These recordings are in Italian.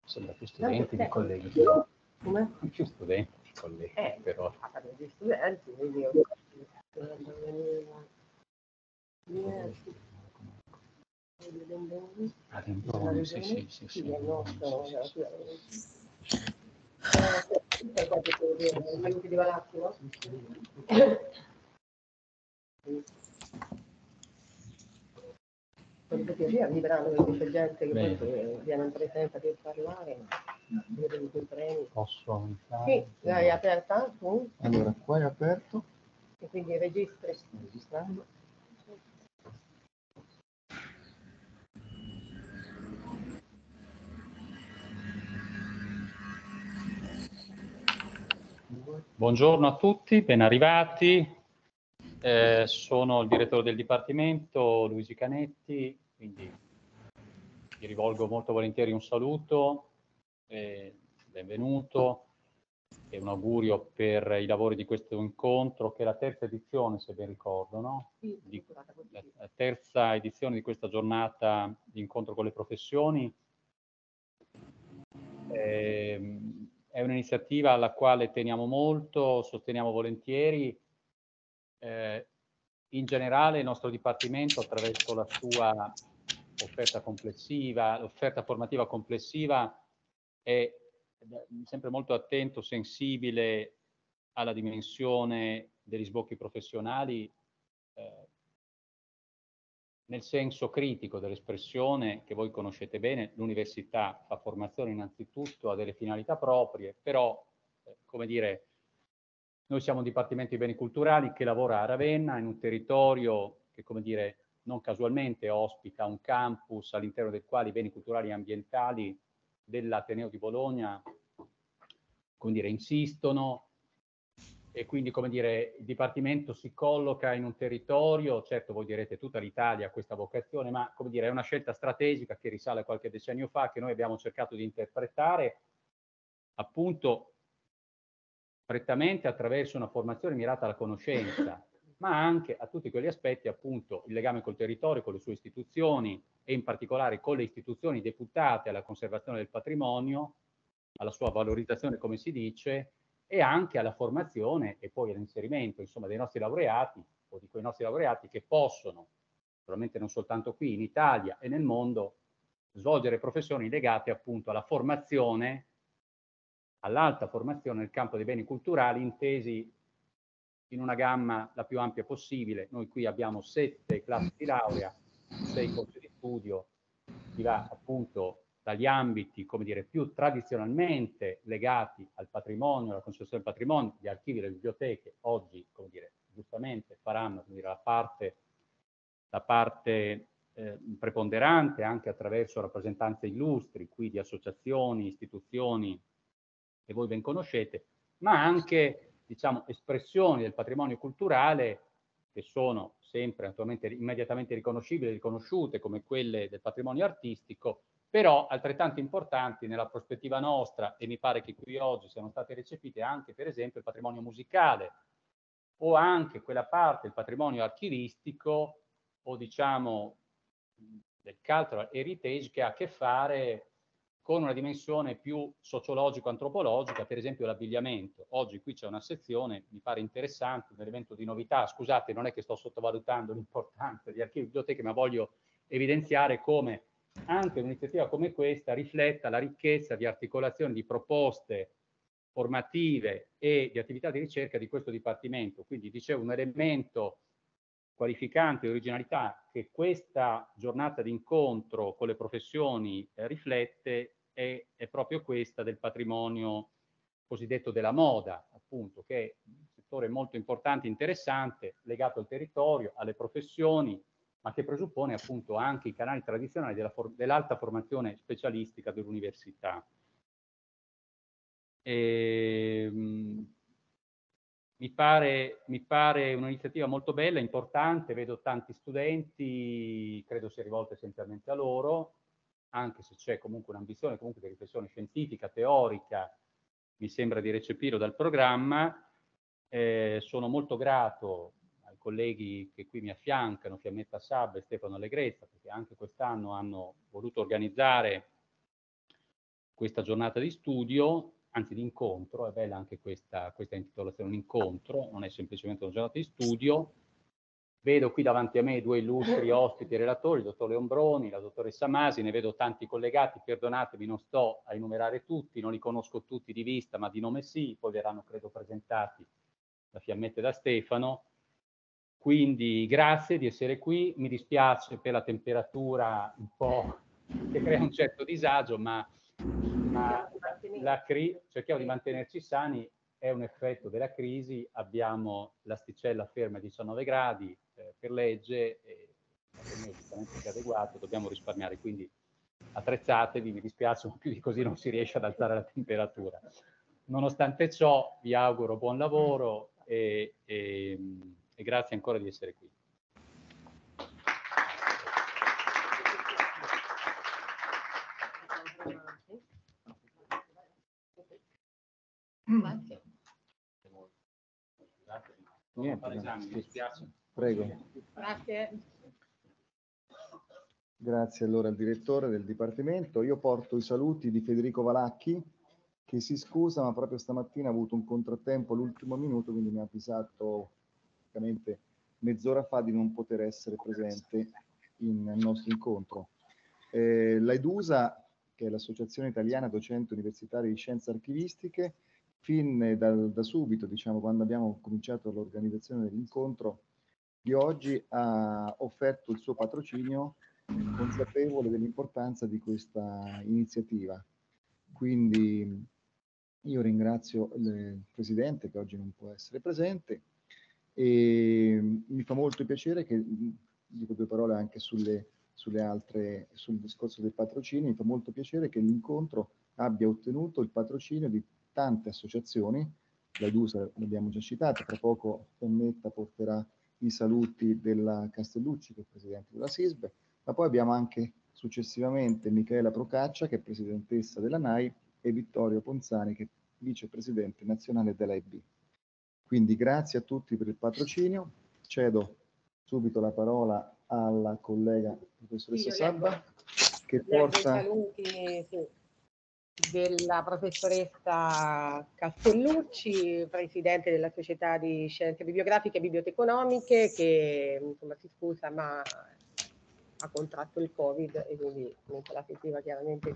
Sembra più studenti di colleghi, però. Come? Più studenti di colleghi, però. Gli studenti, quindi io... Ah, Templone, sì. Aiuti di Valacchi, no? Per piacere arriveranno che c'è gente che poi viene in presenza per parlare, vedo i tuoi premi. Posso aumentare? Sì, l'hai aperta tu? Allora, qua è aperto. E quindi registri. Sto registrando. Buongiorno a tutti, ben arrivati. Sono il direttore del Dipartimento, Luigi Canetti, quindi vi rivolgo molto volentieri un saluto, benvenuto e un augurio per i lavori di questo incontro, che è la terza edizione, se ben ricordo, no? La terza edizione di questa giornata di incontro con le professioni. È un'iniziativa alla quale teniamo molto, sosteniamo volentieri. In generale il nostro Dipartimento, attraverso la sua offerta complessiva, l'offerta formativa complessiva, è sempre molto attento, sensibile alla dimensione degli sbocchi professionali, nel senso critico dell'espressione, che voi conoscete bene. L'università fa formazione innanzitutto, ha delle finalità proprie, però, come dire, noi siamo un Dipartimento di Beni Culturali che lavora a Ravenna, in un territorio che, come dire, non casualmente ospita un campus all'interno del quale i beni culturali e ambientali dell'Ateneo di Bologna, come dire, insistono, e quindi, come dire, il Dipartimento si colloca in un territorio, certo voi direte tutta l'Italia ha questa vocazione, ma, come dire, è una scelta strategica che risale a qualche decennio fa, che noi abbiamo cercato di interpretare appunto prettamente attraverso una formazione mirata alla conoscenza, ma anche a tutti quegli aspetti, appunto, il legame col territorio, con le sue istituzioni e in particolare con le istituzioni deputate alla conservazione del patrimonio, alla sua valorizzazione, come si dice, e anche alla formazione e poi all'inserimento, insomma, dei nostri laureati o di quei nostri laureati che possono, naturalmente non soltanto qui in Italia e nel mondo, svolgere professioni legate appunto alla formazione, all'alta formazione nel campo dei beni culturali, intesi in una gamma la più ampia possibile. Noi qui abbiamo 7 classi di laurea, 6 corsi di studio, si va appunto dagli ambiti, come dire, più tradizionalmente legati al patrimonio, alla conservazione del patrimonio. Gli archivi e le biblioteche oggi, come dire, giustamente faranno, come dire, la parte preponderante, anche attraverso rappresentanze illustri qui di associazioni, istituzioni che voi ben conoscete, ma anche, diciamo, espressioni del patrimonio culturale che sono sempre naturalmente immediatamente riconoscibili e riconosciute come quelle del patrimonio artistico, però altrettanto importanti nella prospettiva nostra, e mi pare che qui oggi siano state recepite anche per esempio il patrimonio musicale o anche quella parte del patrimonio archivistico o diciamo del cultural heritage che ha a che fare con una dimensione più sociologico-antropologica, per esempio l'abbigliamento. Oggi qui c'è una sezione, mi pare interessante, un elemento di novità. Scusate, non è che sto sottovalutando l'importanza di archivi e biblioteche, ma voglio evidenziare come anche un'iniziativa come questa rifletta la ricchezza di articolazione di proposte formative e di attività di ricerca di questo Dipartimento. Quindi, dicevo, un elemento qualificante e originalità che questa giornata di incontro con le professioni riflette è proprio questa del patrimonio cosiddetto della moda, appunto, che è un settore molto importante e interessante, legato al territorio, alle professioni, ma che presuppone appunto anche i canali tradizionali dell'alta formazione specialistica dell'università. Mi pare un'iniziativa molto bella, importante, vedo tanti studenti, credo sia rivolta essenzialmente a loro, anche se c'è comunque un'ambizione comunque di riflessione scientifica, teorica, mi sembra di recepirlo dal programma. Sono molto grato ai colleghi che qui mi affiancano, Fiammetta Sabba e Stefano Allegrezza, perché anche quest'anno hanno voluto organizzare questa giornata di studio, anzi di incontro, è bella anche questa intitolazione, un incontro, non è semplicemente una giornata di studio. Vedo qui davanti a me due illustri ospiti e relatori, il dottor Leombroni, la dottoressa Masi, ne vedo tanti collegati, perdonatemi, non sto a enumerare tutti, non li conosco tutti di vista, ma di nome sì, poi verranno credo presentati da Fiammetta e da Stefano. Quindi grazie di essere qui, mi dispiace per la temperatura un po' che crea un certo disagio, ma cerchiamo di mantenerci sani, è un effetto della crisi, abbiamo l'asticella ferma a 19 gradi per legge, e è giustamente più adeguato, dobbiamo risparmiare, quindi attrezzatevi, mi dispiace, ma più di così non si riesce ad alzare la temperatura. Nonostante ciò vi auguro buon lavoro e grazie ancora di essere qui. Grazie. Niente, Mi dispiace. prego. Grazie. Grazie allora al direttore del Dipartimento. Io porto i saluti di Federico Valacchi, che si scusa, ma proprio stamattina ha avuto un contrattempo all'ultimo minuto, quindi mi ha avvisato praticamente mezz'ora fa di non poter essere presente nel nostro incontro. L'AIDUSA, che è l'Associazione Italiana Docenti Universitari di Scienze Archivistiche, fin da subito, diciamo, quando abbiamo cominciato l'organizzazione dell'incontro di oggi, ha offerto il suo patrocinio, consapevole dell'importanza di questa iniziativa. Quindi io ringrazio il Presidente, che oggi non può essere presente, e mi fa molto piacere che, dico due parole anche sul discorso del patrocinio, mi fa molto piacere che l'incontro abbia ottenuto il patrocinio di tante associazioni. L'AIDUSA l'abbiamo già citata, tra poco Fiammetta porterà i saluti della Castellucci, che è Presidente della SISB, ma poi abbiamo anche successivamente Michaela Procaccia, che è Presidentessa della NAI, e Vittorio Ponzani, che è Vicepresidente nazionale della EB. Quindi grazie a tutti per il patrocinio. Cedo subito la parola alla collega professoressa Sabba, che porta... I saluti della professoressa Castellucci, Presidente della Società di Scienze Bibliografiche e Biblioteconomiche, che insomma si scusa ma ha contratto il Covid e quindi non se la sentiva chiaramente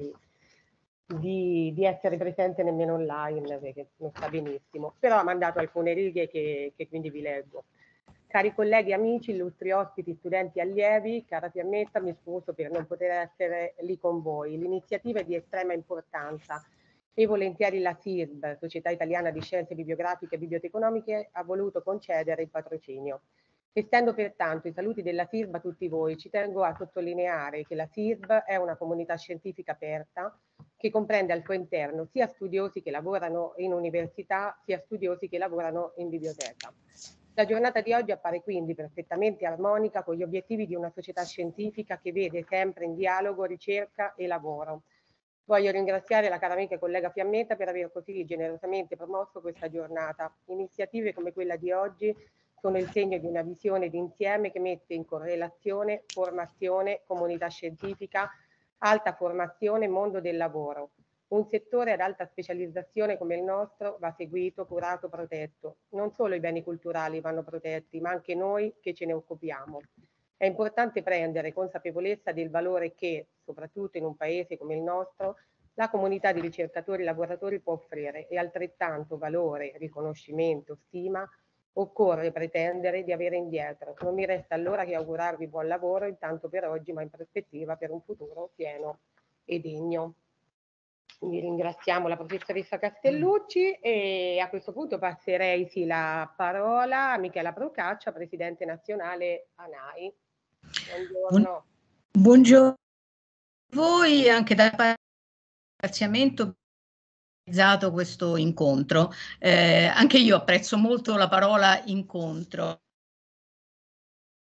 di essere presente nemmeno online, perché non sta benissimo, però ha mandato alcune righe che quindi vi leggo. Cari colleghi e amici, illustri ospiti, studenti e allievi, cara Fiammetta, mi scuso per non poter essere lì con voi. L'iniziativa è di estrema importanza e volentieri la SISB, Società Italiana di Scienze Bibliografiche e Biblioteconomiche, ha voluto concedere il patrocinio. Estendo pertanto i saluti della SISB a tutti voi. Ci tengo a sottolineare che la SISB è una comunità scientifica aperta che comprende al suo interno sia studiosi che lavorano in università, sia studiosi che lavorano in biblioteca. La giornata di oggi appare quindi perfettamente armonica con gli obiettivi di una società scientifica che vede sempre in dialogo ricerca e lavoro. Voglio ringraziare la cara amica e collega Fiammetta per aver così generosamente promosso questa giornata. Iniziative come quella di oggi sono il segno di una visione d'insieme che mette in correlazione formazione, comunità scientifica, alta formazione e mondo del lavoro. Un settore ad alta specializzazione come il nostro va seguito, curato, protetto. Non solo i beni culturali vanno protetti, ma anche noi che ce ne occupiamo. È importante prendere consapevolezza del valore che, soprattutto in un paese come il nostro, la comunità di ricercatori e lavoratori può offrire, e altrettanto valore, riconoscimento, stima occorre pretendere di avere indietro. Non mi resta allora che augurarvi buon lavoro, intanto per oggi, ma in prospettiva per un futuro pieno e degno. Quindi ringraziamo la professoressa Castellucci e a questo punto passerei la parola a Michela Procaccia, Presidente nazionale ANAI. Buongiorno. Buongiorno a voi, anche dal ringraziamento organizzato questo incontro. Anche io apprezzo molto la parola incontro.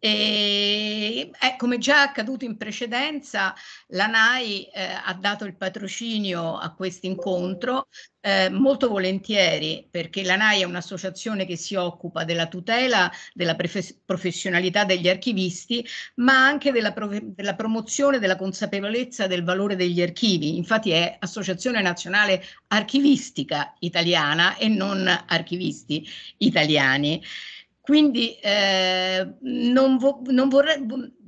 E come già accaduto in precedenza, l'ANAI ha dato il patrocinio a questo incontro molto volentieri, perché l'ANAI è un'associazione che si occupa della tutela della professionalità degli archivisti, ma anche della promozione della consapevolezza del valore degli archivi. Infatti è Associazione Nazionale Archivistica Italiana e non archivisti italiani. Quindi non vorrei,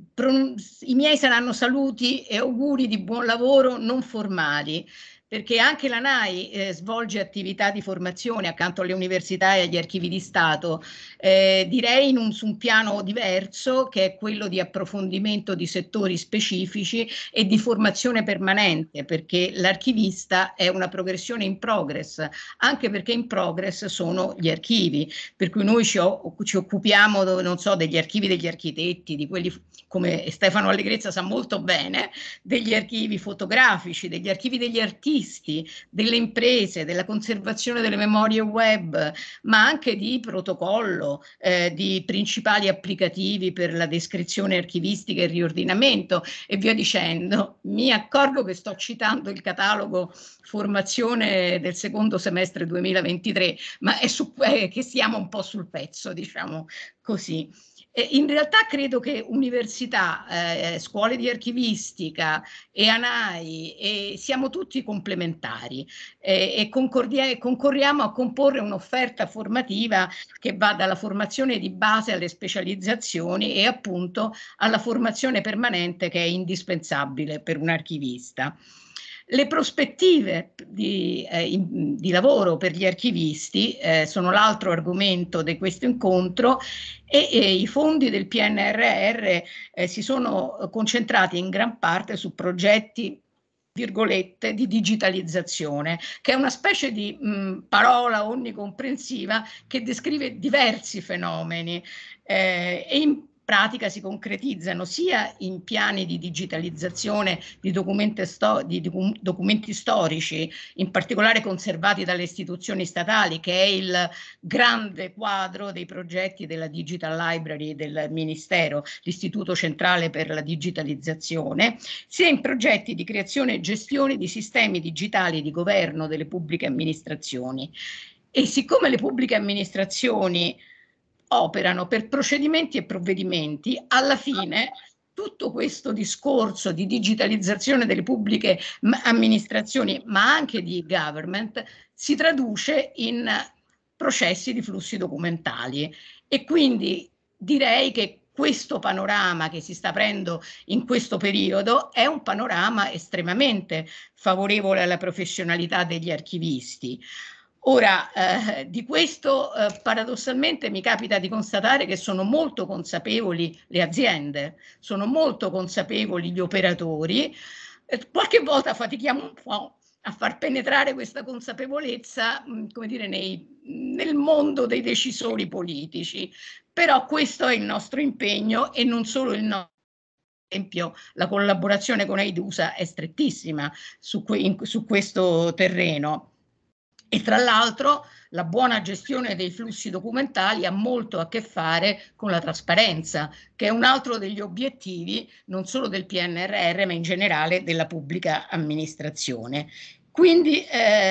i miei saranno saluti e auguri di buon lavoro non formali, perché anche l'ANAI svolge attività di formazione accanto alle università e agli archivi di Stato, direi su un piano diverso, che è quello di approfondimento di settori specifici e di formazione permanente, perché l'archivista è una progressione in progress, anche perché in progress sono gli archivi, per cui noi ci occupiamo, non so, degli archivi degli architetti, di quelli, come Stefano Allegrezza sa molto bene, degli archivi fotografici, degli archivi degli artisti, delle imprese, della conservazione delle memorie web, ma anche di protocollo, di principali applicativi per la descrizione archivistica e il riordinamento e via dicendo. Mi accorgo che sto citando il catalogo formazione del secondo semestre 2023, ma è che siamo un po' sul pezzo, diciamo così. In realtà credo che università, scuole di archivistica e ANAI siamo tutti complementari e concorriamo a comporre un'offerta formativa che va dalla formazione di base alle specializzazioni e appunto alla formazione permanente, che è indispensabile per un archivista. Le prospettive di lavoro per gli archivisti sono l'altro argomento di questo incontro e i fondi del PNRR si sono concentrati in gran parte su progetti, virgolette, di digitalizzazione, che è una specie di parola onnicomprensiva che descrive diversi fenomeni e in pratica si concretizzano sia in piani di digitalizzazione di documenti storici, in particolare conservati dalle istituzioni statali, che è il grande quadro dei progetti della Digital Library del Ministero, l'Istituto Centrale per la Digitalizzazione, sia in progetti di creazione e gestione di sistemi digitali di governo delle pubbliche amministrazioni. E siccome le pubbliche amministrazioni operano per procedimenti e provvedimenti, alla fine tutto questo discorso di digitalizzazione delle pubbliche amministrazioni, ma anche di government, si traduce in processi di flussi documentali. E quindi direi che questo panorama che si sta aprendo in questo periodo è un panorama estremamente favorevole alla professionalità degli archivisti. Ora, di questo paradossalmente mi capita di constatare che sono molto consapevoli le aziende, sono molto consapevoli gli operatori, qualche volta fatichiamo un po' a far penetrare questa consapevolezza, come dire, nel mondo dei decisori politici, però questo è il nostro impegno e non solo il nostro. Per esempio, la collaborazione con Eidusa è strettissima su questo terreno. E tra l'altro la buona gestione dei flussi documentali ha molto a che fare con la trasparenza, che è un altro degli obiettivi non solo del PNRR, ma in generale della pubblica amministrazione. Quindi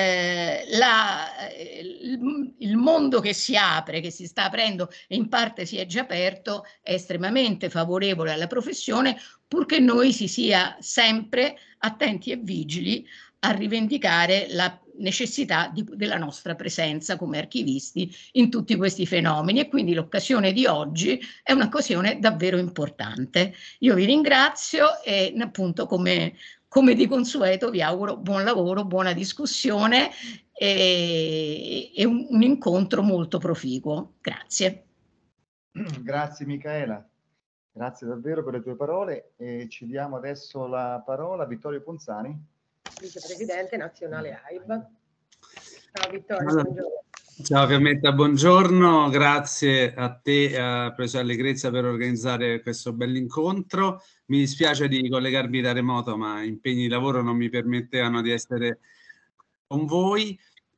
il mondo che si apre, che si sta aprendo e in parte si è già aperto, è estremamente favorevole alla professione, purché noi si sia sempre attenti e vigili a rivendicare la necessità della nostra presenza come archivisti in tutti questi fenomeni, e quindi l'occasione di oggi è un'occasione davvero importante. Io vi ringrazio e appunto come di consueto vi auguro buon lavoro, buona discussione e un incontro molto proficuo. Grazie. Grazie Micaela, grazie davvero per le tue parole e ci diamo adesso la parola a Vittorio Ponzani, vicepresidente nazionale AIB. Ciao Vittorio, allora, buongiorno. Ciao Fiammetta, buongiorno, grazie a te, professor Allegrezza, per organizzare questo bell'incontro. Mi dispiace di collegarmi da remoto, ma impegni di lavoro non mi permettevano di essere con voi.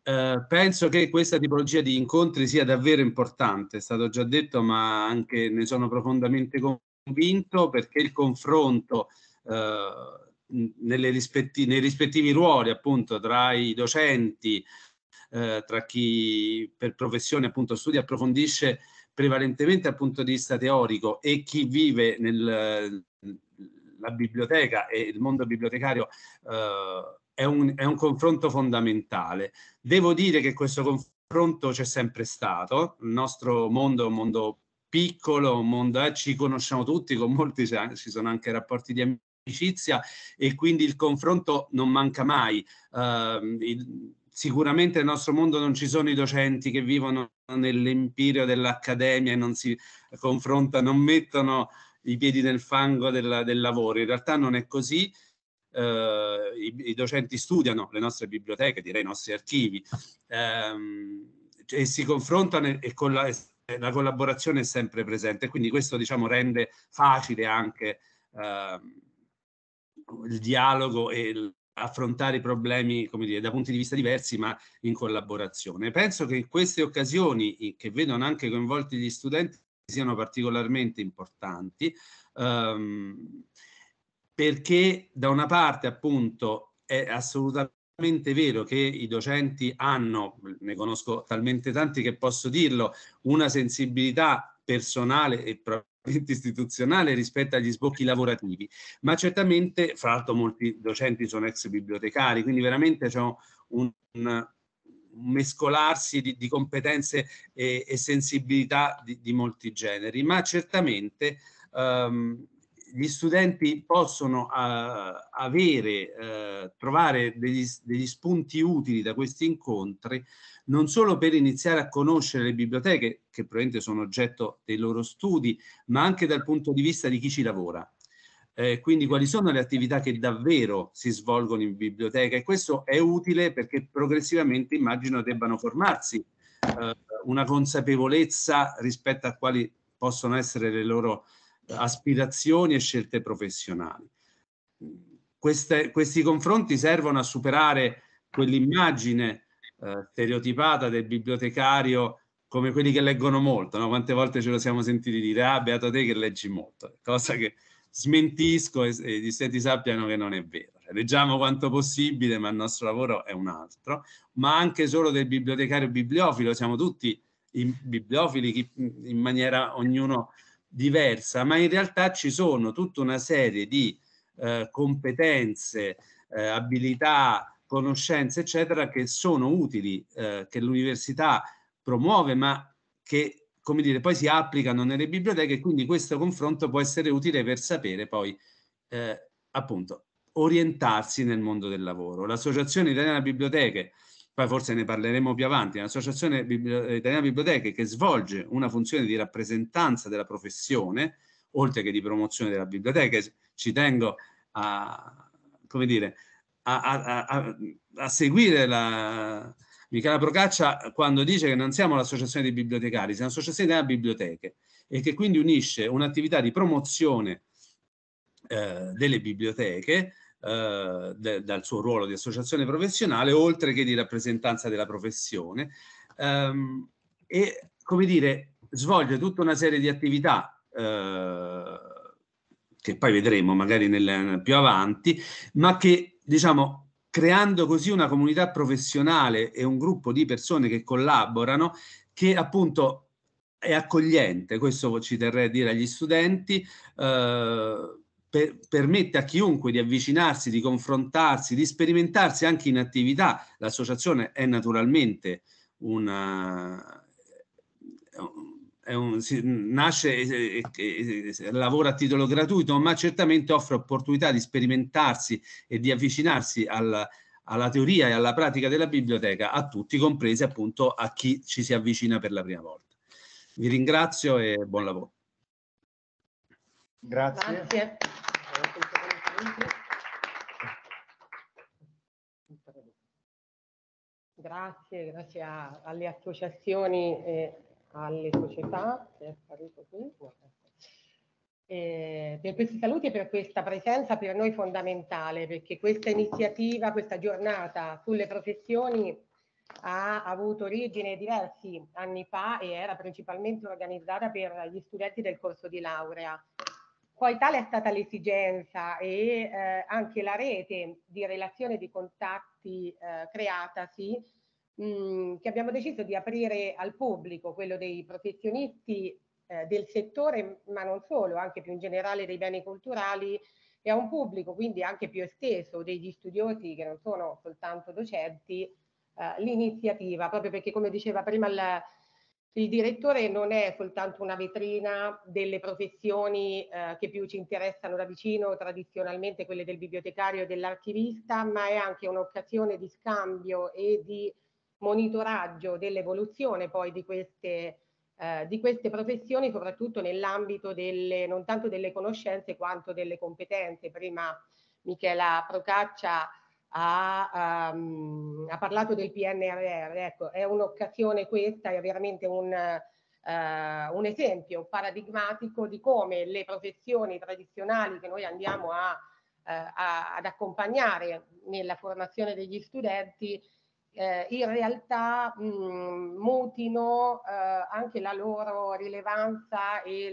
penso che questa tipologia di incontri sia davvero importante, è stato già detto, ma anche ne sono profondamente convinto, perché il confronto nei rispettivi ruoli, appunto, tra i docenti, tra chi per professione appunto studia e approfondisce prevalentemente dal punto di vista teorico e chi vive la biblioteca e il mondo bibliotecario, è un confronto fondamentale. Devo dire che questo confronto c'è sempre stato. Il nostro mondo è un mondo piccolo, un mondo, ci conosciamo tutti, con molti ci sono anche rapporti di amicizia, e quindi il confronto non manca mai. Sicuramente nel nostro mondo non ci sono i docenti che vivono nell'empirio dell'accademia e non si confrontano, non mettono i piedi nel fango del lavoro. In realtà non è così. I docenti studiano le nostre biblioteche, direi i nostri archivi, e si confrontano, e con la collaborazione è sempre presente, quindi questo, diciamo, rende facile anche il dialogo e affrontare i problemi, come dire, da punti di vista diversi, ma in collaborazione. Penso che in queste occasioni, che vedono anche coinvolti gli studenti, siano particolarmente importanti, perché da una parte, appunto, è assolutamente vero che i docenti hanno, ne conosco talmente tanti che posso dirlo, una sensibilità personale e istituzionale rispetto agli sbocchi lavorativi, ma certamente, fra l'altro, molti docenti sono ex bibliotecari, quindi veramente c'è un mescolarsi di competenze e sensibilità di molti generi, ma certamente gli studenti possono trovare degli spunti utili da questi incontri, non solo per iniziare a conoscere le biblioteche, che probabilmente sono oggetto dei loro studi, ma anche dal punto di vista di chi ci lavora. Quindi quali sono le attività che davvero si svolgono in biblioteca, e questo è utile perché progressivamente immagino debbano formarsi una consapevolezza rispetto a quali possono essere le loro aspirazioni e scelte professionali. Questi confronti servono a superare quell'immagine stereotipata del bibliotecario come quelli che leggono molto, no? Quante volte ce lo siamo sentiti dire: ah, beato te che leggi molto, cosa che smentisco, e gli studenti sappiano che non è vero. Cioè, leggiamo quanto possibile, ma il nostro lavoro è un altro. Ma anche solo del bibliotecario bibliofilo, siamo tutti bibliofili in maniera ognuno diversa, ma in realtà ci sono tutta una serie di competenze, abilità, conoscenze, eccetera, che sono utili, che l'università promuove, ma che, come dire, poi si applicano nelle biblioteche, e quindi questo confronto può essere utile per sapere poi, appunto, orientarsi nel mondo del lavoro. L'Associazione Italiana Biblioteche, poi forse ne parleremo più avanti, l'Associazione Italiana Biblioteche, che svolge una funzione di rappresentanza della professione, oltre che di promozione della biblioteca. Ci tengo come dire, a seguire Michela Procaccia quando dice che non siamo l'associazione dei bibliotecari, siamo l'associazione delle biblioteche, e che quindi unisce un'attività di promozione delle biblioteche dal suo ruolo di associazione professionale, oltre che di rappresentanza della professione, e, come dire, svolge tutta una serie di attività che poi vedremo magari più avanti, ma che, diciamo, creando così una comunità professionale e un gruppo di persone che collaborano, che appunto è accogliente, questo ci terrei a dire agli studenti, permette a chiunque di avvicinarsi, di confrontarsi, di sperimentarsi anche in attività. L'associazione è naturalmente nasce e lavora a titolo gratuito, ma certamente offre opportunità di sperimentarsi e di avvicinarsi alla teoria e alla pratica della biblioteca a tutti, compresi appunto a chi ci si avvicina per la prima volta. Vi ringrazio e buon lavoro. Grazie. Grazie. Grazie alle associazioni e alle società per questi saluti e per questa presenza per noi fondamentale, perché questa iniziativa, questa giornata sulle professioni ha avuto origine diversi anni fa e era principalmente organizzata per gli studenti del corso di laurea. Poi tale è stata l'esigenza e anche la rete di relazione e di contatti creatasi, che abbiamo deciso di aprire al pubblico, quello dei professionisti del settore, ma non solo, anche più in generale dei beni culturali, e a un pubblico quindi anche più esteso degli studiosi che non sono soltanto docenti, l'iniziativa, proprio perché, come diceva prima il direttore, non è soltanto una vetrina delle professioni che più ci interessano da vicino, tradizionalmente quelle del bibliotecario e dell'archivista, ma è anche un'occasione di scambio e di monitoraggio dell'evoluzione poi di queste professioni, soprattutto nell'ambito non tanto delle conoscenze quanto delle competenze. Prima Michela Procaccia ha parlato del PNRR, ecco, è un'occasione questa, è veramente un esempio paradigmatico di come le professioni tradizionali che noi andiamo ad accompagnare nella formazione degli studenti in realtà mutino anche la loro rilevanza e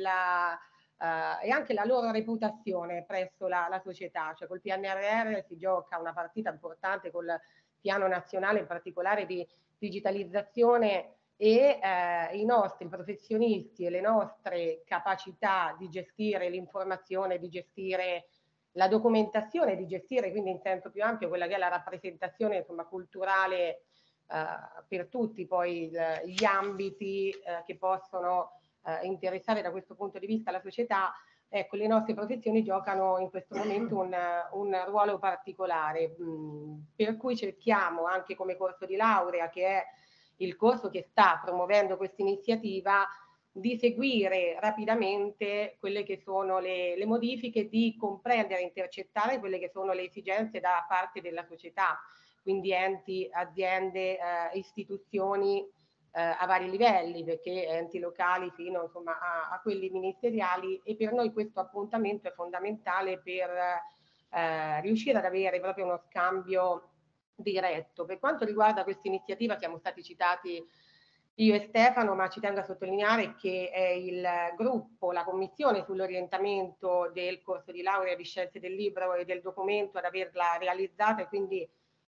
anche la loro reputazione presso la società. Cioè col PNRR si gioca una partita importante, col piano nazionale in particolare di digitalizzazione, e i nostri professionisti e le nostre capacità di gestire l'informazione, di gestire la documentazione, di gestire quindi in senso più ampio quella che è la rappresentazione, insomma, culturale per tutti poi gli ambiti che possono interessare da questo punto di vista la società. Ecco, le nostre professioni giocano in questo momento un ruolo particolare, per cui cerchiamo anche come corso di laurea, che è il corso che sta promuovendo questa iniziativa, di seguire rapidamente quelle che sono le modifiche, di comprendere e intercettare quelle che sono le esigenze da parte della società, quindi enti, aziende, istituzioni a vari livelli, perché enti locali fino insomma a quelli ministeriali, e per noi questo appuntamento è fondamentale per riuscire ad avere proprio uno scambio diretto. Per quanto riguarda questa iniziativa siamo stati citati io e Stefano, ma ci tengo a sottolineare che è il gruppo, la commissione sull'orientamento del corso di laurea di scienze del libro e del documento ad averla realizzata, e quindi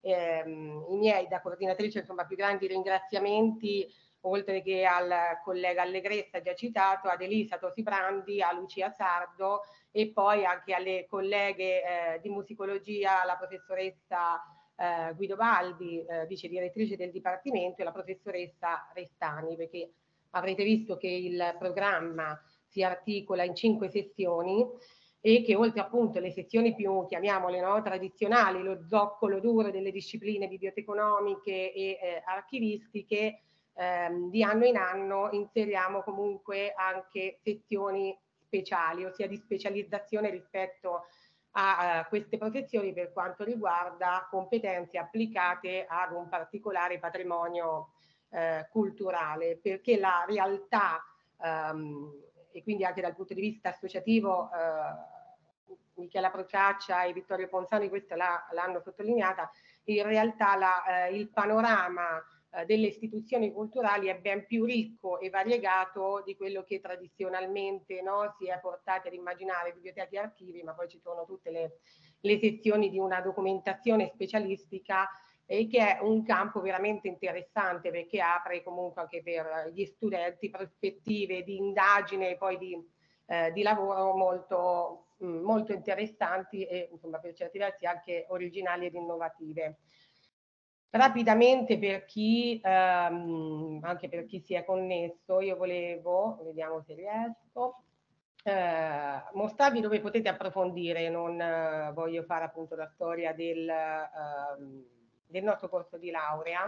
i miei da coordinatrice insomma più grandi ringraziamenti, oltre che al collega Allegressa già citato, ad Elisa Tosiprandi, a Lucia Sardo e poi anche alle colleghe di musicologia, la professoressa Guido Baldi, vice direttrice del Dipartimento, e la professoressa Restani, perché avrete visto che il programma si articola in 5 sessioni e che oltre appunto alle sezioni più, chiamiamole, no, tradizionali, lo zoccolo duro delle discipline biblioteconomiche e archivistiche, di anno in anno inseriamo comunque anche sezioni speciali, ossia di specializzazione rispetto a queste professioni per quanto riguarda competenze applicate ad un particolare patrimonio culturale, perché la realtà e quindi anche dal punto di vista associativo Michela Procaccia e Vittorio Ponzani questo l'hanno sottolineata, in realtà il panorama delle istituzioni culturali è ben più ricco e variegato di quello che tradizionalmente, no, si è portati ad immaginare biblioteche e archivi, ma poi ci sono tutte le sezioni di una documentazione specialistica, e che è un campo veramente interessante perché apre comunque anche per gli studenti prospettive di indagine e poi di lavoro molto interessanti e insomma per certi versi anche originali ed innovative. Rapidamente per chi, anche per chi si è connesso, io volevo, vediamo se riesco, mostrarvi dove potete approfondire, non voglio fare appunto la storia del nostro corso di laurea,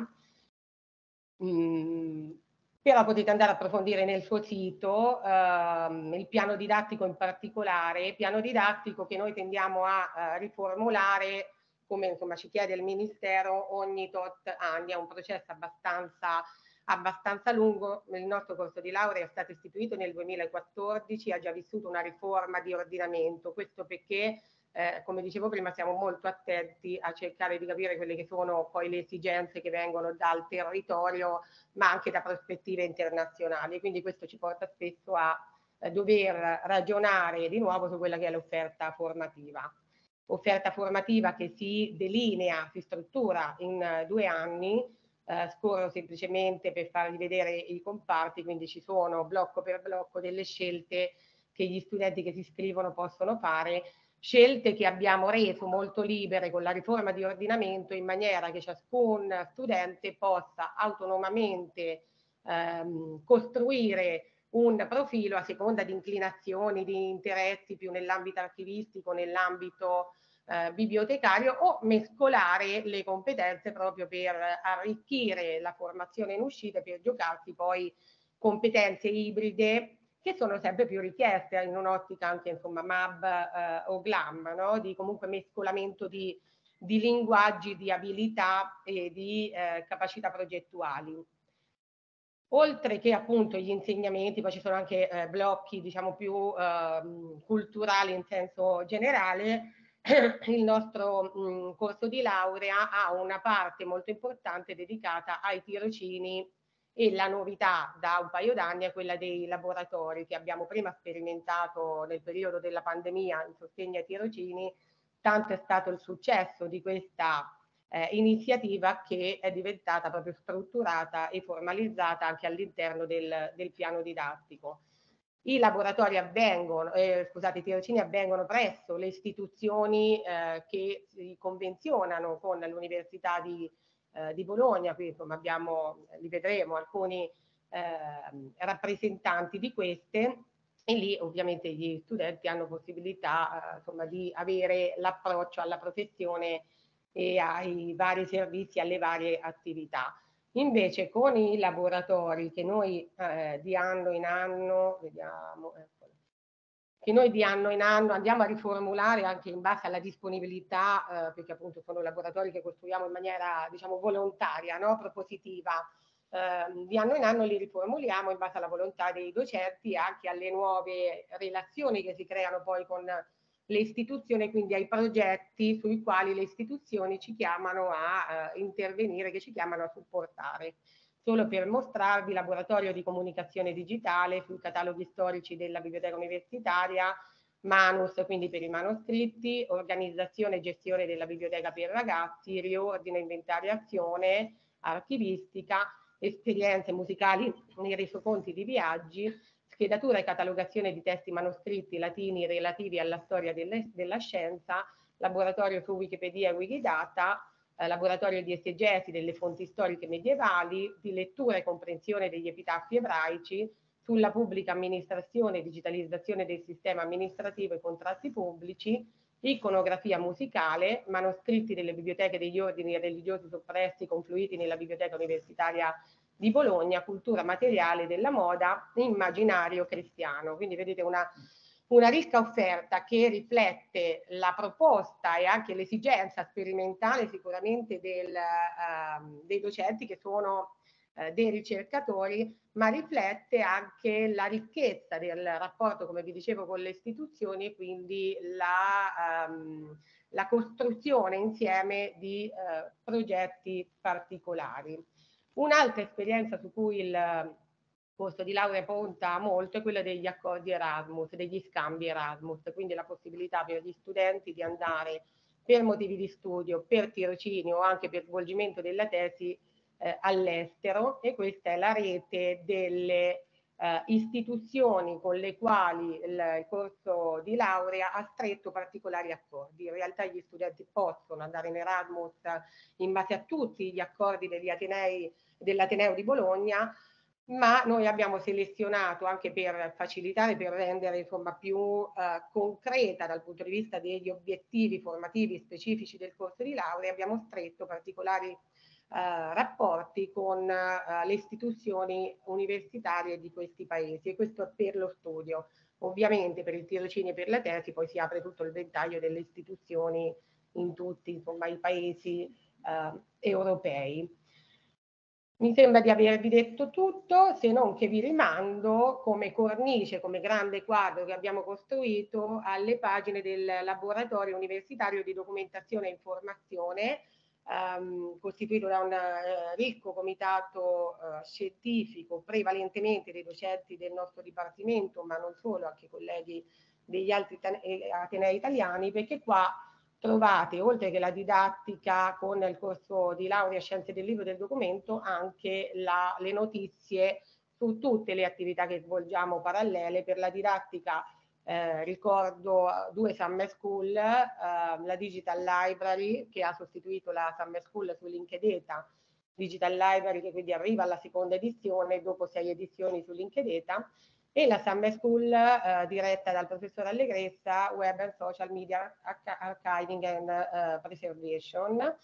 però potete andare a approfondire nel suo sito il piano didattico in particolare, piano didattico che noi tendiamo a riformulare come insomma ci chiede il Ministero ogni tot anni, è un processo abbastanza lungo. Il nostro corso di laurea è stato istituito nel 2014, ha già vissuto una riforma di ordinamento, questo perché come dicevo prima, siamo molto attenti a cercare di capire quelle che sono poi le esigenze che vengono dal territorio, ma anche da prospettive internazionali. Quindi questo ci porta spesso a dover ragionare di nuovo su quella che è l'offerta formativa. Offerta formativa che si delinea, si struttura in 2 anni. Scorro semplicemente per farvi vedere i comparti, quindi ci sono blocco per blocco delle scelte che gli studenti che si iscrivono possono fare, scelte che abbiamo reso molto libere con la riforma di ordinamento, in maniera che ciascun studente possa autonomamente costruire un profilo a seconda di inclinazioni, di interessi più nell'ambito archivistico, nell'ambito bibliotecario, o mescolare le competenze proprio per arricchire la formazione in uscita, per giocarsi poi competenze ibride che sono sempre più richieste in un'ottica anche insomma MAB o GLAM, no? Di comunque mescolamento di linguaggi, di abilità e di capacità progettuali. Oltre che appunto gli insegnamenti, poi ci sono anche blocchi diciamo più culturali in senso generale. Il nostro corso di laurea ha una parte molto importante dedicata ai tirocini, e la novità da un paio d'anni è quella dei laboratori che abbiamo prima sperimentato nel periodo della pandemia in sostegno ai tirocini. Tanto è stato il successo di questa iniziativa che è diventata proprio strutturata e formalizzata anche all'interno del piano didattico. I laboratori avvengono, scusate, i tirocini avvengono presso le istituzioni che si convenzionano con l'Università di Bologna. Qui insomma li vedremo alcuni rappresentanti di queste, e lì ovviamente gli studenti hanno possibilità insomma di avere l'approccio alla professione e ai vari servizi, alle varie attività. Invece con i laboratori che noi di anno in anno, vediamo, che noi di anno in anno andiamo a riformulare anche in base alla disponibilità, perché appunto sono laboratori che costruiamo in maniera diciamo volontaria, no? Propositiva. Di anno in anno li riformuliamo in base alla volontà dei docenti e anche alle nuove relazioni che si creano poi con le istituzioni, quindi ai progetti sui quali le istituzioni ci chiamano a intervenire, che ci chiamano a supportare. Solo per mostrarvi, laboratorio di comunicazione digitale sui cataloghi storici della biblioteca universitaria, Manus, quindi per i manoscritti, organizzazione e gestione della biblioteca per ragazzi, riordine, inventariazione, archivistica, esperienze musicali nei resoconti di viaggi, schedatura e catalogazione di testi manoscritti latini relativi alla storia della scienza, laboratorio su Wikipedia e Wikidata, laboratorio di esegesi delle fonti storiche medievali, di lettura e comprensione degli epitaffi ebraici, sulla pubblica amministrazione e digitalizzazione del sistema amministrativo e contratti pubblici, iconografia musicale, manoscritti delle biblioteche degli ordini religiosi soppressi confluiti nella biblioteca universitaria di Bologna, cultura materiale della moda, immaginario cristiano. Quindi vedete una ricca offerta che riflette la proposta e anche l'esigenza sperimentale sicuramente dei docenti che sono dei ricercatori, ma riflette anche la ricchezza del rapporto, come vi dicevo, con le istituzioni, e quindi la costruzione insieme di progetti particolari. Un'altra esperienza su cui il corso di laurea punta molto è quella degli accordi Erasmus, degli scambi Erasmus, quindi la possibilità per gli studenti di andare per motivi di studio, per tirocinio o anche per svolgimento della tesi all'estero, e questa è la rete delle istituzioni con le quali il corso di laurea ha stretto particolari accordi. In realtà gli studenti possono andare in Erasmus in base a tutti gli accordi degli atenei, dell'Ateneo di Bologna, ma noi abbiamo selezionato, anche per facilitare, per rendere insomma più concreta dal punto di vista degli obiettivi formativi specifici del corso di laurea, abbiamo stretto particolari rapporti con le istituzioni universitarie di questi paesi, e questo per lo studio. Ovviamente per il tirocinio e per la tesi poi si apre tutto il ventaglio delle istituzioni in tutti insomma i paesi europei. Mi sembra di avervi detto tutto, se non che vi rimando come cornice, come grande quadro che abbiamo costruito alle pagine del laboratorio universitario di documentazione e informazione, costituito da un ricco comitato scientifico, prevalentemente dei docenti del nostro dipartimento, ma non solo, anche colleghi degli altri atenei italiani, perché qua trovate, oltre che la didattica con il corso di laurea Scienze del Libro e del Documento, anche le notizie su tutte le attività che svolgiamo parallele. Per la didattica ricordo 2 Summer School, la Digital Library che ha sostituito la Summer School su Linkedata, Digital Library che quindi arriva alla seconda edizione dopo 6 edizioni su Linkedata, e la Summer School diretta dal professor Allegressa, Web and Social Media Archiving and Preservation.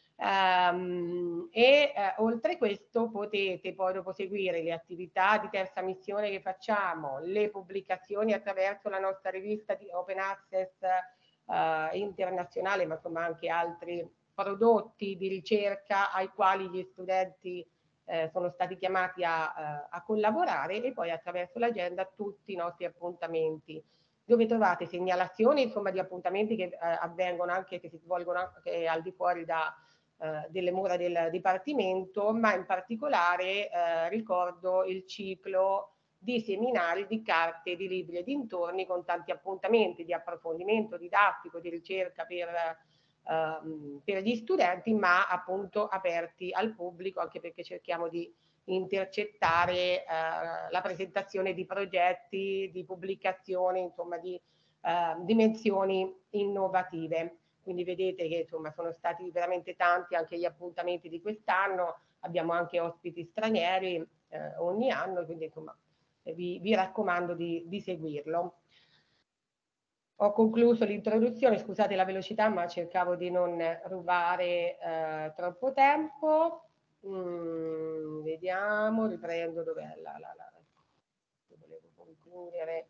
Oltre a questo potete poi dopo seguire le attività di terza missione che facciamo, le pubblicazioni attraverso la nostra rivista di Open Access internazionale, ma insomma anche altri prodotti di ricerca ai quali gli studenti sono stati chiamati a collaborare, e poi attraverso l'agenda tutti i nostri appuntamenti, dove trovate segnalazioni insomma di appuntamenti che avvengono anche, che si svolgono anche al di fuori delle mura del Dipartimento, ma in particolare ricordo il ciclo di seminari, di carte, di libri e dintorni, con tanti appuntamenti di approfondimento didattico, di ricerca per gli studenti, ma appunto aperti al pubblico, anche perché cerchiamo di intercettare la presentazione di progetti, di pubblicazioni, insomma di dimensioni innovative. Quindi vedete che insomma sono stati veramente tanti anche gli appuntamenti di quest'anno, abbiamo anche ospiti stranieri ogni anno, quindi insomma vi raccomando di seguirlo. Ho concluso l'introduzione, scusate la velocità, ma cercavo di non rubare troppo tempo. Vediamo, riprendo dov'è volevo concludere.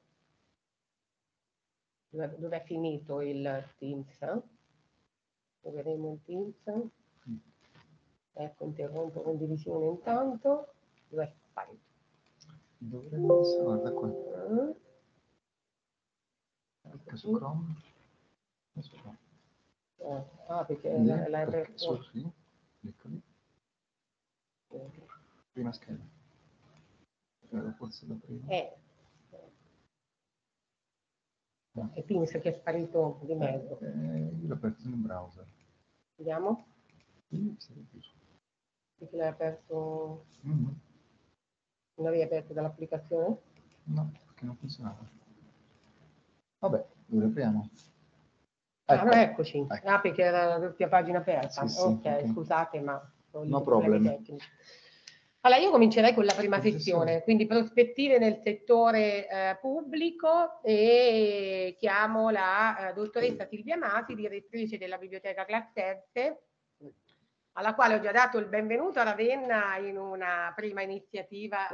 Dov'è finito il Teams? Troveremo il Teams. Ecco, interrompo condivisione intanto. Dov'è finito? Dovrebbe essere, guarda qua. Clicca su Chrome. Perché l'hai aperto. Sì, clicca lì. Prima scheda. Forse la prima. È Teams che è sparito di mezzo. Io l'ho aperto nel browser. Vediamo. Chiuso. Perché l'hai aperto? Non l'avevi aperto dall'applicazione? No, perché non funzionava. Vabbè, lo riapriamo. Ecco. Eccoci. Ecco. Perché era la doppia pagina aperta. Sì, ok, scusate, ma no problem. Allora, io comincerei con la prima sezione, quindi prospettive nel settore pubblico, e chiamo la dottoressa Silvia Masi, direttrice della Biblioteca Classense, alla quale ho già dato il benvenuto a Ravenna in una prima iniziativa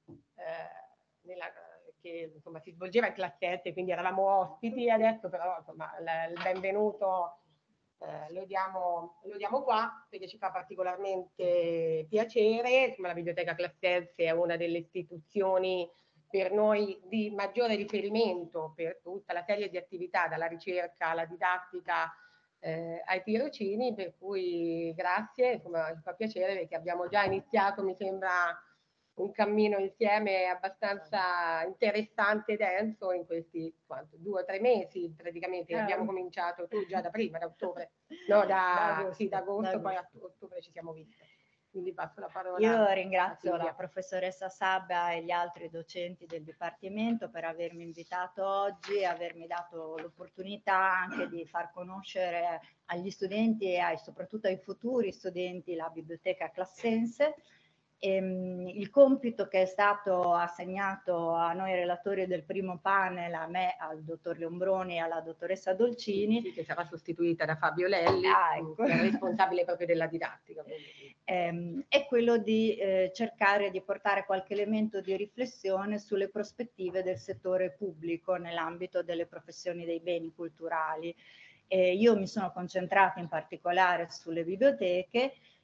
che insomma si svolgeva in Classense, quindi eravamo ospiti. Adesso però insomma il benvenuto lo diamo qua, perché ci fa particolarmente piacere. Insomma, la Biblioteca Classense è una delle istituzioni per noi di maggiore riferimento per tutta la serie di attività, dalla ricerca alla didattica ai tirocini, per cui grazie, insomma ci fa piacere perché abbiamo già iniziato, mi sembra, un cammino insieme abbastanza interessante e denso in questi 2 o 3 mesi praticamente. Abbiamo cominciato, tu già da prima, da ottobre, no, da agosto, poi a ottobre ci siamo visti. Quindi passo la parola. Io ringrazio la professoressa Sabba e gli altri docenti del Dipartimento per avermi invitato oggi e avermi dato l'opportunità anche di far conoscere agli studenti e soprattutto ai futuri studenti la Biblioteca Classense. Il compito che è stato assegnato a noi relatori del primo panel, a me, al dottor Leombroni e alla dottoressa Dolcini, che sarà sostituita da Fabio Lelli, ecco, che è responsabile proprio della didattica, è quello di cercare di portare qualche elemento di riflessione sulle prospettive del settore pubblico nell'ambito delle professioni dei beni culturali. Io mi sono concentrata in particolare sulle biblioteche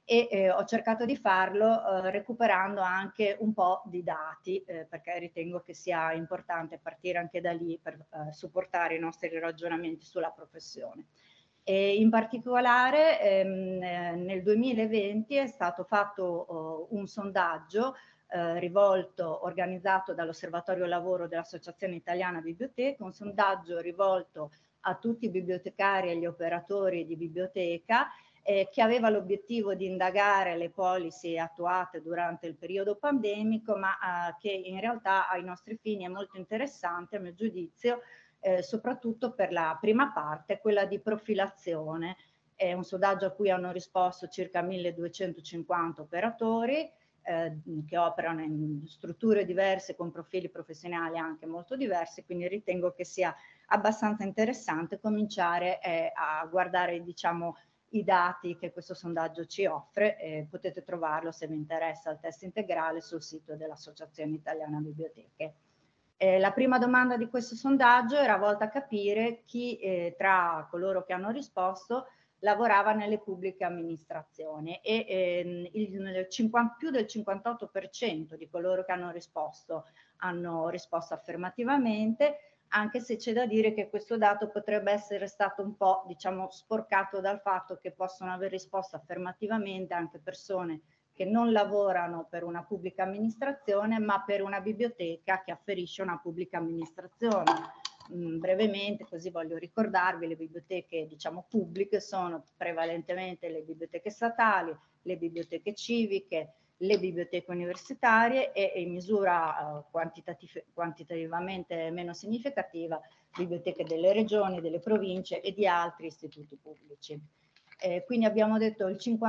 e ho cercato di farlo recuperando anche un po' di dati, perché ritengo che sia importante partire anche da lì per supportare i nostri ragionamenti sulla professione. E in particolare nel 2020 è stato fatto un sondaggio organizzato dall'Osservatorio Lavoro dell'Associazione Italiana Biblioteche, un sondaggio rivolto a tutti i bibliotecari e gli operatori di biblioteca, che aveva l'obiettivo di indagare le policy attuate durante il periodo pandemico, ma che in realtà ai nostri fini è molto interessante, a mio giudizio, soprattutto per la prima parte, quella di profilazione. È un sondaggio a cui hanno risposto circa 1250 operatori che operano in strutture diverse con profili professionali anche molto diversi, quindi ritengo che sia abbastanza interessante cominciare a guardare, diciamo, i dati che questo sondaggio ci offre. Potete trovarlo, se vi interessa, il testo integrale sul sito dell'Associazione Italiana Biblioteche. La prima domanda di questo sondaggio era volta a capire chi tra coloro che hanno risposto lavorava nelle pubbliche amministrazioni e più del 58% di coloro che hanno risposto affermativamente, anche se c'è da dire che questo dato potrebbe essere stato un po', diciamo, sporcato dal fatto che possono aver risposto affermativamente anche persone che non lavorano per una pubblica amministrazione, ma per una biblioteca che afferisce a una pubblica amministrazione. Brevemente, così voglio ricordarvi, le biblioteche, diciamo, pubbliche sono prevalentemente le biblioteche statali, le biblioteche civiche, le biblioteche universitarie e in misura quantitativamente meno significativa, biblioteche delle regioni, delle province e di altri istituti pubblici. Quindi abbiamo detto oltre il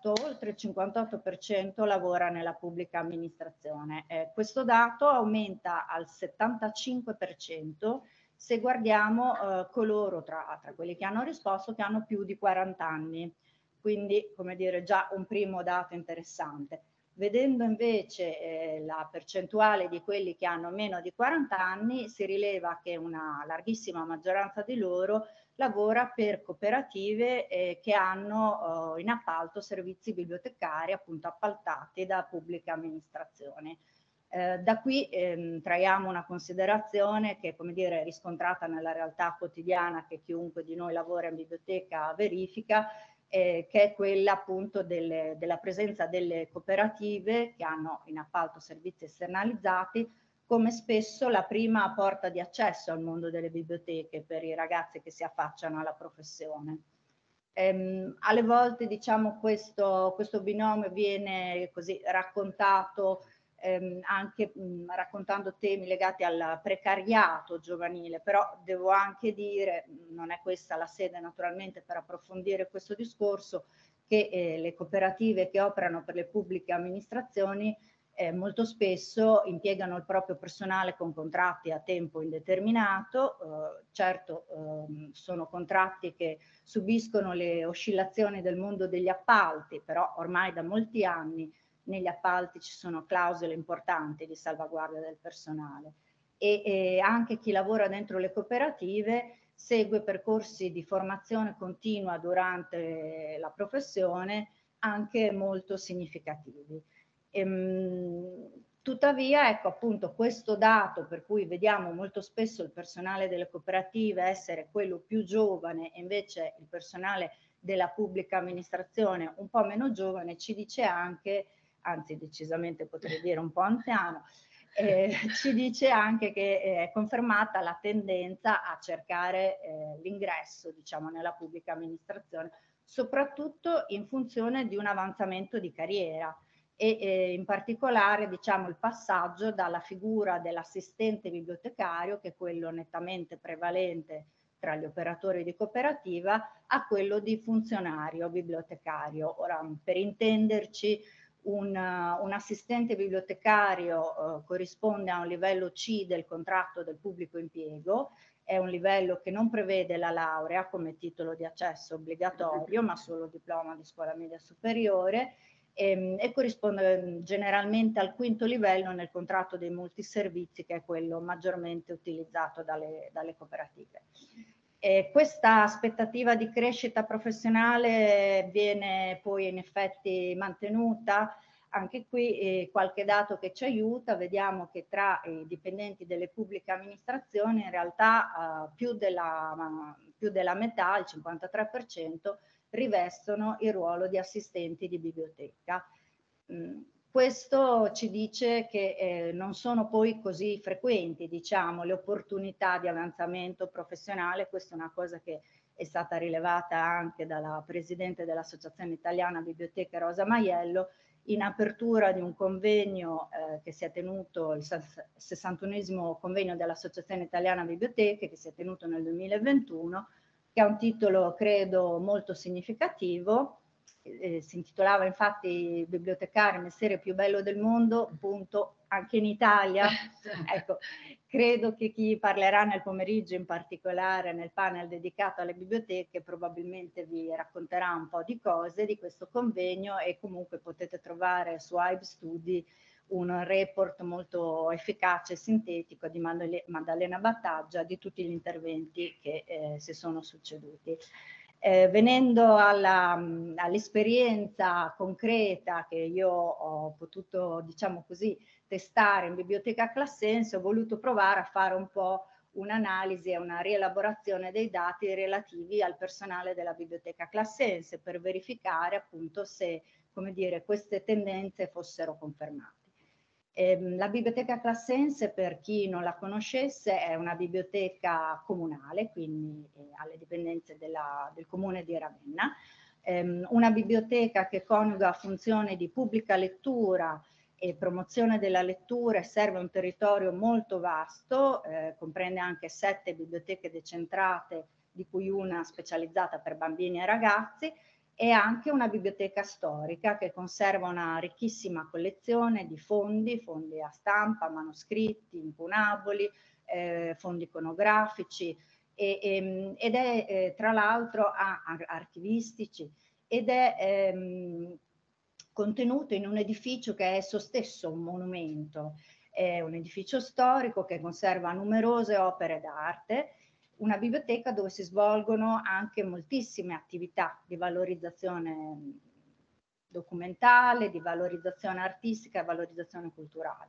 58% lavora nella pubblica amministrazione. Questo dato aumenta al 75% se guardiamo coloro tra quelli che hanno risposto che hanno più di 40 anni. Quindi, come dire, già un primo dato interessante. Vedendo invece la percentuale di quelli che hanno meno di 40 anni, si rileva che una larghissima maggioranza di loro lavora per cooperative che hanno in appalto servizi bibliotecari appunto appaltati da pubbliche amministrazioni. Da qui traiamo una considerazione che, come dire, è riscontrata nella realtà quotidiana che chiunque di noi lavora in biblioteca verifica, che è quella appunto della presenza delle cooperative che hanno in appalto servizi esternalizzati come spesso la prima porta di accesso al mondo delle biblioteche per i ragazzi che si affacciano alla professione. Alle volte, diciamo, questo binomio viene così raccontato anche raccontando temi legati al precariato giovanile, però devo anche dire, non è questa la sede naturalmente per approfondire questo discorso, che le cooperative che operano per le pubbliche amministrazioni molto spesso impiegano il proprio personale con contratti a tempo indeterminato, certo sono contratti che subiscono le oscillazioni del mondo degli appalti, però ormai da molti anni negli appalti ci sono clausole importanti di salvaguardia del personale e anche chi lavora dentro le cooperative segue percorsi di formazione continua durante la professione anche molto significativi. Tuttavia, ecco appunto questo dato per cui vediamo molto spesso il personale delle cooperative essere quello più giovane e invece il personale della pubblica amministrazione un po' meno giovane, ci dice anche, anzi decisamente potrei dire un po' anziano, ci dice anche che è confermata la tendenza a cercare l'ingresso, diciamo, nella pubblica amministrazione, soprattutto in funzione di un avanzamento di carriera. E in particolare, diciamo, il passaggio dalla figura dell'assistente bibliotecario, che è quello nettamente prevalente tra gli operatori di cooperativa, a quello di funzionario bibliotecario. Ora, per intenderci, un assistente bibliotecario corrisponde a un livello C del contratto del pubblico impiego, è un livello che non prevede la laurea come titolo di accesso obbligatorio, ma solo diploma di scuola media superiore, e corrisponde generalmente al quinto livello nel contratto dei multiservizi, che è quello maggiormente utilizzato dalle cooperative. Questa aspettativa di crescita professionale viene poi in effetti mantenuta. Anche qui qualche dato che ci aiuta, vediamo che tra i dipendenti delle pubbliche amministrazioni in realtà più della metà, il 53%, rivestono il ruolo di assistenti di biblioteca. Questo ci dice che non sono poi così frequenti, diciamo, le opportunità di avanzamento professionale. Questa è una cosa che è stata rilevata anche dalla Presidente dell'Associazione Italiana Biblioteche Rosa Maiello in apertura di un convegno che si è tenuto, il 61esimo convegno dell'Associazione Italiana Biblioteche, che si è tenuto nel 2021, che ha un titolo credo molto significativo. Si intitolava infatti Bibliotecari, mestiere più bello del mondo, appunto, anche in Italia. Ecco, credo che chi parlerà nel pomeriggio, in particolare nel panel dedicato alle biblioteche, probabilmente vi racconterà un po' di cose di questo convegno, e comunque potete trovare su Hype Studi un report molto efficace e sintetico di Maddalena Battaggia di tutti gli interventi che si sono succeduti. Venendo all'esperienza concreta che io ho potuto, diciamo così, testare in Biblioteca Classense, ho voluto provare a fare un po' un'analisi e una rielaborazione dei dati relativi al personale della Biblioteca Classense per verificare appunto se, come dire, queste tendenze fossero confermate. La Biblioteca Classense, per chi non la conoscesse, è una biblioteca comunale, quindi alle dipendenze del comune di Ravenna. Una biblioteca che coniuga funzione di pubblica lettura e promozione della lettura e serve un territorio molto vasto, comprende anche 7 biblioteche decentrate, di cui una specializzata per bambini e ragazzi, e anche una biblioteca storica che conserva una ricchissima collezione di fondi a stampa, manoscritti, impunaboli, fondi iconografici ed è tra l'altro archivistici, ed è contenuto in un edificio che è esso stesso un monumento. È un edificio storico che conserva numerose opere d'arte, una biblioteca dove si svolgono anche moltissime attività di valorizzazione documentale, di valorizzazione artistica e valorizzazione culturale.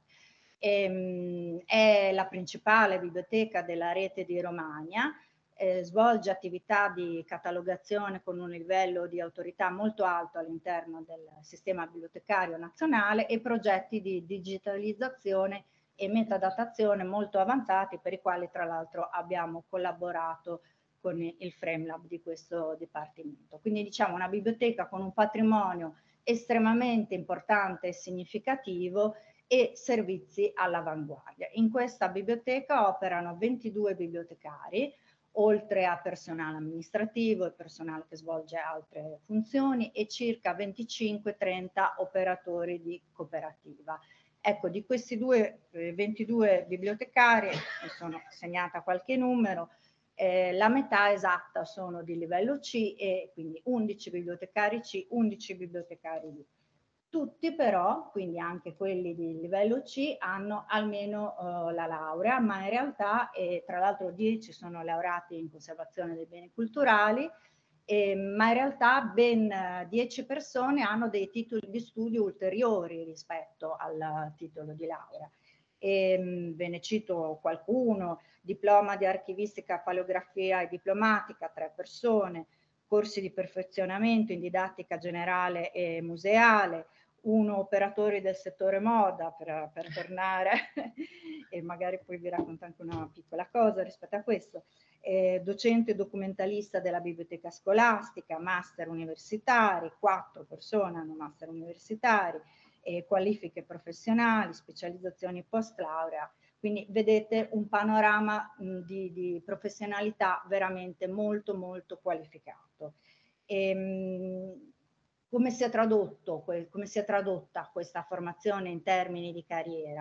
È la principale biblioteca della rete di Romagna, svolge attività di catalogazione con un livello di autorità molto alto all'interno del sistema bibliotecario nazionale e progetti di digitalizzazione e metadatazione molto avanzati, per i quali tra l'altro abbiamo collaborato con il FrameLab di questo dipartimento. Quindi diciamo una biblioteca con un patrimonio estremamente importante e significativo e servizi all'avanguardia. In questa biblioteca operano 22 bibliotecari, oltre a personale amministrativo e personale che svolge altre funzioni, e circa 25-30 operatori di cooperativa. Ecco, di questi 22 bibliotecari, mi sono segnata qualche numero, la metà esatta sono di livello C, e quindi 11 bibliotecari C, 11 bibliotecari D. Tutti però, quindi anche quelli di livello C, hanno almeno la laurea, ma in realtà, tra l'altro 10 sono laureati in conservazione dei beni culturali, ma in realtà ben 10 persone hanno dei titoli di studio ulteriori rispetto al titolo di laurea. Ve ne cito qualcuno: diploma di archivistica, paleografia e diplomatica, 3 persone, corsi di perfezionamento in didattica generale e museale, uno operatore del settore moda, per tornare e magari poi vi racconto anche una piccola cosa rispetto a questo, docente documentalista della biblioteca scolastica, master universitari, 4 persone hanno master universitari, qualifiche professionali, specializzazioni post laurea. Quindi vedete un panorama di professionalità veramente molto molto qualificato. Come si è tradotta questa formazione in termini di carriera?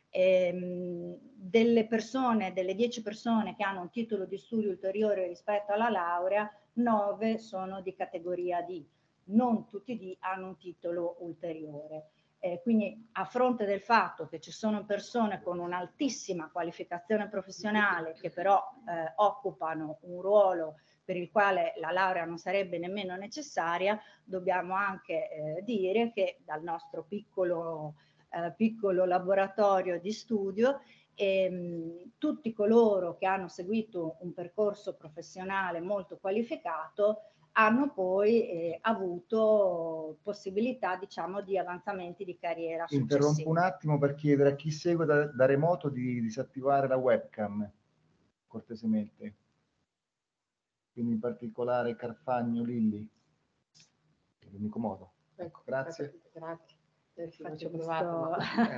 Delle 10 persone che hanno un titolo di studio ulteriore rispetto alla laurea, 9 sono di categoria D, non tutti D hanno un titolo ulteriore. Quindi a fronte del fatto che ci sono persone con un'altissima qualificazione professionale che però occupano un ruolo per il quale la laurea non sarebbe nemmeno necessaria, dobbiamo anche dire che dal nostro piccolo laboratorio di studio tutti coloro che hanno seguito un percorso professionale molto qualificato hanno poi avuto possibilità, diciamo, di avanzamenti di carriera successivi. Interrompo un attimo per chiedere a chi segue da remoto di disattivare la webcam, cortesemente. Quindi in particolare Carfagno, Lilli. È l'unico modo. Ecco, grazie. Grazie. Faccio provato,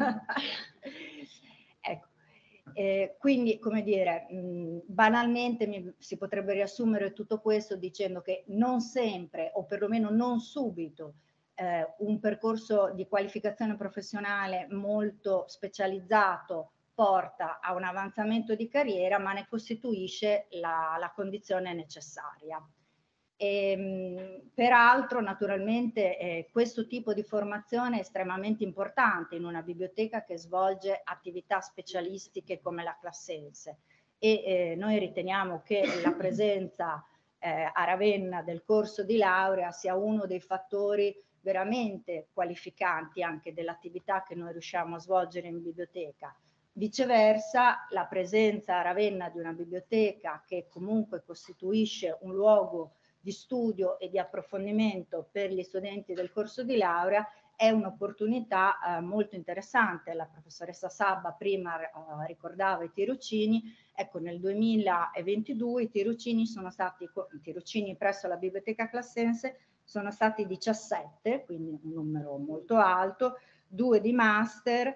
ecco. Quindi, come dire, banalmente si potrebbe riassumere tutto questo dicendo che non sempre, o perlomeno non subito, un percorso di qualificazione professionale molto specializzato porta a un avanzamento di carriera, ma ne costituisce la condizione necessaria. Peraltro, naturalmente, questo tipo di formazione è estremamente importante in una biblioteca che svolge attività specialistiche come la classense e noi riteniamo che la presenza a Ravenna del corso di laurea sia uno dei fattori veramente qualificanti anche dell'attività che noi riusciamo a svolgere in biblioteca. Viceversa, la presenza a Ravenna di una biblioteca che comunque costituisce un luogo di studio e di approfondimento per gli studenti del corso di laurea è un'opportunità molto interessante. La professoressa Sabba prima ricordava i tirocini. Ecco, nel 2022 i tirocini presso la Biblioteca Classense sono stati 17, quindi un numero molto alto, 2 di master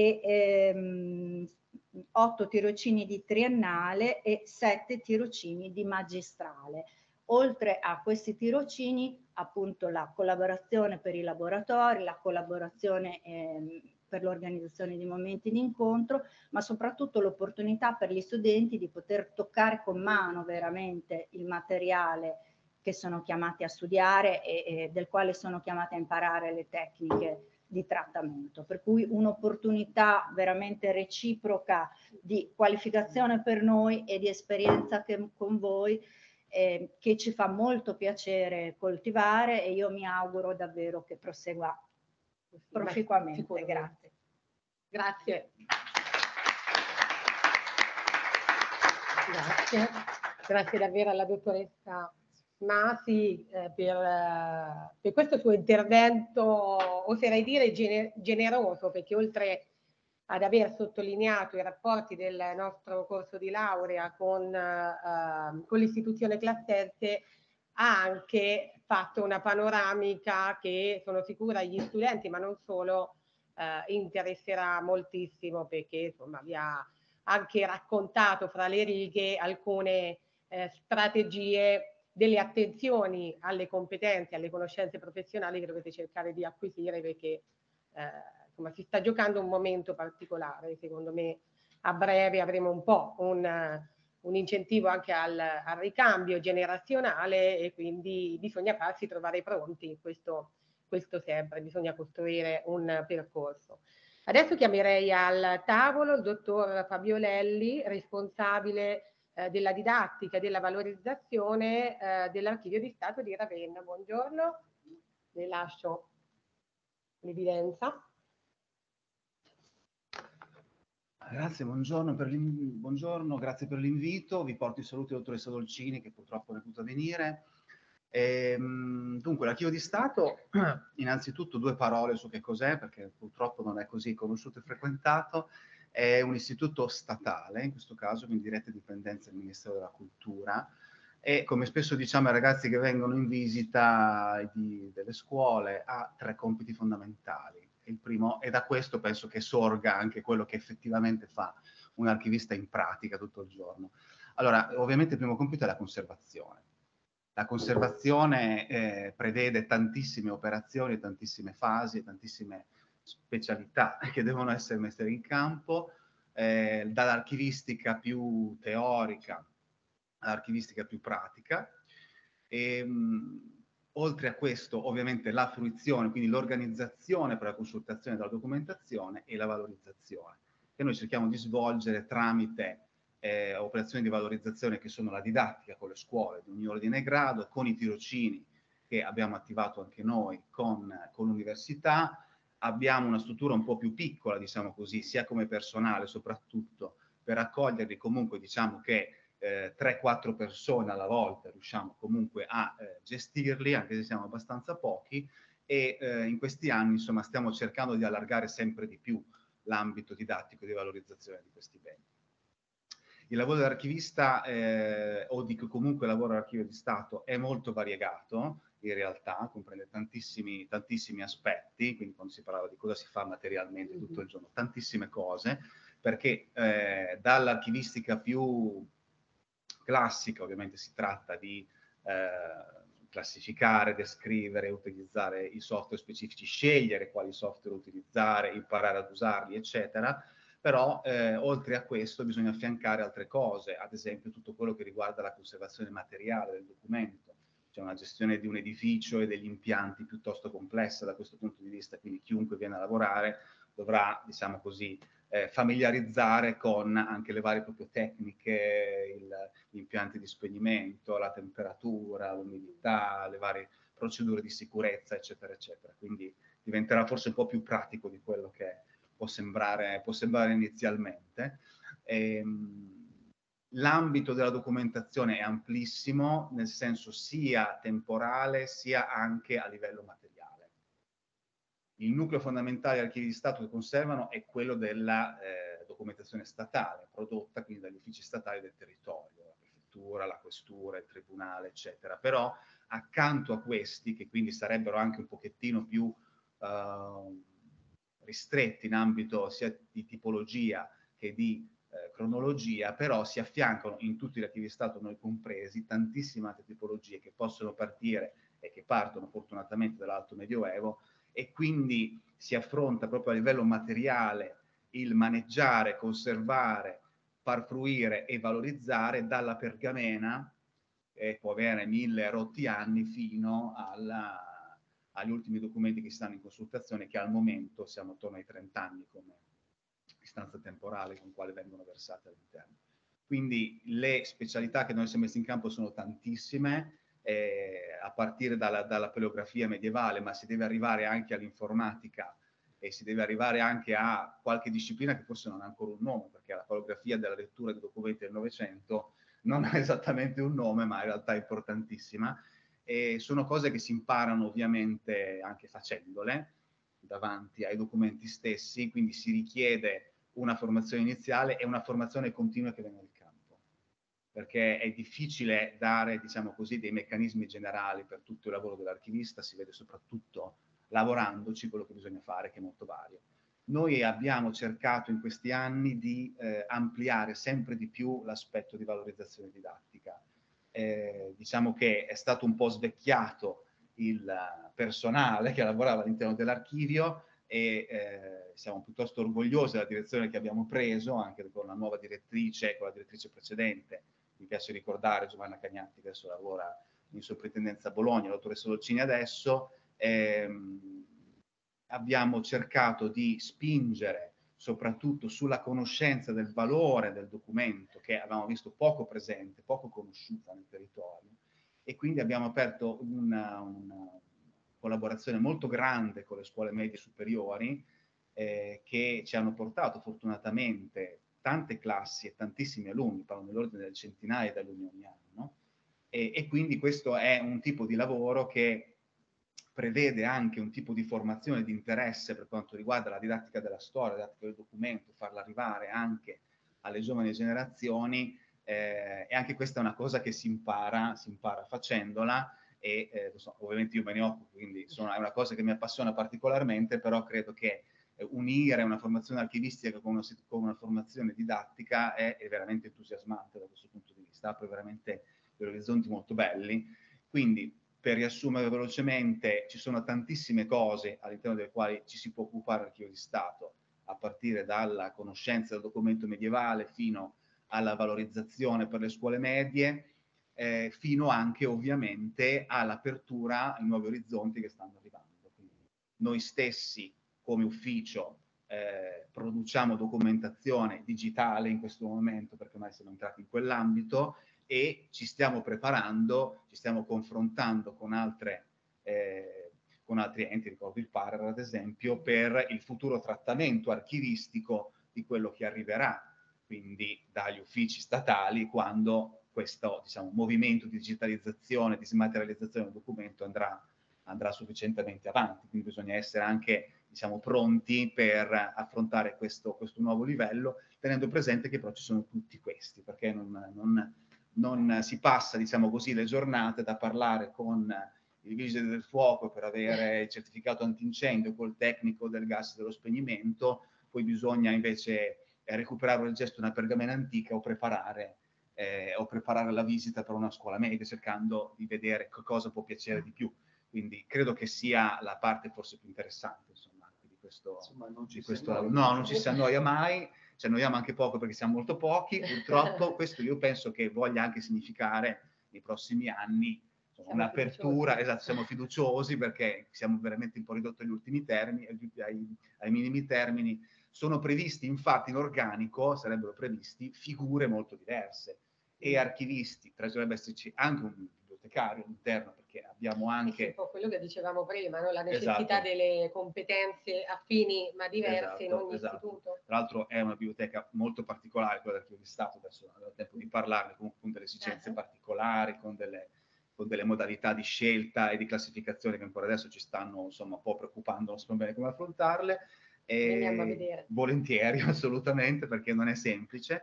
e 8 tirocini di triennale e 7 tirocini di magistrale. Oltre a questi tirocini, appunto la collaborazione per i laboratori, la collaborazione per l'organizzazione di momenti di incontro, ma soprattutto l'opportunità per gli studenti di poter toccare con mano veramente il materiale che sono chiamati a studiare e del quale sono chiamati a imparare le tecniche di trattamento. Per cui un'opportunità veramente reciproca di qualificazione per noi e di esperienza con voi che ci fa molto piacere coltivare e io mi auguro davvero che prosegua proficuamente. Grazie. Grazie. Grazie. Grazie davvero alla dottoressa Masi per questo suo intervento, oserei dire generoso, perché oltre ad aver sottolineato i rapporti del nostro corso di laurea con l'istituzione Classense, ha anche fatto una panoramica che sono sicura agli studenti, ma non solo, interesserà moltissimo, perché insomma vi ha anche raccontato fra le righe alcune strategie delle attenzioni alle competenze, alle conoscenze professionali che dovete cercare di acquisire, perché insomma si sta giocando un momento particolare. Secondo me a breve avremo un po' un incentivo anche al ricambio generazionale e quindi bisogna farsi trovare pronti, questo sempre, bisogna costruire un percorso. Adesso chiamerei al tavolo il dottor Fabio Lelli, responsabile della didattica e della valorizzazione dell'Archivio di Stato di Ravenna. Buongiorno, le lascio l'evidenza. Grazie, buongiorno, grazie per l'invito. Vi porto i saluti della dottoressa Dolcini, che purtroppo non è potuta venire. Dunque, l'Archivio di Stato, innanzitutto 2 parole su che cos'è, perché purtroppo non è così conosciuto e frequentato. È un istituto statale, in questo caso in diretta dipendenza del Ministero della Cultura, e come spesso diciamo ai ragazzi che vengono in visita delle scuole, ha 3 compiti fondamentali. Il primo, e da questo penso che sorga anche quello che effettivamente fa un archivista in pratica tutto il giorno. Allora, ovviamente il primo compito è la conservazione. La conservazione prevede tantissime operazioni, tantissime fasi, tantissime specialità che devono essere messe in campo, dall'archivistica più teorica all'archivistica più pratica. oltre a questo, ovviamente, la fruizione, quindi l'organizzazione per la consultazione della documentazione e la valorizzazione, che noi cerchiamo di svolgere tramite operazioni di valorizzazione che sono la didattica con le scuole di ogni ordine e grado, con i tirocini che abbiamo attivato anche noi con l'università. Abbiamo una struttura un po' più piccola, diciamo così, sia come personale, soprattutto per accoglierli, comunque diciamo che 3-4 persone alla volta riusciamo comunque a gestirli, anche se siamo abbastanza pochi, e in questi anni insomma stiamo cercando di allargare sempre di più l'ambito didattico di valorizzazione di questi beni. Il lavoro dell'archivista o di comunque lavoro all'Archivio di Stato è molto variegato, in realtà comprende tantissimi aspetti, quindi quando si parlava di cosa si fa materialmente tutto il giorno, tantissime cose, perché dall'archivistica più classica ovviamente si tratta di classificare, descrivere, utilizzare i software specifici, scegliere quali software utilizzare, imparare ad usarli, eccetera. Però oltre a questo bisogna affiancare altre cose, ad esempio tutto quello che riguarda la conservazione materiale del documento. C'è una gestione di un edificio e degli impianti piuttosto complessa da questo punto di vista, quindi chiunque viene a lavorare dovrà, diciamo così, familiarizzare con anche le varie proprio tecniche, gli impianti di spegnimento, la temperatura, l'umidità, le varie procedure di sicurezza, eccetera, eccetera. Quindi diventerà forse un po' più pratico di quello che può sembrare inizialmente. L'ambito della documentazione è amplissimo, nel senso sia temporale sia anche a livello materiale. Il nucleo fondamentale degli archivi di Stato che conservano è quello della documentazione statale, prodotta quindi dagli uffici statali del territorio, la prefettura, la questura, il tribunale, eccetera. Però accanto a questi, che quindi sarebbero anche un pochettino più ristretti in ambito sia di tipologia che di cronologia, però si affiancano in tutti gli archivi di Stato, noi compresi, tantissime altre tipologie che possono partire e che partono fortunatamente dall'Alto Medioevo, e quindi si affronta proprio a livello materiale il maneggiare, conservare, far fruire e valorizzare dalla pergamena, può avere 1000 rotti anni, fino agli ultimi documenti che stanno in consultazione, che al momento siamo attorno ai 30 anni come distanza temporale con quale vengono versate all'interno. Quindi le specialità che noi siamo messi in campo sono tantissime, a partire dalla paleografia medievale, ma si deve arrivare anche all'informatica e si deve arrivare anche a qualche disciplina che forse non ha ancora un nome, perché la paleografia della lettura dei documenti del Novecento non ha esattamente un nome, ma in realtà è importantissima. E sono cose che si imparano ovviamente anche facendole davanti ai documenti stessi, quindi si richiede una formazione iniziale e una formazione continua che viene nel campo, perché è difficile dare, diciamo così, dei meccanismi generali per tutto il lavoro dell'archivista, si vede soprattutto lavorandoci quello che bisogna fare, che è molto vario. Noi abbiamo cercato in questi anni di ampliare sempre di più l'aspetto di valorizzazione didattica. Diciamo che è stato un po' svecchiato il personale che lavorava all'interno dell'archivio, e siamo piuttosto orgogliosi della direzione che abbiamo preso, anche con la nuova direttrice, con la direttrice precedente. Mi piace ricordare Giovanna Cagnatti, che adesso lavora in sovrintendenza a Bologna, la dottoressa Dolcini adesso. Abbiamo cercato di spingere soprattutto sulla conoscenza del valore del documento, che avevamo visto poco presente, poco conosciuta nel territorio, e quindi abbiamo aperto una collaborazione molto grande con le scuole medie superiori, che ci hanno portato fortunatamente tante classi e tantissimi alunni, parlo nell'ordine del centinaia di alunni ogni anno, e quindi questo è un tipo di lavoro che prevede anche un tipo di formazione di interesse per quanto riguarda la didattica della storia, la didattica del documento, farla arrivare anche alle giovani generazioni, e anche questa è una cosa che si impara facendola, e ovviamente io me ne occupo, quindi è una cosa che mi appassiona particolarmente, però credo che unire una formazione archivistica con una formazione didattica è veramente entusiasmante da questo punto di vista, apre veramente degli orizzonti molto belli. Quindi, per riassumere velocemente, ci sono tantissime cose all'interno delle quali ci si può occupare l'Archivio di Stato, a partire dalla conoscenza del documento medievale fino alla valorizzazione per le scuole medie. fino anche ovviamente all'apertura ai nuovi orizzonti che stanno arrivando. Quindi noi stessi come ufficio produciamo documentazione digitale in questo momento, perché ormai siamo entrati in quell'ambito, e ci stiamo preparando, ci stiamo confrontando con altri enti, ricordo il PARER ad esempio, per il futuro trattamento archivistico di quello che arriverà, quindi dagli uffici statali, quando questo, diciamo, movimento di digitalizzazione, di smaterializzazione del documento andrà sufficientemente avanti. Quindi bisogna essere anche, diciamo, pronti per affrontare questo nuovo livello, tenendo presente che però ci sono tutti questi, perché non si passa, diciamo così, le giornate da parlare con il vigile del fuoco per avere il certificato antincendio, col tecnico del gas dello spegnimento, poi bisogna invece recuperare il gesto di una pergamena antica o preparare la visita per una scuola media, cercando di vedere cosa può piacere di più. Quindi credo che sia la parte forse più interessante, insomma, di questo. Insomma, non ci si annoia mai, ci annoiamo anche poco perché siamo molto pochi, purtroppo. Questo io penso che voglia anche significare nei prossimi anni un'apertura, esatto, siamo fiduciosi perché siamo veramente un po' ridotti agli ultimi termini, ai minimi termini. Sono previsti, infatti, in organico, sarebbero previsti figure molto diverse, e archivisti, dovrebbe esserci anche un bibliotecario all'interno, perché abbiamo anche... un po' quello che dicevamo prima, no? La necessità esatto. delle competenze affini ma diverse in ogni istituto. Tra l'altro è una biblioteca molto particolare, quella dell'Archivio di Stato, adesso non avevo tempo di parlarne, comunque con delle esigenze particolari, con delle modalità di scelta e di classificazione che ancora adesso ci stanno, insomma, un po' preoccupando, non sappiamo bene come affrontarle. Veniamo a vedere. Volentieri, assolutamente, perché non è semplice.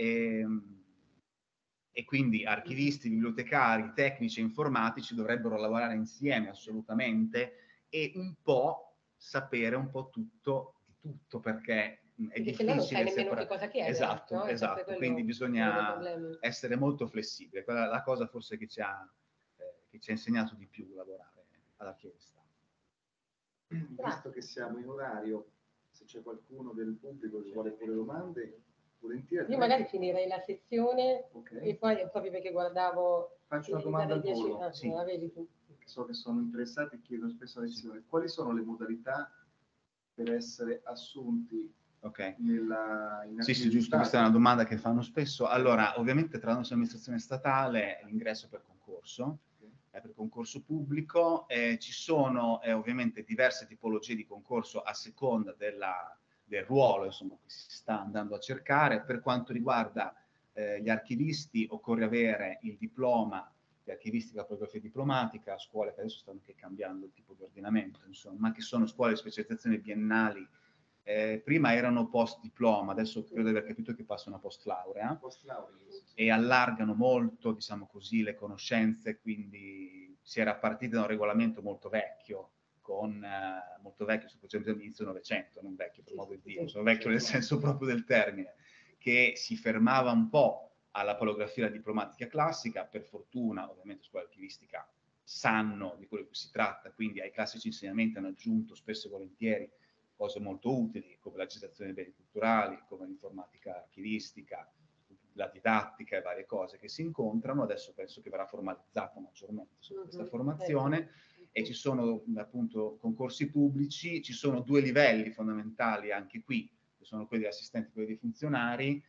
E quindi archivisti, bibliotecari, tecnici e informatici dovrebbero lavorare insieme assolutamente, e un po' sapere un po' tutto di tutto, perché è difficile. Non sai nemmeno che cosa chiedere. Esatto, no? esatto. Quindi bisogna essere molto flessibili. Quella è la cosa forse che ci ha insegnato di più lavorare all'Archivio di Stato. Visto che siamo in orario, se c'è qualcuno del pubblico che vuole porre domande, volentieri. Io magari finirei la sessione, e poi proprio perché guardavo... Faccio una domanda al volo. Sì. So che sono interessati e chiedo spesso lezione. Quali sono le modalità per essere assunti Sì, giusto, questa è una domanda che fanno spesso. Allora, ovviamente trattandosi di amministrazione statale, l'ingresso è per concorso, è per concorso pubblico, ci sono ovviamente diverse tipologie di concorso a seconda del ruolo, insomma, che si sta andando a cercare. Per quanto riguarda gli archivisti, occorre avere il diploma di archivistica, fotografia diplomatica, scuole che adesso stanno anche cambiando il tipo di ordinamento, insomma, che sono scuole di specializzazione biennali. Prima erano post diploma, adesso credo di aver capito che passano a post laurea, e allargano molto, diciamo così, le conoscenze. Quindi si era partiti da un regolamento molto vecchio, molto vecchio, sto facendo all'inizio del Novecento, non vecchio per modo di dire, sono vecchio nel senso proprio del termine, che si fermava un po' alla paleografia diplomatica classica. Per fortuna, ovviamente, scuola archivistica sanno di quello che si tratta, quindi ai classici insegnamenti hanno aggiunto spesso e volentieri cose molto utili, come la gestazione dei beni culturali, come l'informatica archivistica, la didattica e varie cose che si incontrano. Adesso penso che verrà formalizzata maggiormente questa formazione, e ci sono appunto concorsi pubblici. Ci sono due livelli fondamentali anche qui, che sono quelli di assistenti e quelli di funzionari,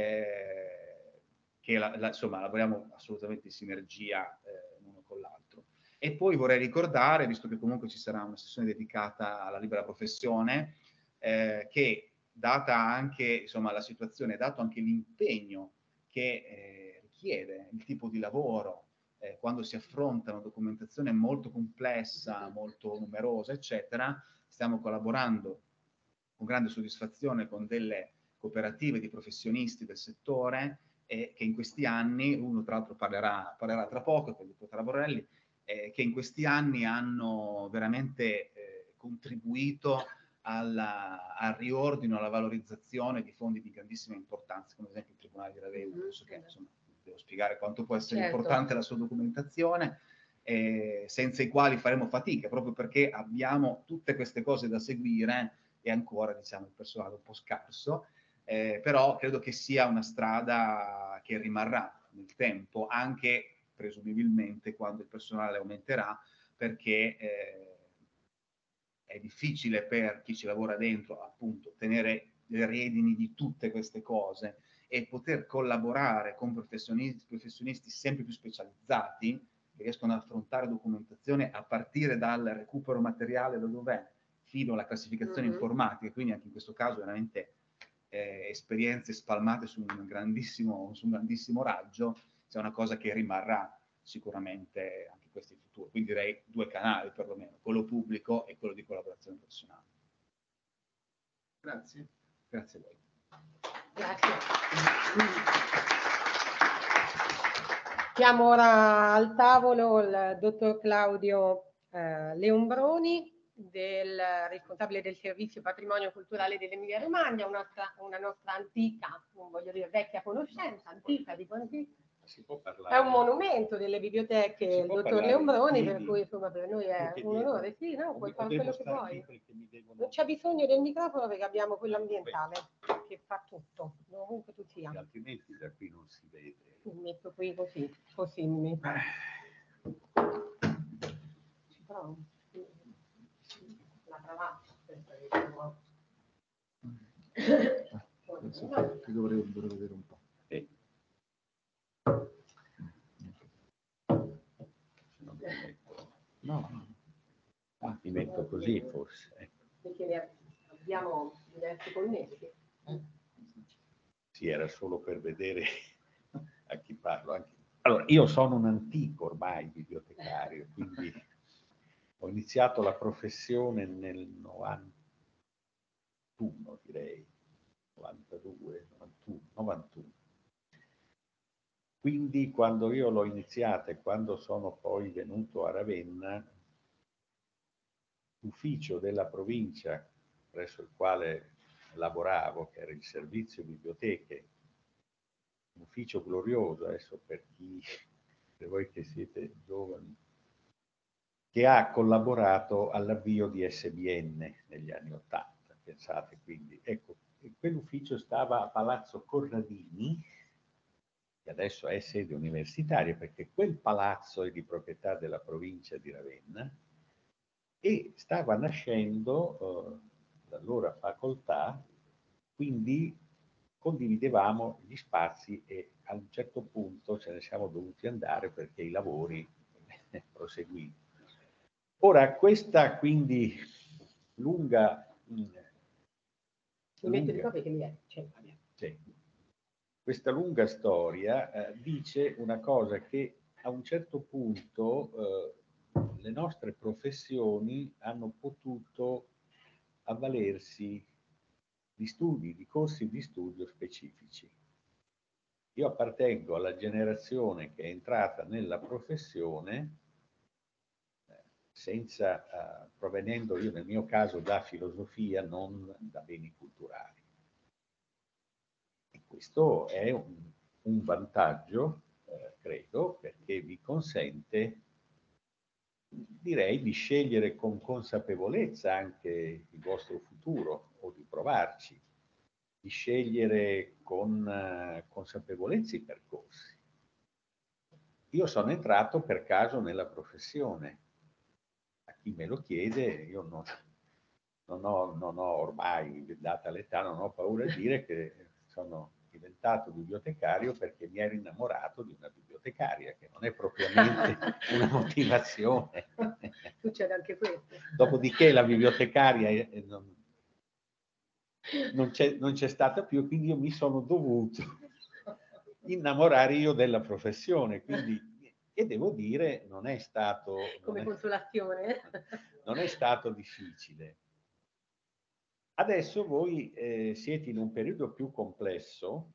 che insomma lavoriamo assolutamente in sinergia l'uno con l'altro. E poi vorrei ricordare, visto che comunque ci sarà una sessione dedicata alla libera professione, che data anche, insomma, la situazione, dato anche l'impegno che richiede il tipo di lavoro, quando si affronta una documentazione molto complessa, molto numerosa, eccetera, stiamo collaborando con grande soddisfazione con delle cooperative di professionisti del settore, che in questi anni, uno tra l'altro parlerà tra poco, con il dottor Borrelli, che in questi anni hanno veramente contribuito al riordino, alla valorizzazione di fondi di grandissima importanza, come ad esempio il Tribunale di Ravenna. Penso che, insomma, devo spiegare quanto può essere importante la sua documentazione, senza i quali faremo fatica, proprio perché abbiamo tutte queste cose da seguire e ancora, diciamo, il personale un po' scarso, però credo che sia una strada che rimarrà nel tempo, anche presumibilmente quando il personale aumenterà, perché è difficile per chi ci lavora dentro, appunto, tenere le redini di tutte queste cose e poter collaborare con professionisti sempre più specializzati che riescono ad affrontare documentazione a partire dal recupero materiale da dov'è fino alla classificazione informatica, quindi anche in questo caso veramente esperienze spalmate su un grandissimo raggio, c'è una cosa che rimarrà sicuramente anche questo in futuro. Quindi direi 2 canali perlomeno, quello pubblico e quello di collaborazione professionale. Grazie. Grazie a voi. Grazie. Chiamo ora al tavolo il dottor Claudio Leombroni, responsabile del servizio patrimonio culturale dell'Emilia Romagna, una nostra antica, non voglio dire vecchia conoscenza, antica, dico antica. Si può parlare. È un monumento delle biblioteche, il dottor Leombroni, per cui insomma per noi è un onore. Sì, no, puoi fare quello che vuoi. Non c'è bisogno del microfono perché abbiamo quello ambientale che fa tutto, ovunque tu sia. Altrimenti da qui non si vede. Mi metto qui così mi metto. Ci provo. La cravatta. Ti dovrebbero vedere un po'. No. Mi metto così forse. Perché abbiamo diversi connessi. Sì, era solo per vedere a chi parlo. Allora, io sono un antico ormai bibliotecario, quindi ho iniziato la professione nel 91, direi, 92, 91. Quindi quando io l'ho iniziata e quando sono poi venuto a Ravenna, l'ufficio della provincia presso il quale lavoravo, che era il servizio biblioteche, un ufficio glorioso, adesso per voi che siete giovani, che ha collaborato all'avvio di SBN negli anni '80, pensate, quindi. Ecco, quell'ufficio stava a Palazzo Corradini, che adesso è sede universitaria, perché quel palazzo è di proprietà della provincia di Ravenna, e stava nascendo l'allora facoltà, quindi condividevamo gli spazi e a un certo punto ce ne siamo dovuti andare perché i lavori proseguivano. Ora, questa quindi lunga... Questa lunga storia dice una cosa, che a un certo punto le nostre professioni hanno potuto avvalersi di studi, di corsi di studio specifici. Io appartengo alla generazione che è entrata nella professione provenendo io nel mio caso da filosofia, non da beni culturali. E questo è un vantaggio, credo, perché vi consente, direi, di scegliere con consapevolezza anche il vostro futuro, o di provarci, di scegliere con consapevolezza i percorsi. Io sono entrato per caso nella professione. A chi me lo chiede, io non ho ormai, data l'età, non ho paura di dire che sono diventato bibliotecario perché mi ero innamorato di una bibliotecaria, che non è propriamente una motivazione. Succede anche questo. Dopodiché la bibliotecaria non c'è stata più, quindi io mi sono dovuto innamorare io della professione, quindi, e devo dire non è stato... Come consolazione. Non è stato difficile. Adesso voi siete in un periodo più complesso,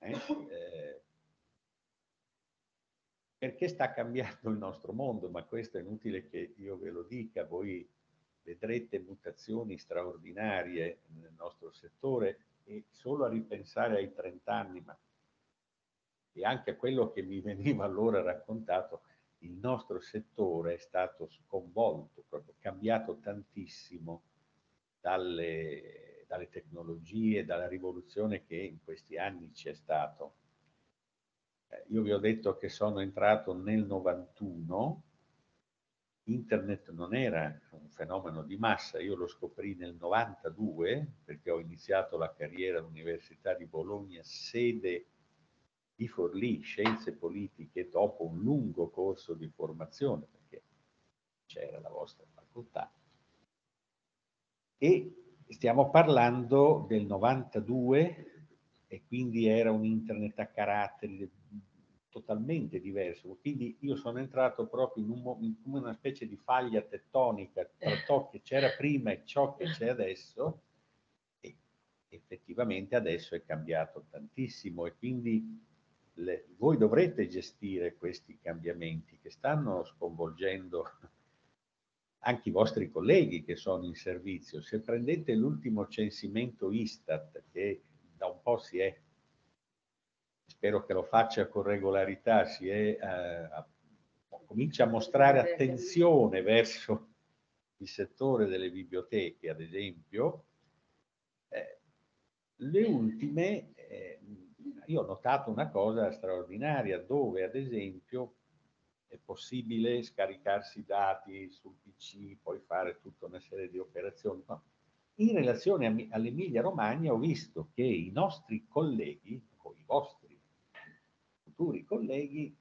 perché sta cambiando il nostro mondo, ma questo è inutile che io ve lo dica, voi vedrete mutazioni straordinarie nel nostro settore, e solo a ripensare ai 30 anni, ma e anche a quello che mi veniva allora raccontato, il nostro settore è stato sconvolto, proprio cambiato tantissimo dalle tecnologie, dalla rivoluzione che in questi anni c'è stato. Io vi ho detto che sono entrato nel 91, Internet non era un fenomeno di massa, io lo scoprì nel 92 perché ho iniziato la carriera all'Università di Bologna, sede di Forlì, Scienze Politiche, dopo un lungo corso di formazione, perché c'era la vostra facoltà. E stiamo parlando del 92 e quindi era un internet a caratteri totalmente diverso. Quindi io sono entrato proprio in una specie di faglia tettonica tra ciò che c'era prima e ciò che c'è adesso, e effettivamente adesso è cambiato tantissimo e quindi voi dovrete gestire questi cambiamenti che stanno sconvolgendo anche i vostri colleghi che sono in servizio. Se prendete l'ultimo censimento Istat, che da un po' spero che lo faccia con regolarità, comincia a mostrare attenzione verso il settore delle biblioteche, ad esempio, le ultime, io ho notato una cosa straordinaria, dove ad esempio è possibile scaricarsi dati sul PC, poi fare tutta una serie di operazioni. No. In relazione all'Emilia Romagna ho visto che i nostri colleghi, o i vostri futuri colleghi,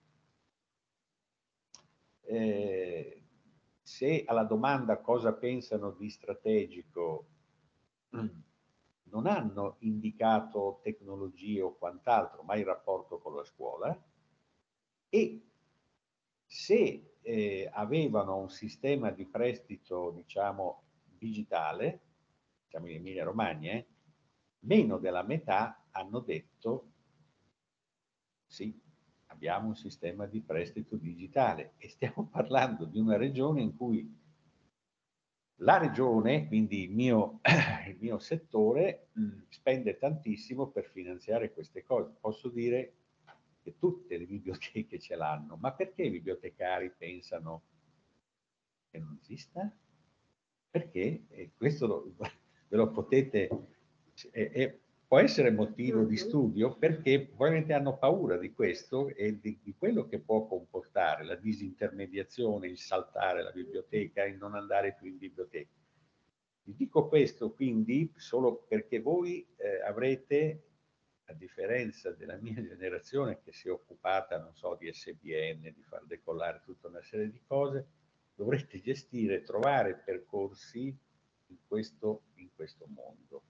se alla domanda cosa pensano di strategico non hanno indicato tecnologie o quant'altro, ma il rapporto con la scuola, e se avevano un sistema di prestito, diciamo, digitale, diciamo in Emilia Romagna, meno della metà hanno detto sì, abbiamo un sistema di prestito digitale, e stiamo parlando di una regione in cui la regione, quindi il mio settore, spende tantissimo per finanziare queste cose. Posso dire che tutte le biblioteche ce l'hanno, ma perché i bibliotecari pensano che non esista? Perché questo ve lo potete... può essere motivo di studio, perché probabilmente hanno paura di questo e di quello che può comportare la disintermediazione, il saltare la biblioteca, il non andare più in biblioteca. Vi dico questo quindi solo perché voi avrete, a differenza della mia generazione che si è occupata, non so, di SBN, di far decollare tutta una serie di cose, dovrete gestire, trovare percorsi in questo mondo.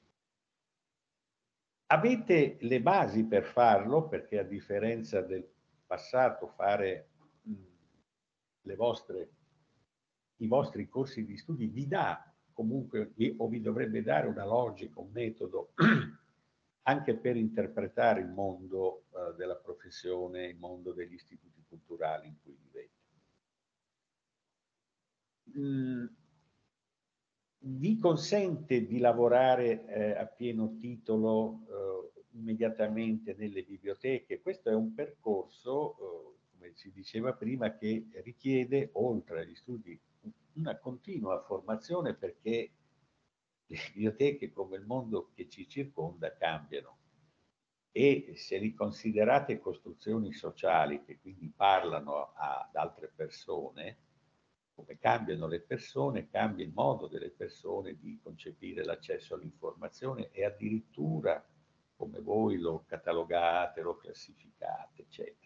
Avete le basi per farlo, perché a differenza del passato fare i vostri corsi di studi vi dà comunque, o vi dovrebbe dare una logica, un metodo anche per interpretare il mondo della professione, il mondo degli istituti culturali in cui vivete. Vi consente di lavorare a pieno titolo immediatamente nelle biblioteche. Questo è un percorso, come si diceva prima, che richiede, oltre agli studi, una continua formazione, perché le biblioteche, come il mondo che ci circonda, cambiano. E se li considerate costruzioni sociali che quindi parlano ad altre persone, come cambiano le persone, cambia il modo delle persone di concepire l'accesso all'informazione e addirittura come voi lo catalogate, lo classificate, eccetera.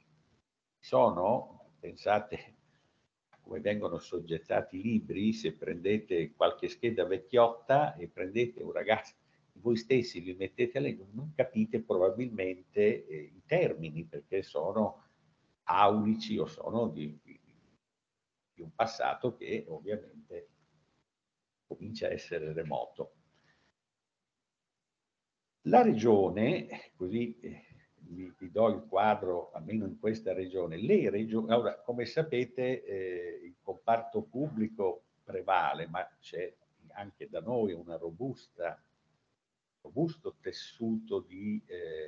Pensate come vengono soggettati i libri, se prendete qualche scheda vecchiotta e prendete un ragazzo, voi stessi li mettete a leggere, non capite probabilmente i termini, perché sono aulici o sono di un passato che ovviamente comincia a essere remoto. La regione, così vi do il quadro, almeno in questa regione, ora, come sapete il comparto pubblico prevale, ma c'è anche da noi un robusto tessuto di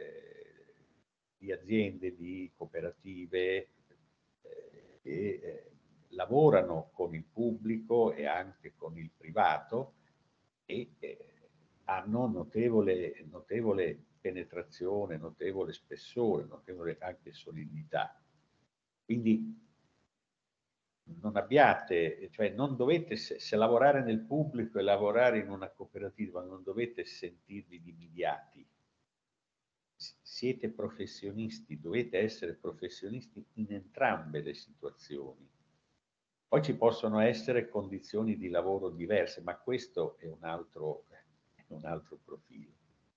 aziende, di cooperative che lavorano con il pubblico e anche con il privato e hanno notevole penetrazione, notevole spessore, notevole anche solidità. Quindi non abbiate, cioè non dovete, se lavorare nel pubblico e lavorare in una cooperativa, non dovete sentirvi dimidiati. Siete professionisti, dovete essere professionisti in entrambe le situazioni. Poi ci possono essere condizioni di lavoro diverse, ma questo è un altro profilo.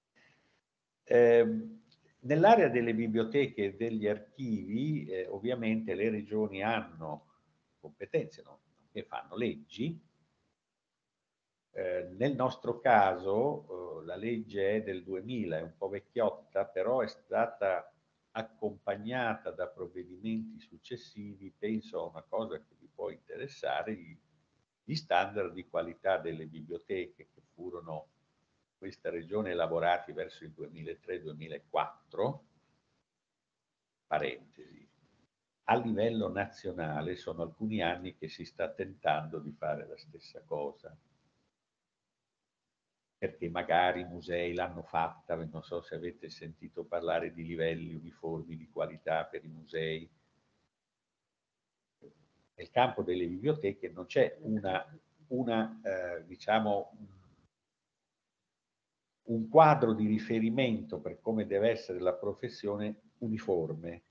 Nell'area delle biblioteche e degli archivi, ovviamente le regioni hanno competenze, no? Che fanno leggi. Nel nostro caso la legge è del 2000, è un po' vecchiotta, però è stata accompagnata da provvedimenti successivi. Penso a una cosa che vi può interessare, gli standard di qualità delle biblioteche che furono in questa regione elaborati verso il 2003-2004, parentesi. A livello nazionale sono alcuni anni che si sta tentando di fare la stessa cosa, perché magari i musei l'hanno fatta, non so se avete sentito parlare di livelli uniformi di qualità per i musei. Nel campo delle biblioteche non c'è diciamo, un quadro di riferimento per come deve essere la professione uniforme.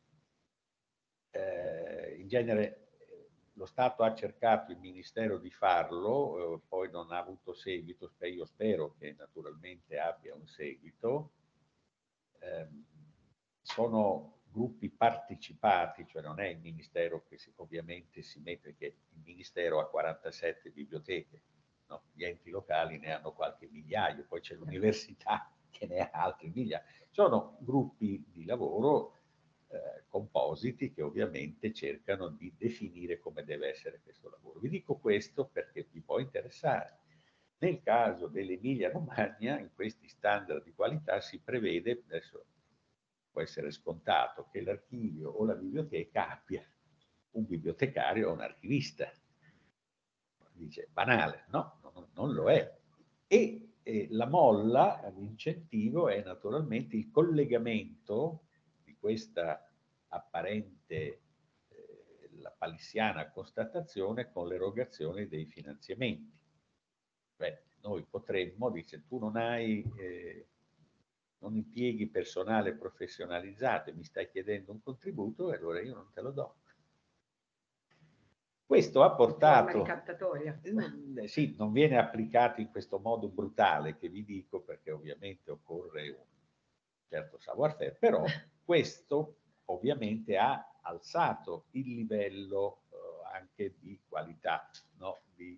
In genere lo Stato ha cercato, il Ministero, di farlo, poi non ha avuto seguito, io spero che naturalmente abbia un seguito. Sono gruppi partecipati, cioè non è il Ministero che ovviamente si mette, che il Ministero ha 47 biblioteche, no? Gli enti locali ne hanno qualche migliaio, poi c'è l'università che ne ha altri migliaia. Sono gruppi di lavoro compositi che ovviamente cercano di definire come deve essere questo lavoro. Vi dico questo perché vi può interessare. Nel caso dell'Emilia-Romagna, in questi standard di qualità si prevede, adesso può essere scontato, che l'archivio o la biblioteca abbia un bibliotecario o un archivista. Dice, banale, no, non lo è. E la molla, l'incentivo è naturalmente il collegamento di questa apparente lapalissiana constatazione con l'erogazione dei finanziamenti. Beh, noi potremmo, dice, tu non impieghi personale professionalizzato e mi stai chiedendo un contributo, e allora io non te lo do. Questo ha portato... Sì, non viene applicato in questo modo brutale che vi dico, perché ovviamente occorre un certo savoir-faire, però questo ovviamente ha alzato il livello anche di qualità, no?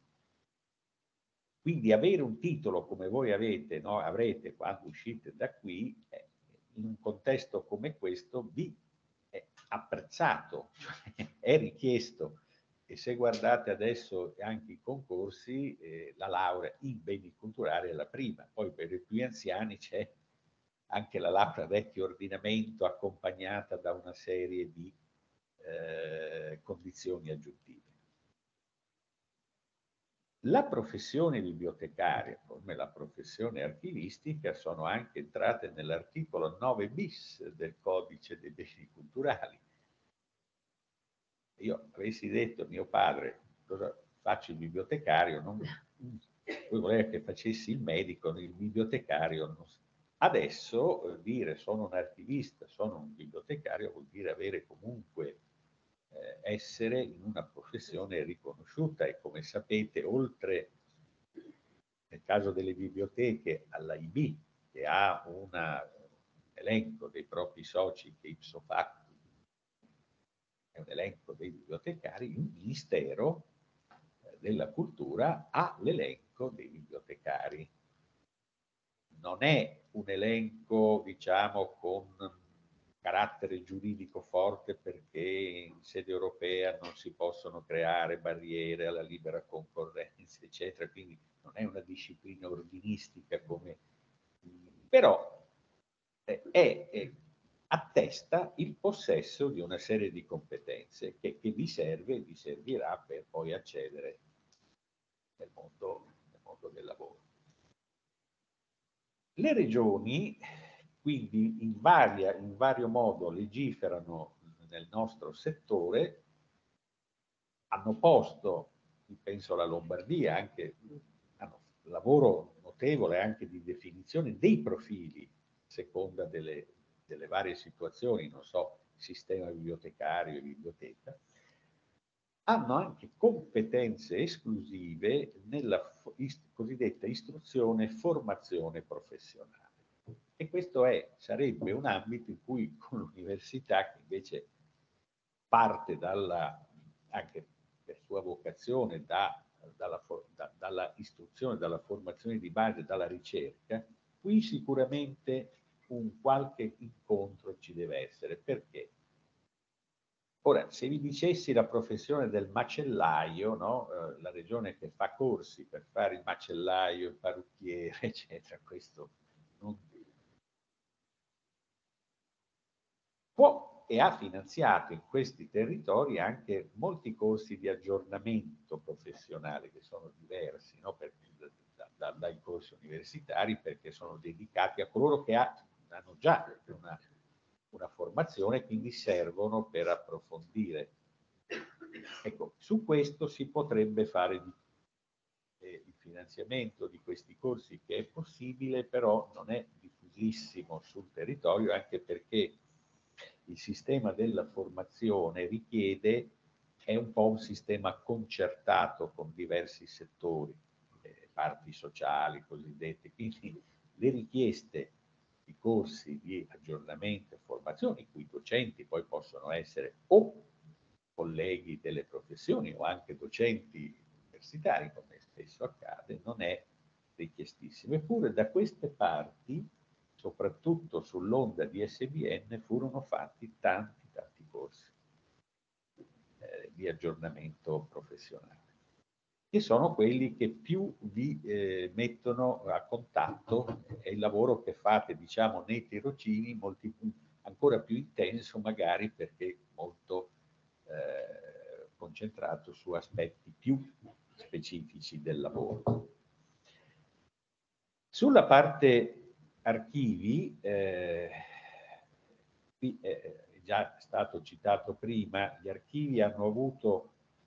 Quindi avere un titolo come voi avete, no? Avrete quando uscite da qui, in un contesto come questo, vi è apprezzato, cioè è richiesto. E se guardate adesso anche i concorsi, la laurea in beni culturali è la prima, poi per i più anziani c'è anche la laurea vecchio ordinamento accompagnata da una serie di condizioni aggiuntive. La professione bibliotecaria, come la professione archivistica, sono anche entrate nell'articolo 9 bis del Codice dei beni culturali. Io avessi detto a mio padre cosa faccio il bibliotecario, lui voleva che facessi il medico, il bibliotecario. Adesso dire sono un archivista, sono un bibliotecario vuol dire avere comunque essere in una professione riconosciuta, e come sapete, oltre nel caso delle biblioteche all'AIB, che ha un elenco dei propri soci che ipso facto è un elenco dei bibliotecari, il Ministero della Cultura ha l'elenco dei bibliotecari. Non è un elenco, diciamo, con carattere giuridico forte, perché in sede europea non si possono creare barriere alla libera concorrenza, eccetera, quindi non è una disciplina ordinistica come... però attesta il possesso di una serie di competenze che vi serve e vi servirà per poi accedere nel mondo del lavoro. Le regioni quindi in vario modo legiferano nel nostro settore, hanno posto, penso alla Lombardia, anche hanno un lavoro notevole anche di definizione dei profili, a seconda delle varie situazioni, non so, sistema bibliotecario e biblioteca, hanno anche competenze esclusive nella cosiddetta istruzione e formazione professionale. E questo sarebbe un ambito in cui con l'università, che invece parte anche per sua vocazione dalla istruzione, dalla formazione di base, dalla ricerca, qui sicuramente un qualche incontro ci deve essere. Perché? Ora, se vi dicessi la professione del macellaio, no? La regione che fa corsi per fare il macellaio, il parrucchiere, eccetera, questo non può e ha finanziato in questi territori anche molti corsi di aggiornamento professionale che sono diversi, no? Dai corsi universitari, perché sono dedicati a coloro che hanno già una formazione, quindi servono per approfondire. Ecco, su questo si potrebbe fare il finanziamento di questi corsi, che è possibile, però non è diffusissimo sul territorio, anche perché il sistema della formazione è un po' un sistema concertato con diversi settori, parti sociali cosiddette, quindi le richieste di corsi di aggiornamento e formazione, i cui docenti poi possono essere o colleghi delle professioni o anche docenti universitari, come spesso accade, non è richiestissimo. Eppure da queste parti, soprattutto sull'onda di SBN, furono fatti tanti corsi di aggiornamento professionale, che sono quelli che più vi mettono a contatto. È il lavoro che fate, diciamo, nei tirocini, ancora più intenso magari, perché molto concentrato su aspetti più specifici del lavoro. Sulla parte archivi, qui è già stato citato prima, gli archivi hanno avuto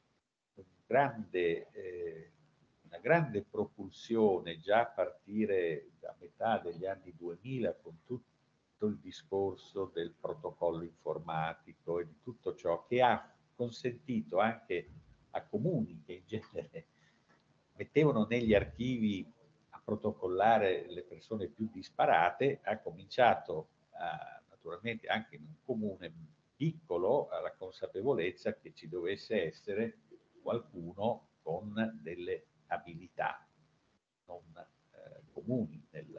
una grande propulsione già a partire da metà degli anni 2000, con tutto il discorso del protocollo informatico e di tutto ciò che ha consentito anche a comuni che in genere mettevano negli archivi a protocollare le persone più disparate, ha cominciato naturalmente anche in un comune piccolo alla consapevolezza che ci dovesse essere qualcuno con delle abilità non comuni.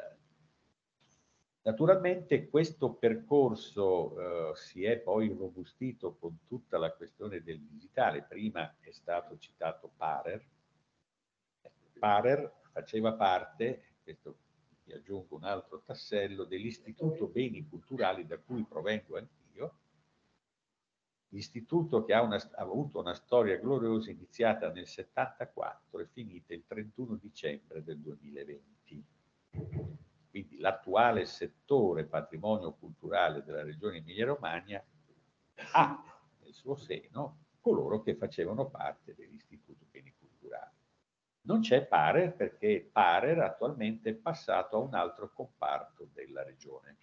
Naturalmente questo percorso si è poi robustito con tutta la questione del digitale. Prima è stato citato Parer. Parer faceva parte, questo vi aggiungo un altro tassello, dell'Istituto Beni Culturali da cui provengo anch'io, l'istituto che ha avuto una storia gloriosa iniziata nel 74 e finita il 31 dicembre del 2020. Quindi l'attuale settore patrimonio culturale della regione Emilia-Romagna ha nel suo seno coloro che facevano parte dell'Istituto Beni Culturali. Non c'è Parer, perché Parer attualmente è passato a un altro comparto della regione.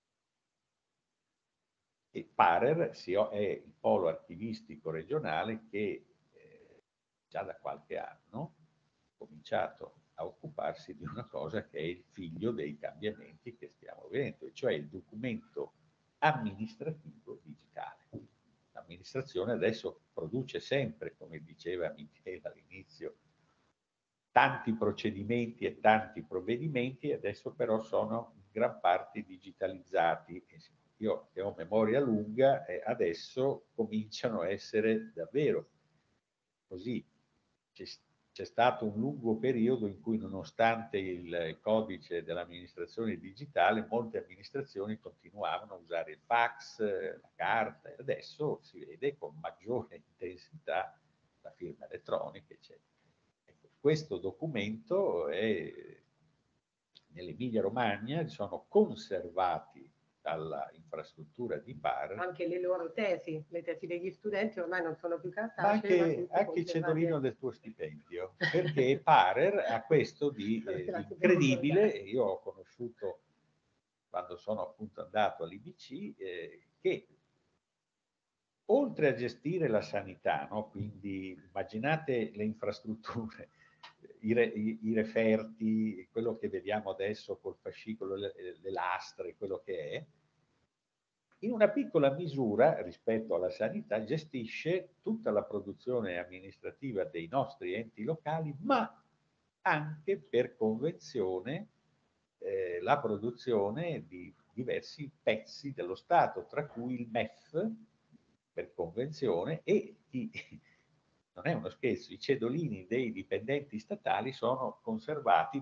E Parer è il polo archivistico regionale che già da qualche anno ha cominciato a occuparsi di una cosa che è il figlio dei cambiamenti che stiamo vedendo, cioè il documento amministrativo digitale. L'amministrazione adesso produce sempre, come diceva Michele all'inizio, tanti procedimenti e tanti provvedimenti, adesso però sono in gran parte digitalizzati. Io che ho memoria lunga, adesso cominciano a essere davvero così. C'è stato un lungo periodo in cui, nonostante il codice dell'amministrazione digitale, molte amministrazioni continuavano a usare il fax, la carta, e adesso si vede con maggiore intensità la firma elettronica, eccetera. Ecco, questo documento ne nell'Emilia Romagna sono conservati dalla infrastruttura di Parer. Anche le loro tesi, le tesi degli studenti ormai non sono più Ma cartacee, anche il cedolino del tuo stipendio, perché Parer ha questo di incredibile. Io ho conosciuto, quando sono appunto andato all'IBC, che oltre a gestire la sanità, no? Quindi immaginate le infrastrutture, i referti, quello che vediamo adesso col fascicolo, le lastre, quello che è, in una piccola misura rispetto alla sanità gestisce tutta la produzione amministrativa dei nostri enti locali, ma anche per convenzione la produzione di diversi pezzi dello Stato, tra cui il MEF per convenzione, e non è uno scherzo, i cedolini dei dipendenti statali sono conservati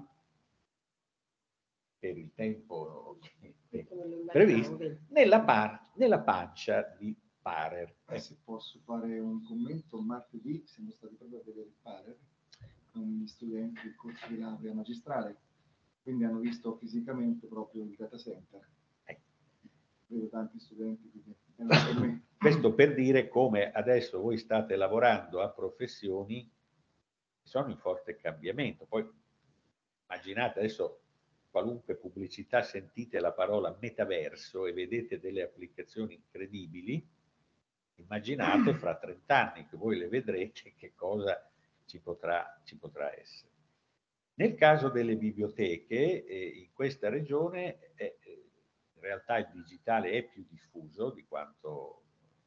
per il tempo previsto nella pancia di Parer. Se posso fare un commento, martedì siamo stati proprio a vedere il Parer con gli studenti del corso di laurea magistrale, quindi hanno visto fisicamente proprio il data center. Vedo tanti studenti, quindi per me. Questo per dire come adesso voi state lavorando a professioni che sono in forte cambiamento. Poi immaginate adesso, qualunque pubblicità sentite la parola metaverso e vedete delle applicazioni incredibili, immaginate fra 30 anni che voi le vedrete che cosa ci potrà essere. Nel caso delle biblioteche, in questa regione in realtà il digitale è più diffuso di quanto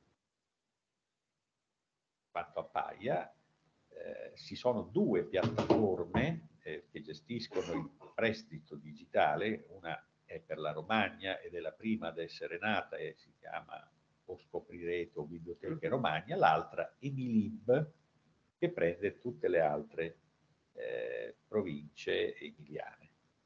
appaia. Ci sono due piattaforme che gestiscono il prestito digitale, una è per la Romagna ed è la prima ad essere nata e si chiama O Scoprirete o Biblioteche Romagna, l'altra Emilib, che prende tutte le altre province emiliane.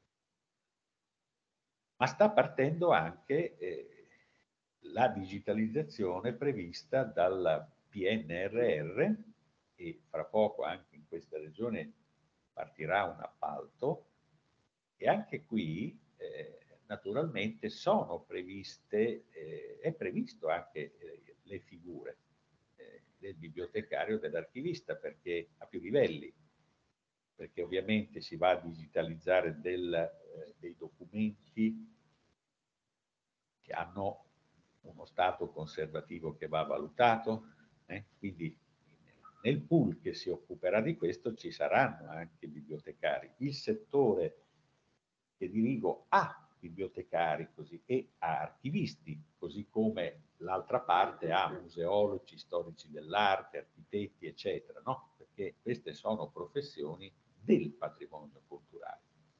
Ma sta partendo anche la digitalizzazione prevista dal PNRR, e fra poco anche in questa regione partirà un appalto, e anche qui naturalmente sono previste, è previsto anche le figure del bibliotecario, dell'archivista, perché a più livelli, perché ovviamente si va a digitalizzare dei documenti che hanno uno stato conservativo che va valutato, quindi nel pool che si occuperà di questo ci saranno anche bibliotecari. Il settore che dirigo ha bibliotecari così, e ha archivisti, così come l'altra parte ha museologi, storici dell'arte, architetti, eccetera, no? Perché queste sono professioni del patrimonio culturale.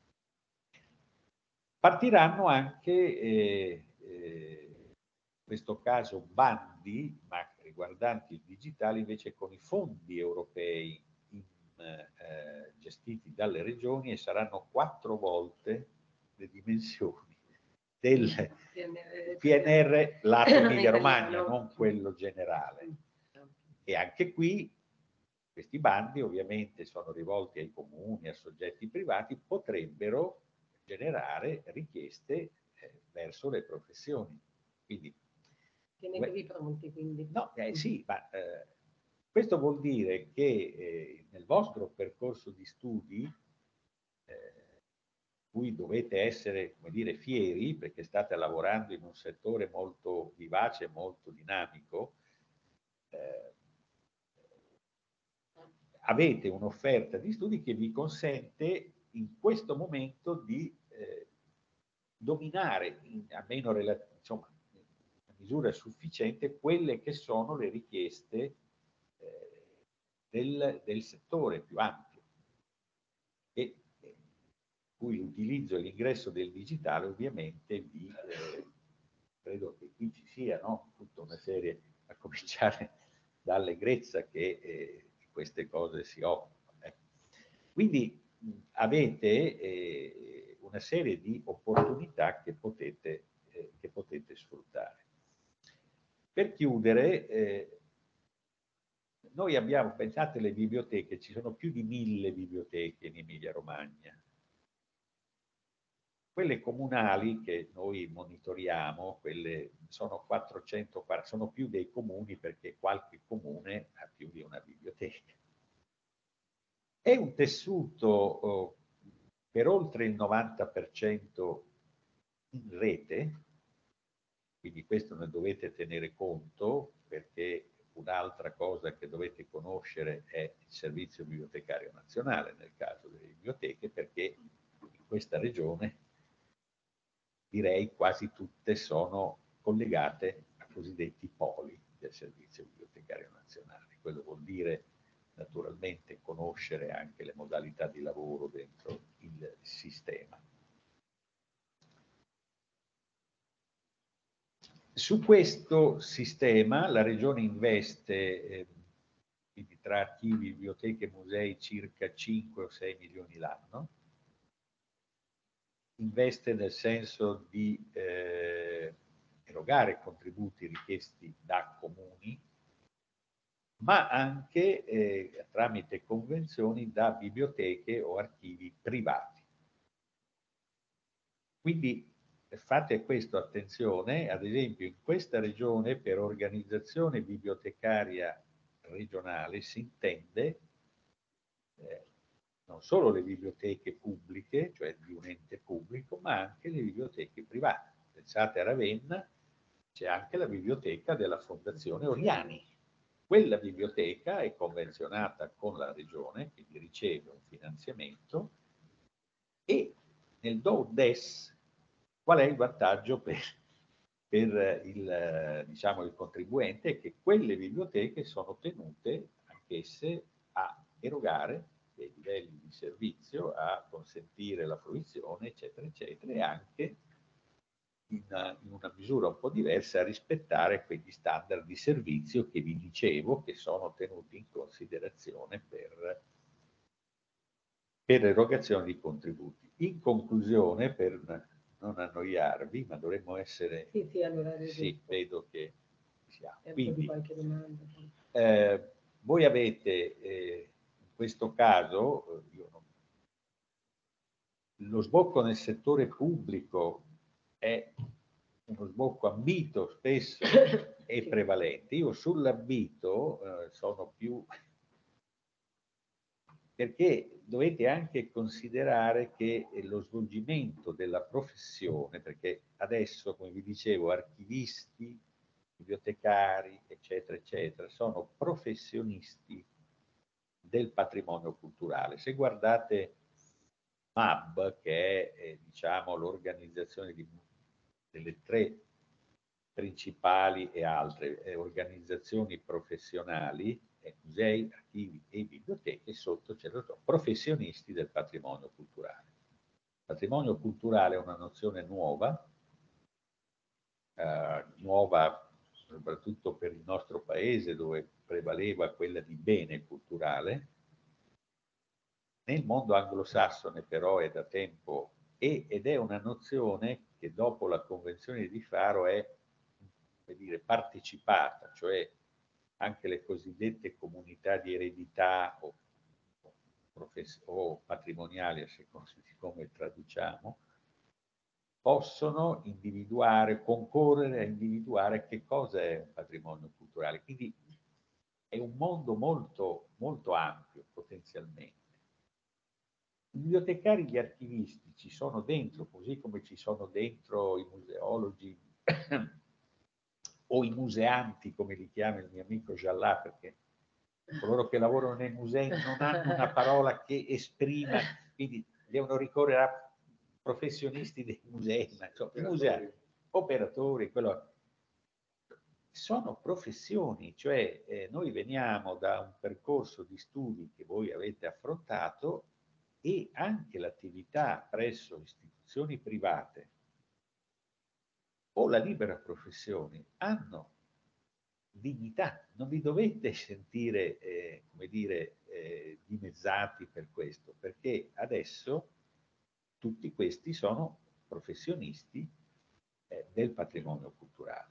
Partiranno anche, in questo caso, bandi, ma riguardanti il digitale, invece con i fondi europei gestiti dalle regioni, e saranno 4 volte le dimensioni del PNR lato Emilia Romagna, non quello generale. E anche qui questi bandi ovviamente sono rivolti ai comuni, a soggetti privati, potrebbero generare richieste verso le professioni. Quindi tenetevi pronti, quindi. No, sì, ma questo vuol dire che nel vostro percorso di studi, cui dovete essere, come dire, fieri, perché state lavorando in un settore molto vivace, molto dinamico, avete un'offerta di studi che vi consente in questo momento di dominare, almeno insomma, in misura sufficiente, quelle che sono le richieste del settore più ampio, e cui l'utilizzo e l'ingresso del digitale ovviamente credo che qui ci sia, no? Tutta una serie, a cominciare dall'Allegrezza, che di queste cose si occupa. Quindi avete una serie di opportunità che potete sfruttare. Per chiudere, noi abbiamo, pensate alle biblioteche, ci sono più di 1000 biblioteche in Emilia Romagna. Quelle comunali che noi monitoriamo, quelle sono 440, sono più dei comuni perché qualche comune ha più di una biblioteca. È un tessuto per oltre il 90% in rete, quindi questo ne dovete tenere conto, perché un'altra cosa che dovete conoscere è il Servizio Bibliotecario Nazionale nel caso delle biblioteche, perché in questa regione direi quasi tutte sono collegate a cosiddetti poli del Servizio Bibliotecario Nazionale. Quello vuol dire naturalmente conoscere anche le modalità di lavoro dentro il sistema. Su questo sistema la Regione investe, quindi tra archivi, biblioteche e musei, circa 5 o 6 milioni l'anno. Investe nel senso di erogare contributi richiesti da comuni, ma anche tramite convenzioni da biblioteche o archivi privati. Quindi fate questo attenzione, ad esempio in questa regione per organizzazione bibliotecaria regionale si intende non solo le biblioteche pubbliche, cioè di un ente pubblico, ma anche le biblioteche private. Pensate a Ravenna, c'è anche la biblioteca della Fondazione Oriani. Quella biblioteca è convenzionata con la regione, quindi riceve un finanziamento, e nel do-des qual è il vantaggio per il, diciamo, il contribuente? È che quelle biblioteche sono tenute anch'esse a erogare dei livelli di servizio, a consentire la fruizione, eccetera, eccetera, e anche in una misura un po' diversa a rispettare quegli standard di servizio che vi dicevo che sono tenuti in considerazione per erogazione di contributi. In conclusione, per non annoiarvi, ma dovremmo essere... Sì, allora sì, vedo che siamo. Quindi, qualche domanda. Voi avete, in questo caso, lo sbocco nel settore pubblico è uno sbocco ambito spesso e prevalente. Io sull'ambito sono più... perché dovete anche considerare che lo svolgimento della professione, perché adesso, come vi dicevo, archivisti, bibliotecari, eccetera, eccetera, sono professionisti del patrimonio culturale. Se guardate MAB, che è diciamo, l'organizzazione delle tre principali e altre organizzazioni professionali, musei, archivi e biblioteche, sotto c'è professionisti del patrimonio culturale. Patrimonio culturale è una nozione nuova, nuova soprattutto per il nostro paese dove prevaleva quella di bene culturale. Nel mondo anglosassone però è da tempo ed è una nozione che dopo la Convenzione di Faro è, come dire, partecipata, cioè anche le cosiddette comunità di eredità o patrimoniali, a seconda di come traduciamo, possono individuare, concorrere a individuare che cosa è un patrimonio culturale. Quindi è un mondo molto, molto ampio potenzialmente. I bibliotecari e gli archivisti ci sono dentro, così come ci sono dentro i museologi o i museanti, come li chiama il mio amico Giallà, perché coloro che lavorano nei musei non hanno una parola che esprima, quindi devono ricorrere a professionisti dei musei, ma insomma, museanti, operatori, quello... sono professioni, cioè noi veniamo da un percorso di studi che voi avete affrontato e anche l'attività presso istituzioni private o la libera professione hanno dignità, non vi dovete sentire, come dire, dimezzati per questo, perché adesso tutti questi sono professionisti del patrimonio culturale.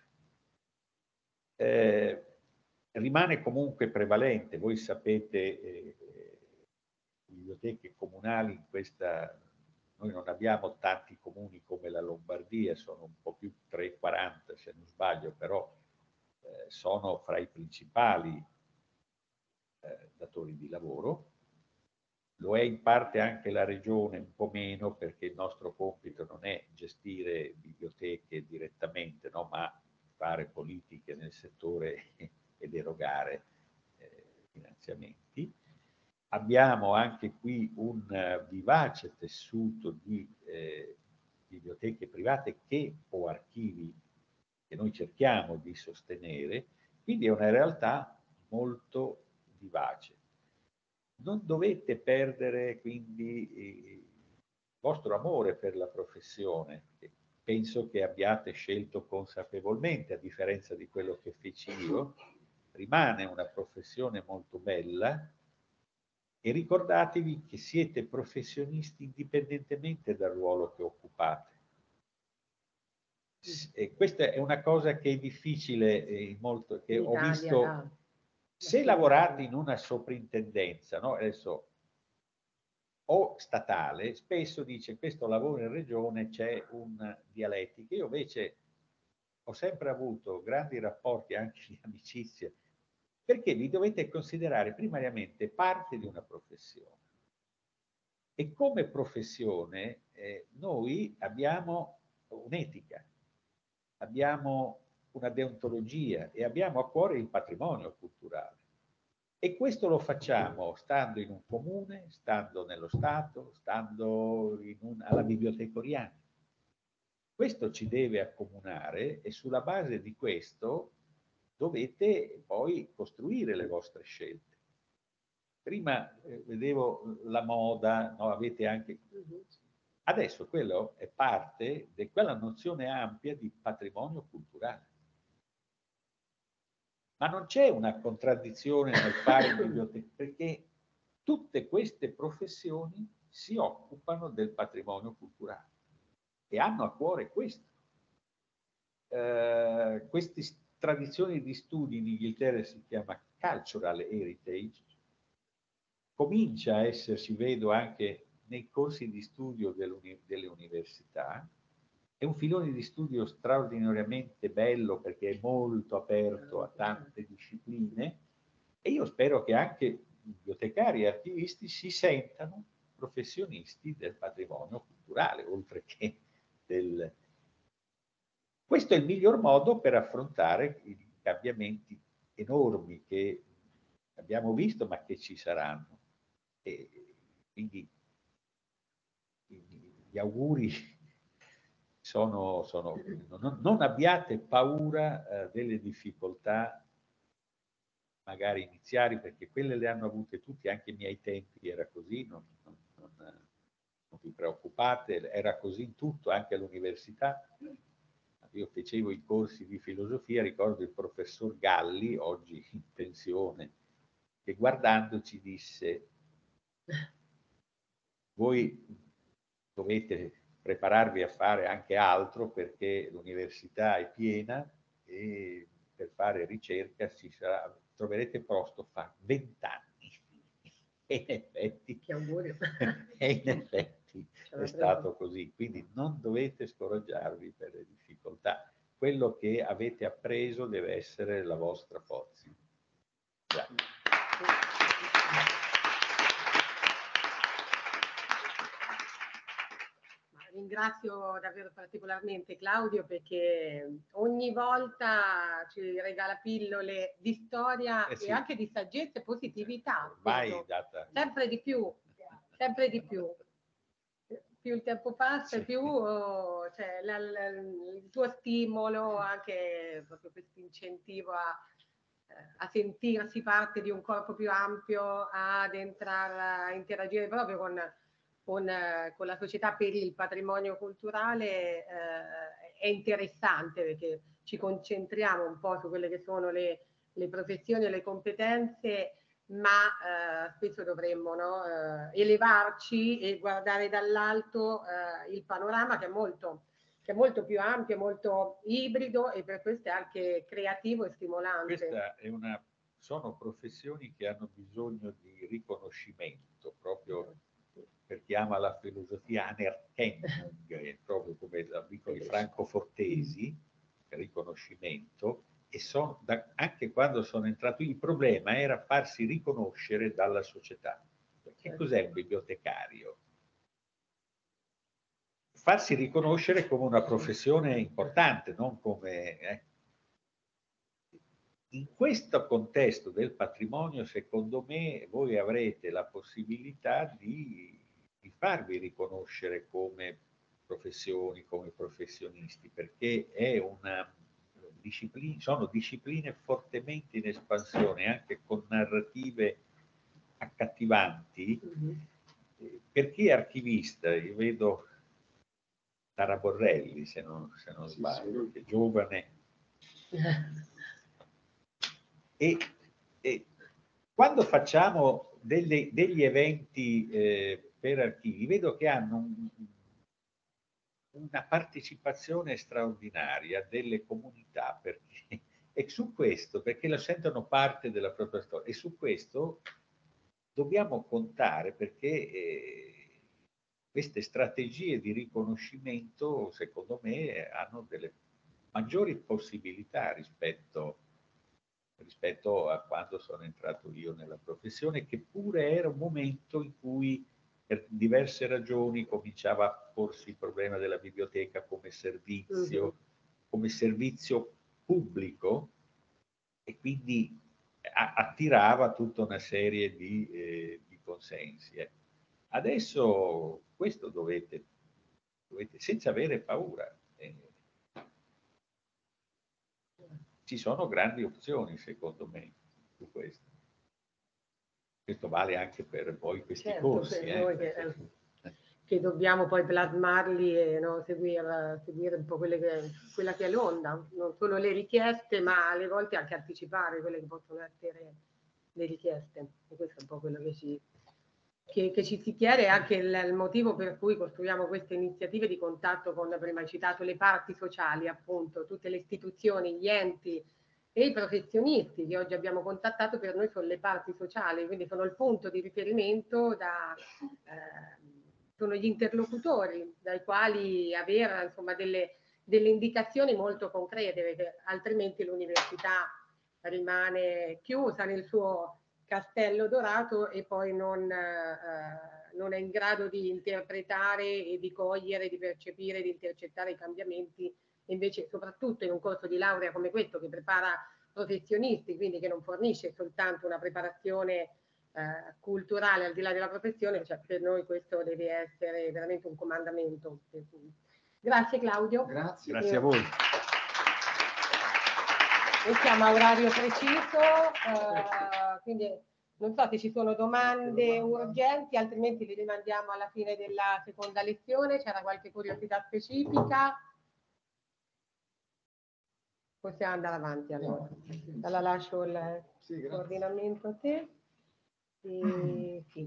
Rimane comunque prevalente, voi sapete, biblioteche comunali in questa noi non abbiamo tanti comuni come la Lombardia, sono un po' più 340 se non sbaglio, però sono fra i principali datori di lavoro. Lo è in parte anche la regione, un po' meno, perché il nostro compito non è gestire biblioteche direttamente, no? Ma fare politiche nel settore ed erogare finanziamenti. Abbiamo anche qui un vivace tessuto di biblioteche private o archivi che noi cerchiamo di sostenere, quindi è una realtà molto vivace. Non dovete perdere quindi il vostro amore per la professione, che penso che abbiate scelto consapevolmente, a differenza di quello che feci io. Rimane una professione molto bella e ricordatevi che siete professionisti indipendentemente dal ruolo che occupate. E questa è una cosa che è difficile, molto, che ho visto. Se lavorate in una soprintendenza, no? Adesso, o statale, spesso dice questo lavoro in regione, c'è un dialettico. Io invece ho sempre avuto grandi rapporti anche di amicizia, perché vi dovete considerare primariamente parte di una professione. E come professione noi abbiamo un'etica, abbiamo una deontologia e abbiamo a cuore il patrimonio culturale. E questo lo facciamo stando in un comune, stando nello Stato, stando alla bibliotecoriana. Questo ci deve accomunare e sulla base di questo dovete poi costruire le vostre scelte. Prima vedevo la moda, no? Avete anche... Adesso quello è parte di quella nozione ampia di patrimonio culturale. Ma non c'è una contraddizione nel fare il bibliotecario, perché tutte queste professioni si occupano del patrimonio culturale e hanno a cuore questo. Queste tradizioni di studi in Inghilterra si chiama cultural heritage, comincia a esserci, vedo anche nei corsi di studio delle università. È un filone di studio straordinariamente bello perché è molto aperto a tante discipline e io spero che anche bibliotecari e archivisti si sentano professionisti del patrimonio culturale, oltre che del... Questo è il miglior modo per affrontare i cambiamenti enormi che abbiamo visto ma che ci saranno. E quindi gli auguri sono non abbiate paura delle difficoltà magari iniziali, perché quelle le hanno avute tutti, anche ai miei tempi era così, non vi preoccupate, era così in tutto, anche all'università. Io facevo i corsi di filosofia, ricordo il professor Galli, oggi in pensione, che guardandoci disse: voi dovete prepararvi a fare anche altro perché l'università è piena e per fare ricerca troverete posto fra 20 anni. E in effetti, è stato così. Quindi non dovete scoraggiarvi per le difficoltà. Quello che avete appreso deve essere la vostra forza. Grazie. Ringrazio davvero particolarmente Claudio, perché ogni volta ci regala pillole di storia sì. E anche di saggezza e positività. Ormai data... Sempre di più, sempre di più. Più il tempo passa, sì. Più cioè, il tuo stimolo, anche proprio questo incentivo a sentirsi parte di un corpo più ampio, ad entrare a interagire proprio con la società per il patrimonio culturale è interessante, perché ci concentriamo un po' su quelle che sono le professioni e le competenze, ma spesso dovremmo, no, elevarci e guardare dall'alto il panorama che è molto più ampio, molto ibrido e per questo è anche creativo e stimolante. Questa è sono professioni che hanno bisogno di riconoscimento proprio per chi ama la filosofia, Anerkennung, proprio come lo dicono i francofortesi, riconoscimento, e anche quando sono entrato, il problema era farsi riconoscere dalla società. Che cos'è un bibliotecario? Farsi riconoscere come una professione importante, non come... In questo contesto del patrimonio, secondo me, voi avrete la possibilità di farvi riconoscere come professioni, come professionisti, perché è sono discipline fortemente in espansione, anche con narrative accattivanti. Per chi è archivista, io vedo Taraborrelli, se non sbaglio, che è giovane. E quando facciamo degli eventi per archivi, vedo che hanno una partecipazione straordinaria delle comunità, e su questo, perché lo sentono parte della propria storia, e su questo dobbiamo contare, perché queste strategie di riconoscimento, secondo me, hanno delle maggiori possibilità rispetto a quando sono entrato io nella professione, che pure era un momento in cui per diverse ragioni cominciava a porsi il problema della biblioteca come servizio pubblico, e quindi attirava tutta una serie di consensi. Adesso questo dovete senza avere paura. Ci sono grandi opzioni, secondo me, su questo. Questo vale anche per voi questi corsi. Per noi che dobbiamo poi plasmarli e seguire un po' quella che è l'onda, non solo le richieste, ma alle volte anche anticipare quelle che possono essere le richieste. E questo è un po' quello che ci si chiede, anche il motivo per cui costruiamo queste iniziative di contatto con, prima hai citato, le parti sociali, appunto, tutte le istituzioni, gli enti e i professionisti che oggi abbiamo contattato. Per noi sono le parti sociali, quindi sono il punto di riferimento, sono gli interlocutori dai quali avere, insomma, delle indicazioni molto concrete, perché altrimenti l'università rimane chiusa nel suo castello dorato e poi non è in grado di interpretare e di cogliere, di percepire, di intercettare i cambiamenti. Invece, soprattutto in un corso di laurea come questo, che prepara professionisti, quindi che non fornisce soltanto una preparazione culturale al di là della professione, cioè per noi questo deve essere veramente un comandamento. Grazie Claudio. Grazie a voi. Noi siamo a orario preciso, quindi non so se ci sono domande urgenti, altrimenti li rimandiamo alla fine della seconda lezione. C'era qualche curiosità specifica? Possiamo andare avanti allora. La lascio il coordinamento a te. Sì.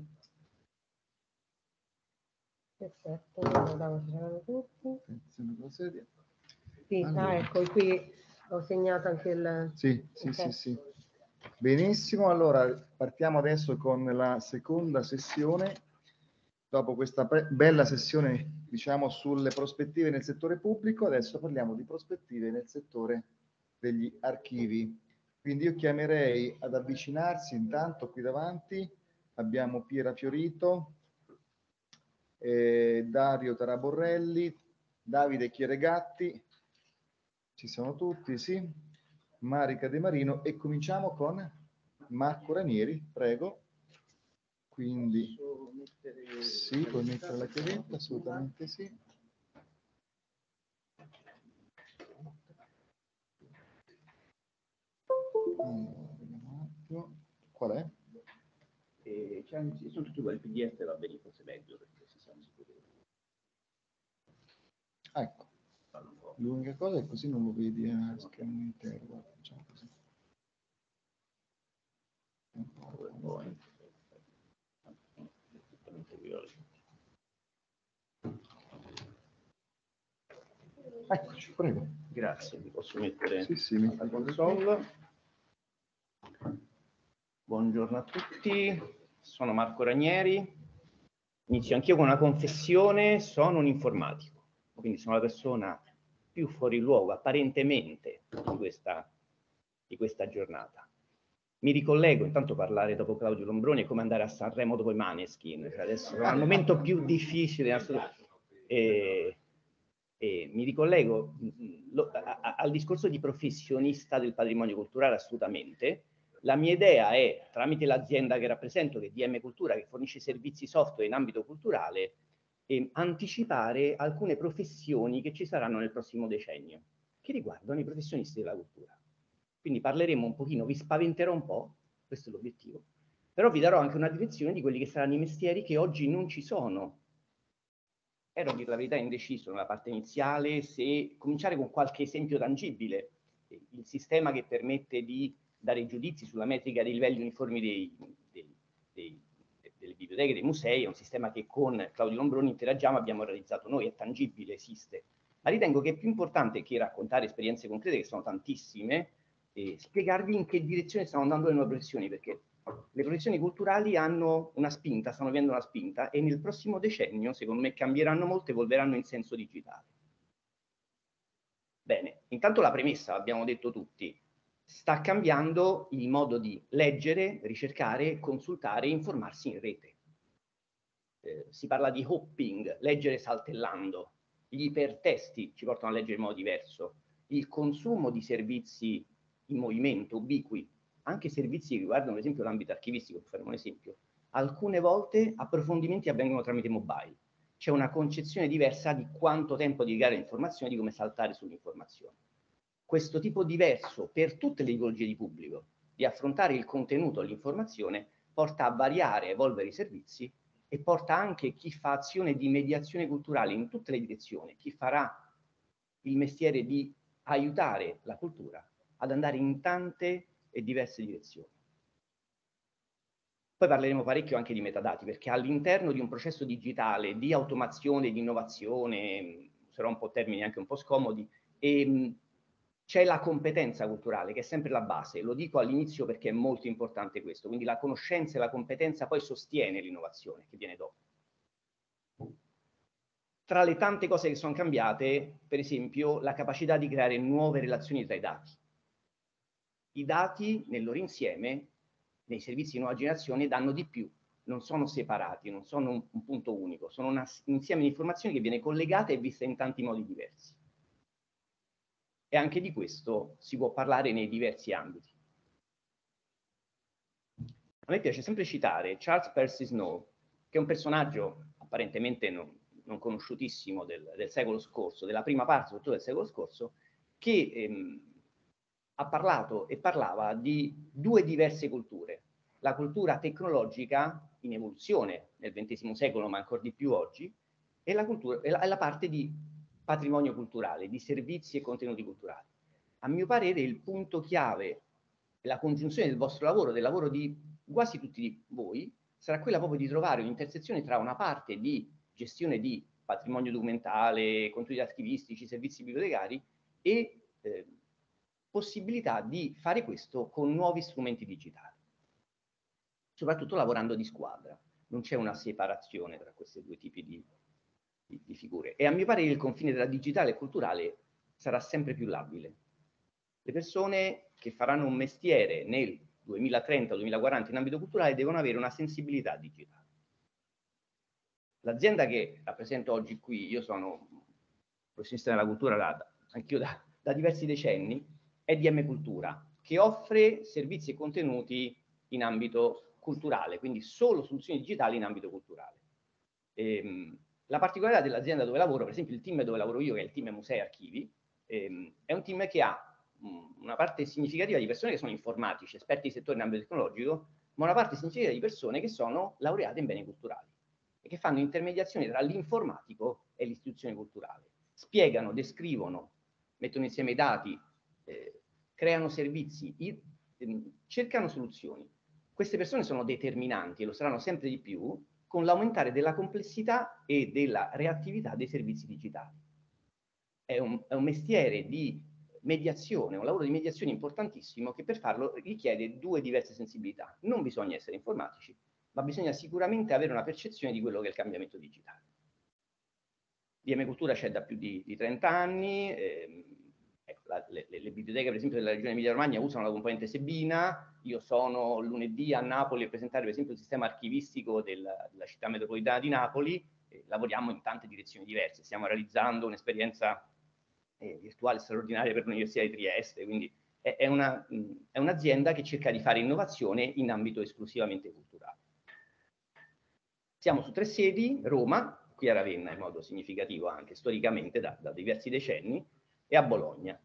Perfetto, lo tutti. Sì, allora. Ecco, qui ho segnato anche il... Sì. Benissimo, allora partiamo adesso con la seconda sessione. Dopo questa bella sessione, diciamo, sulle prospettive nel settore pubblico, adesso parliamo di prospettive nel settore degli archivi. Quindi io chiamerei ad avvicinarsi, intanto qui davanti abbiamo Piera Fiorito, Dario Taraborrelli, Davide Chieregatti, ci sono tutti, sì, Marica De Marino, e cominciamo con Marco Ranieri, prego. Quindi sì, puoi mettere la chiavetta, assolutamente sì. Qual è? Sono tutti uguali, PDF va bene, forse meglio, perché si sanno sicuri. Ecco, l'unica cosa è così non lo vedi a schermo intero. Facciamo così. Eccoci, prego. Grazie, mi posso mettere Sì, la console. Buongiorno a tutti, sono Marco Ranieri, Inizio anch'io con una confessione: sono un informatico, quindi sono la persona più fuori luogo apparentemente di questa giornata. Mi ricollego, intanto parlare dopo Claudio Lombroni è come andare a Sanremo dopo i Maneskin, cioè adesso è il momento più difficile e mi ricollego al discorso di professionista del patrimonio culturale. Assolutamente. La mia idea è, tramite l'azienda che rappresento, che è DM Cultura, che fornisce servizi software in ambito culturale, anticipare alcune professioni che ci saranno nel prossimo decennio, che riguardano i professionisti della cultura. Quindi parleremo un pochino, vi spaventerò un po', questo è l'obiettivo, però vi darò anche una direzione di quelli che saranno i mestieri che oggi non ci sono. Ero, a dire la verità, indeciso nella parte iniziale se cominciare con qualche esempio tangibile. Il sistema che permette di dare giudizi sulla metrica dei livelli uniformi delle biblioteche, dei musei, è un sistema che con Claudio Lombroni interagiamo, abbiamo realizzato noi, è tangibile, esiste. Ma ritengo che è più importante che raccontare esperienze concrete, che sono tantissime, spiegarvi in che direzione stanno andando le nuove professioni, perché le professioni culturali hanno una spinta, stanno avendo una spinta, e nel prossimo decennio, secondo me, cambieranno molto, evolveranno in senso digitale. Bene, intanto la premessa, abbiamo detto tutti, sta cambiando il modo di leggere, ricercare, consultare e informarsi in rete. Si parla di hopping, leggere saltellando, gli ipertesti ci portano a leggere in modo diverso, il consumo di servizi in movimento, ubiqui, anche servizi che riguardano per esempio l'ambito archivistico, per fare un esempio. Alcune volte approfondimenti avvengono tramite mobile. C'è una concezione diversa di quanto tempo dedicare all'informazione, di come saltare sull'informazione. Questo tipo diverso per tutte le tipologie di pubblico di affrontare il contenuto dell'informazione porta a variare, a evolvere i servizi, e porta anche chi fa azione di mediazione culturale in tutte le direzioni, chi farà il mestiere di aiutare la cultura ad andare in tante e diverse direzioni. Poi parleremo parecchio anche di metadati, perché all'interno di un processo digitale di automazione, di innovazione, userò un po' termini anche un po' scomodi, c'è la competenza culturale, che è sempre la base. Lo dico all'inizio perché è molto importante questo. Quindi la conoscenza e la competenza poi sostiene l'innovazione che viene dopo. Tra le tante cose che sono cambiate, per esempio, la capacità di creare nuove relazioni tra i dati. I dati, nel loro insieme, nei servizi di nuova generazione, danno di più. Non sono separati, non sono un punto unico. Sono un insieme di informazioni che viene collegata e vista in tanti modi diversi. E anche di questo si può parlare nei diversi ambiti. A me piace sempre citare Charles Percy Snow, che è un personaggio apparentemente non conosciutissimo del secolo scorso, della prima parte soprattutto del secolo scorso, che ha parlato e parlava di due diverse culture. La cultura tecnologica in evoluzione nel XX secolo, ma ancora di più oggi, e la parte di patrimonio culturale, di servizi e contenuti culturali. A mio parere il punto chiave, la congiunzione del vostro lavoro, del lavoro di quasi tutti voi, sarà quella proprio di trovare un'intersezione tra una parte di gestione di patrimonio documentale, contenuti archivistici, servizi bibliotecari e possibilità di fare questo con nuovi strumenti digitali, soprattutto lavorando di squadra. Non c'è una separazione tra questi due tipi di figure. E a mio parere il confine tra digitale e culturale sarà sempre più labile. Le persone che faranno un mestiere nel 2030-2040 in ambito culturale devono avere una sensibilità digitale. L'azienda che rappresento oggi qui, io sono professionista della cultura anch'io da diversi decenni, è DM Cultura, che offre servizi e contenuti in ambito culturale, quindi solo soluzioni digitali in ambito culturale. La particolarità dell'azienda dove lavoro, per esempio il team dove lavoro io, che è il team Musei e Archivi, è un team che ha una parte significativa di persone che sono informatici, esperti di settore in ambito tecnologico, ma una parte significativa di persone che sono laureate in beni culturali e che fanno intermediazione tra l'informatico e l'istituzione culturale. Spiegano, descrivono, mettono insieme i dati, creano servizi, cercano soluzioni. Queste persone sono determinanti e lo saranno sempre di più con l'aumentare della complessità e della reattività dei servizi digitali. È un mestiere di mediazione, un lavoro di mediazione importantissimo che per farlo richiede due diverse sensibilità. Non bisogna essere informatici, ma bisogna sicuramente avere una percezione di quello che è il cambiamento digitale. DM Cultura c'è da più di 30 anni, ecco, le biblioteche per esempio della regione Emilia-Romagna usano la componente Sebina. Io sono lunedì a Napoli a presentare per esempio il sistema archivistico della città metropolitana di Napoli. Lavoriamo in tante direzioni diverse, stiamo realizzando un'esperienza virtuale straordinaria per l'Università di Trieste, quindi è un'azienda che cerca di fare innovazione in ambito esclusivamente culturale. Siamo su 3 sedi: Roma, qui a Ravenna in modo significativo anche storicamente da diversi decenni, e a Bologna.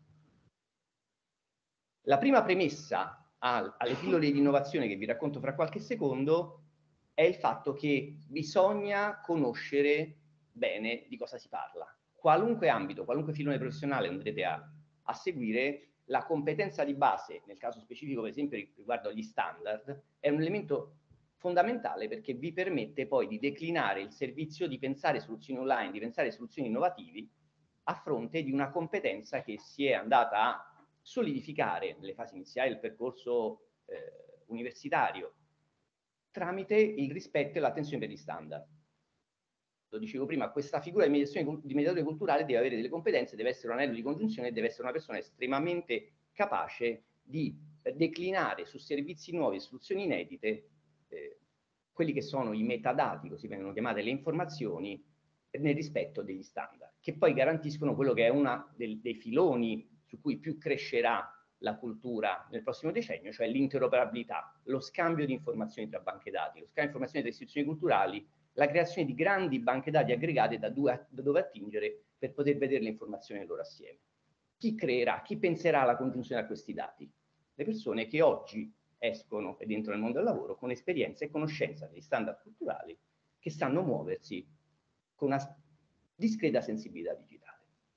La prima premessa alle pillole di innovazione che vi racconto fra qualche secondo è il fatto che bisogna conoscere bene di cosa si parla. Qualunque ambito, qualunque filone professionale andrete a seguire, la competenza di base, nel caso specifico per esempio riguardo agli standard, è un elemento fondamentale perché vi permette poi di declinare il servizio, di pensare soluzioni online, di pensare soluzioni innovativi a fronte di una competenza che si è andata a solidificare nelle fasi iniziali del percorso universitario tramite il rispetto e l'attenzione per gli standard. Lo dicevo prima, questa figura di mediatore culturale deve avere delle competenze, deve essere un anello di congiunzione e deve essere una persona estremamente capace di declinare su servizi nuovi e soluzioni inedite quelli che sono i metadati, così vengono chiamate le informazioni, nel rispetto degli standard, che poi garantiscono quello che è uno dei filoni su cui più crescerà la cultura nel prossimo decennio, cioè l'interoperabilità, lo scambio di informazioni tra banche dati, lo scambio di informazioni tra istituzioni culturali, la creazione di grandi banche dati aggregate da dove attingere per poter vedere le informazioni loro assieme. Chi creerà, chi penserà alla congiunzione a questi dati? Le persone che oggi escono ed entrano nel mondo del lavoro con esperienza e conoscenza degli standard culturali, che sanno muoversi con una discreta sensibilità digitale.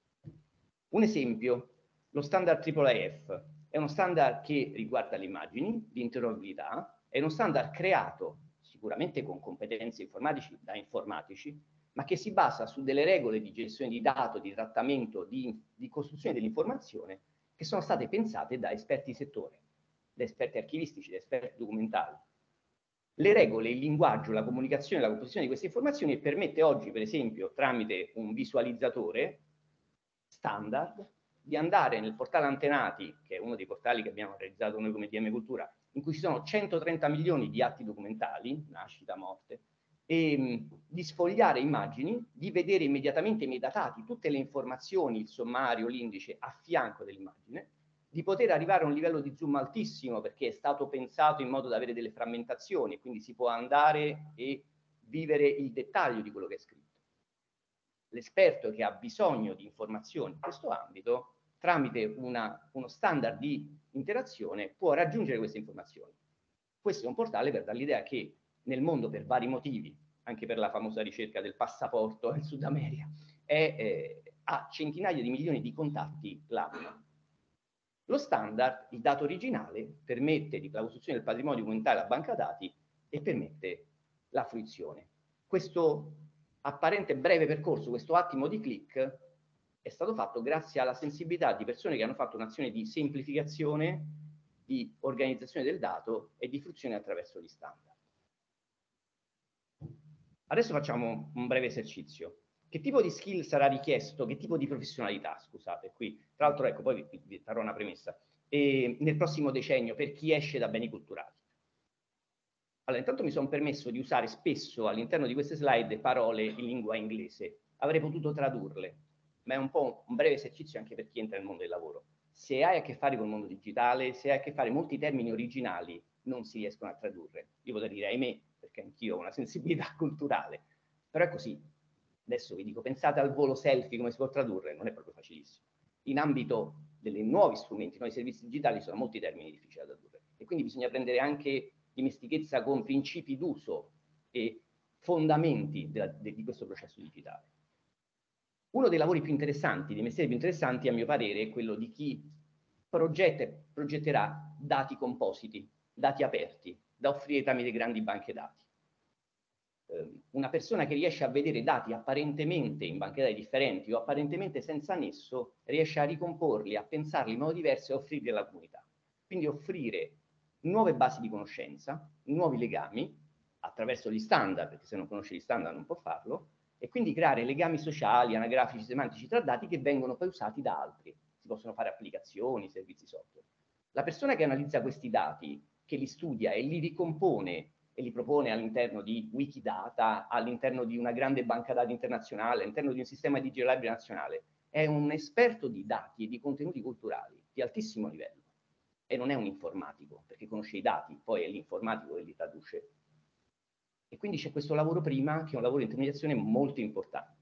Un esempio, lo standard AAAF è uno standard che riguarda le immagini, l'interoperabilità, è uno standard creato sicuramente con competenze informatici da informatici, ma che si basa su delle regole di gestione di dati, di trattamento, di costruzione dell'informazione che sono state pensate da esperti di settore, da esperti archivistici, da esperti documentali. Le regole, il linguaggio, la comunicazione, la composizione di queste informazioni permette oggi, per esempio, tramite un visualizzatore standard, di andare nel portale Antenati, che è uno dei portali che abbiamo realizzato noi come DM Cultura, in cui ci sono 130 milioni di atti documentali, nascita, morte, e di sfogliare immagini, di vedere immediatamente i metadati, tutte le informazioni, il sommario, l'indice a fianco dell'immagine, di poter arrivare a un livello di zoom altissimo perché è stato pensato in modo da avere delle frammentazioni, quindi si può andare e vivere il dettaglio di quello che è scritto. L'esperto che ha bisogno di informazioni in questo ambito, tramite uno standard di interazione, può raggiungere queste informazioni. Questo è un portale per dare l'idea che nel mondo, per vari motivi, anche per la famosa ricerca del passaporto in Sud America, ha centinaia di milioni di contatti l'anno. Lo standard, il dato originale, permette la costruzione del patrimonio documentale a banca dati e permette la fruizione. Questo apparente breve percorso, questo attimo di click, è stato fatto grazie alla sensibilità di persone che hanno fatto un'azione di semplificazione, di organizzazione del dato e di fruizione attraverso gli standard. Adesso facciamo un breve esercizio. Che tipo di skill sarà richiesto? Che tipo di professionalità? Scusate, qui. Tra l'altro, ecco, poi vi darò una premessa. Nel prossimo decennio, per chi esce da beni culturali. Allora, intanto mi sono permesso di usare spesso all'interno di queste slide parole in lingua inglese. Avrei potuto tradurle, ma è un po' un breve esercizio anche per chi entra nel mondo del lavoro. Se hai a che fare col mondo digitale, se hai a che fare molti termini originali, non si riescono a tradurre. Io potrei dire ahimè, perché anch'io ho una sensibilità culturale, però è così. Adesso vi dico, pensate al volo selfie, come si può tradurre? Non è proprio facilissimo. In ambito dei nuovi strumenti, nuovi servizi digitali, sono molti termini difficili da tradurre. E quindi bisogna prendere anche dimestichezza con principi d'uso e fondamenti di questo processo digitale. Uno dei lavori più interessanti, dei mestieri più interessanti, a mio parere, è quello di chi progetta e progetterà dati compositi, dati aperti, da offrire tramite grandi banche dati. Una persona che riesce a vedere dati apparentemente in banche dati differenti o apparentemente senza nesso, riesce a ricomporli, a pensarli in modo diverso e a offrirli alla comunità. Quindi offrire nuove basi di conoscenza, nuovi legami, attraverso gli standard, perché se non conosce gli standard non può farlo, e quindi creare legami sociali, anagrafici, semantici tra dati che vengono poi usati da altri. Si possono fare applicazioni, servizi software. La persona che analizza questi dati, che li studia e li ricompone e li propone all'interno di Wikidata, all'interno di una grande banca dati internazionale, all'interno di un sistema di Digital Library nazionale, è un esperto di dati e di contenuti culturali di altissimo livello. E non è un informatico, perché conosce i dati, poi è l'informatico che li traduce. E quindi c'è questo lavoro prima, che è un lavoro di intermediazione molto importante.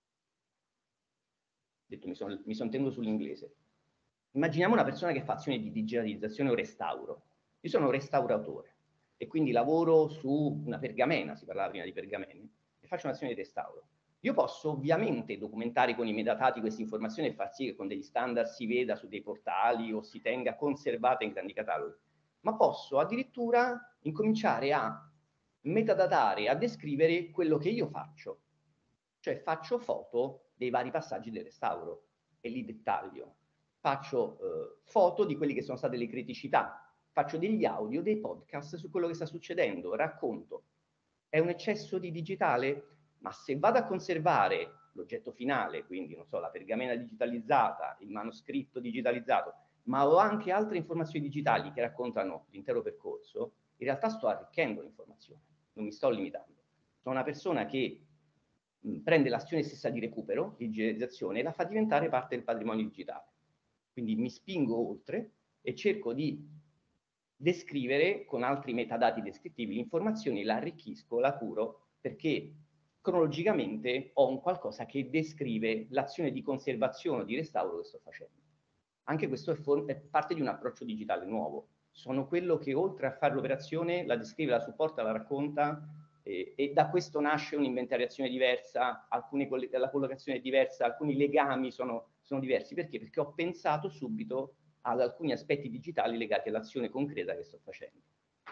Detto, mi son tenuto sull'inglese. Immaginiamo una persona che fa azioni di digitalizzazione o restauro. Io sono un restauratore e quindi lavoro su una pergamena, si parlava prima di pergamene, e faccio un'azione di restauro. Io posso ovviamente documentare con i metadati queste informazioni e far sì che con degli standard si veda su dei portali o si tenga conservata in grandi cataloghi, ma posso addirittura incominciare a metadatare, a descrivere quello che io faccio. Cioè faccio foto dei vari passaggi del restauro e li dettaglio. Faccio foto di quelle che sono state le criticità, faccio degli audio, dei podcast su quello che sta succedendo, racconto. È un eccesso di digitale? Ma se vado a conservare l'oggetto finale, quindi non so, la pergamena digitalizzata, il manoscritto digitalizzato, ma ho anche altre informazioni digitali che raccontano l'intero percorso, in realtà sto arricchendo l'informazione, non mi sto limitando. Sono una persona che prende l'azione stessa di recupero, di digitalizzazione, e la fa diventare parte del patrimonio digitale. Quindi mi spingo oltre e cerco di descrivere con altri metadati descrittivi le informazioni, la arricchisco, la curo, perché cronologicamente ho un qualcosa che descrive l'azione di conservazione o di restauro che sto facendo. Anche questo è parte di un approccio digitale nuovo. Sono quello che oltre a fare l'operazione la descrive, la supporta, la racconta, e da questo nasce un'inventariazione diversa, la collocazione è diversa, alcuni legami sono diversi. Perché? Perché ho pensato subito ad alcuni aspetti digitali legati all'azione concreta che sto facendo.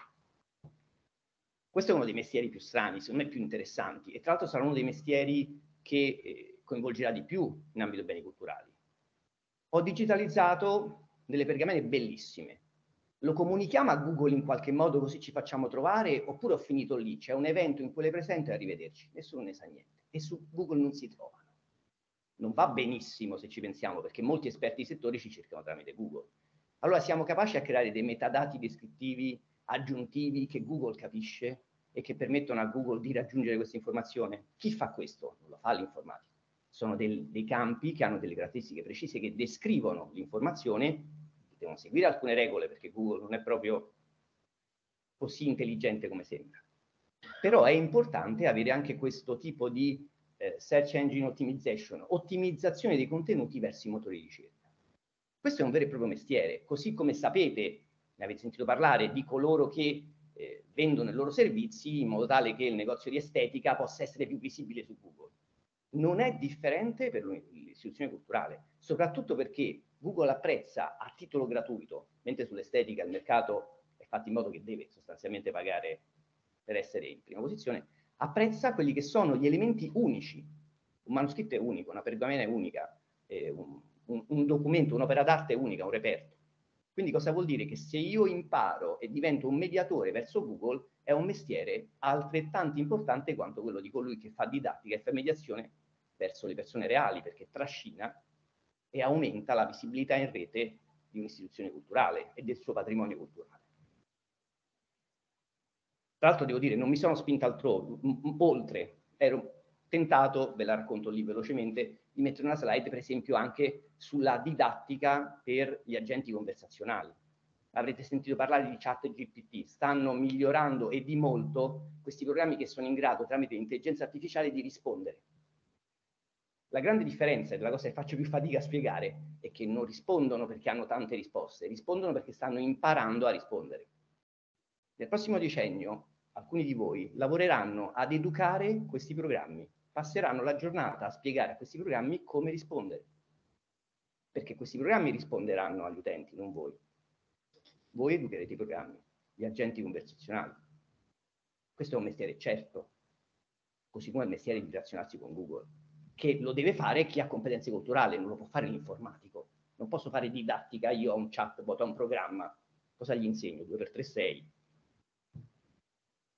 Questo è uno dei mestieri più strani, secondo me più interessanti, e tra l'altro sarà uno dei mestieri che coinvolgerà di più in ambito beni culturali. Ho digitalizzato delle pergamene bellissime. Lo comunichiamo a Google in qualche modo così ci facciamo trovare, oppure ho finito lì, c'è un evento in cui le presento e arrivederci, nessuno ne sa niente, e su Google non si trovano. Non va benissimo se ci pensiamo, perché molti esperti di settore ci cercano tramite Google. Allora siamo capaci a creare dei metadati descrittivi aggiuntivi che Google capisce e che permettono a Google di raggiungere questa informazione? Chi fa questo? Non lo fa l'informatico. Sono dei campi che hanno delle caratteristiche precise che descrivono l'informazione, devono seguire alcune regole perché Google non è proprio così intelligente come sembra. Però è importante avere anche questo tipo di search engine optimization, ottimizzazione dei contenuti verso i motori di ricerca. Questo è un vero e proprio mestiere, così come sapete, ne avete sentito parlare, di coloro che vendono i loro servizi in modo tale che il negozio di estetica possa essere più visibile su Google. Non è differente per l'istituzione culturale, soprattutto perché Google apprezza a titolo gratuito, mentre sull'estetica il mercato è fatto in modo che deve sostanzialmente pagare per essere in prima posizione, apprezza quelli che sono gli elementi unici. Un manoscritto è unico, una pergamena è unica, un documento, un'opera d'arte è unica, un reperto. Quindi cosa vuol dire? Che se io imparo e divento un mediatore verso Google, è un mestiere altrettanto importante quanto quello di colui che fa didattica e fa mediazione verso le persone reali, perché trascina e aumenta la visibilità in rete di un'istituzione culturale e del suo patrimonio culturale. Tra l'altro devo dire, non mi sono spinto altrove, oltre, ero tentato, ve la racconto lì velocemente, di mettere una slide per esempio anche sulla didattica per gli agenti conversazionali. Avrete sentito parlare di ChatGPT, stanno migliorando e di molto questi programmi che sono in grado tramite intelligenza artificiale di rispondere. La grande differenza, e la cosa che faccio più fatica a spiegare, è che non rispondono perché hanno tante risposte, rispondono perché stanno imparando a rispondere. Nel prossimo decennio alcuni di voi lavoreranno ad educare questi programmi, passeranno la giornata a spiegare a questi programmi come rispondere, perché questi programmi risponderanno agli utenti, non voi. Voi educherete i programmi, gli agenti conversazionali. Questo è un mestiere certo, così come è il mestiere di relazionarsi con Google, che lo deve fare chi ha competenze culturali, non lo può fare l'informatico. Non posso fare didattica, io ho un chatbot, ho un programma, cosa gli insegno? 2x3 6.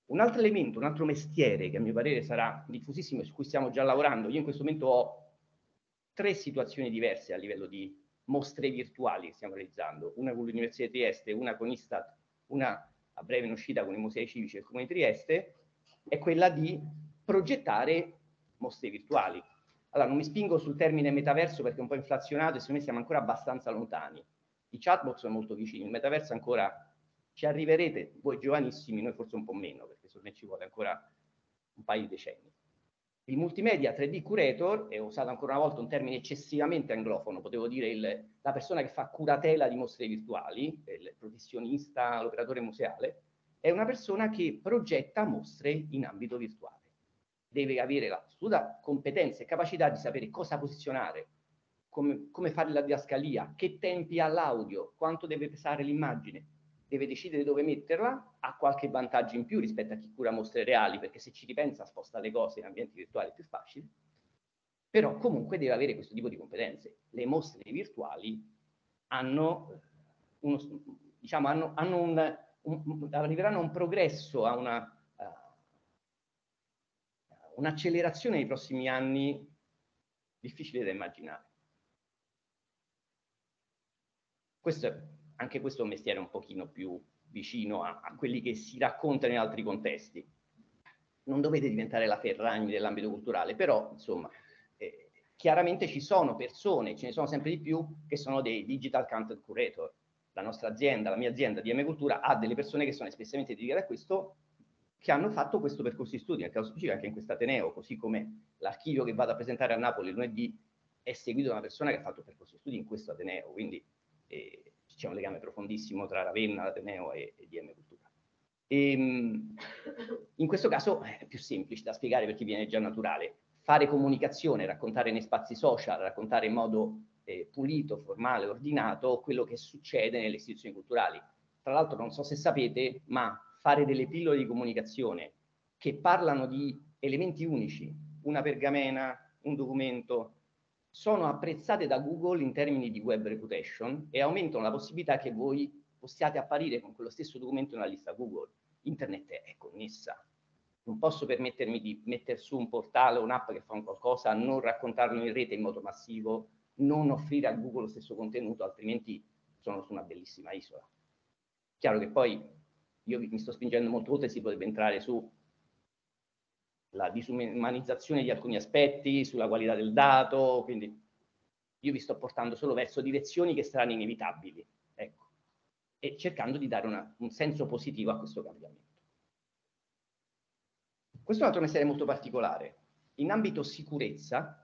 Un altro elemento, un altro mestiere che a mio parere sarà diffusissimo e su cui stiamo già lavorando, io in questo momento ho 3 situazioni diverse a livello di mostre virtuali che stiamo realizzando, una con l'Università di Trieste, una con Istat, una a breve in uscita con i musei civici del Comune di Trieste, è quella di progettare mostre virtuali. Allora, non mi spingo sul termine metaverso perché è un po' inflazionato e secondo me siamo ancora abbastanza lontani. I chatbot sono molto vicini, il metaverso ancora ci arriverete, voi giovanissimi, noi forse un po' meno, perché secondo me ci vuole ancora un paio di decenni. Il multimedia 3D curator, è usato ancora una volta un termine eccessivamente anglofono, potevo dire la persona che fa curatela di mostre virtuali, il professionista, l'operatore museale, è una persona che progetta mostre in ambito virtuale. Deve avere l'assoluta competenza e capacità di sapere cosa posizionare, come fare la didascalia, che tempi ha l'audio, quanto deve pesare l'immagine, deve decidere dove metterla, ha qualche vantaggio in più rispetto a chi cura mostre reali, perché se ci ripensa sposta le cose in ambienti virtuali è più facile, però comunque deve avere questo tipo di competenze. Le mostre virtuali hanno arriveranno a un progresso, a un'accelerazione nei prossimi anni difficile da immaginare. Anche questo è un mestiere un pochino più vicino a quelli che si raccontano in altri contesti. Non dovete diventare la Ferragni dell'ambito culturale, però insomma chiaramente ci sono persone, ce ne sono sempre di più, che sono dei digital content curator. La nostra azienda, la mia azienda DM Cultura, ha delle persone che sono espressamente dedicate a questo, che hanno fatto questo percorso di studi, nel caso specifico anche in quest'Ateneo, così come l'archivio che vado a presentare a Napoli lunedì è seguito da una persona che ha fatto il percorso di studi in questo Ateneo, quindi c'è un legame profondissimo tra Ravenna, l'Ateneo e DM Cultura. In questo caso è più semplice da spiegare per chi viene già naturale. Fare comunicazione, raccontare nei spazi social, raccontare in modo pulito, formale, ordinato, quello che succede nelle istituzioni culturali. Tra l'altro non so se sapete, ma fare delle pillole di comunicazione che parlano di elementi unici, una pergamena, un documento, sono apprezzate da Google in termini di web reputation e aumentano la possibilità che voi possiate apparire con quello stesso documento nella lista Google. Internet è connessa. Non posso permettermi di mettere su un portale o un'app che fa un qualcosa, non raccontarlo in rete in modo massivo, non offrire a Google lo stesso contenuto, altrimenti sono su una bellissima isola. Chiaro che poi io mi sto spingendo molto oltre, si potrebbe entrare su la disumanizzazione di alcuni aspetti, sulla qualità del dato, quindi io vi sto portando solo verso direzioni che saranno inevitabili, ecco, e cercando di dare un senso positivo a questo cambiamento. Questo è un altro mestiere molto particolare. In ambito sicurezza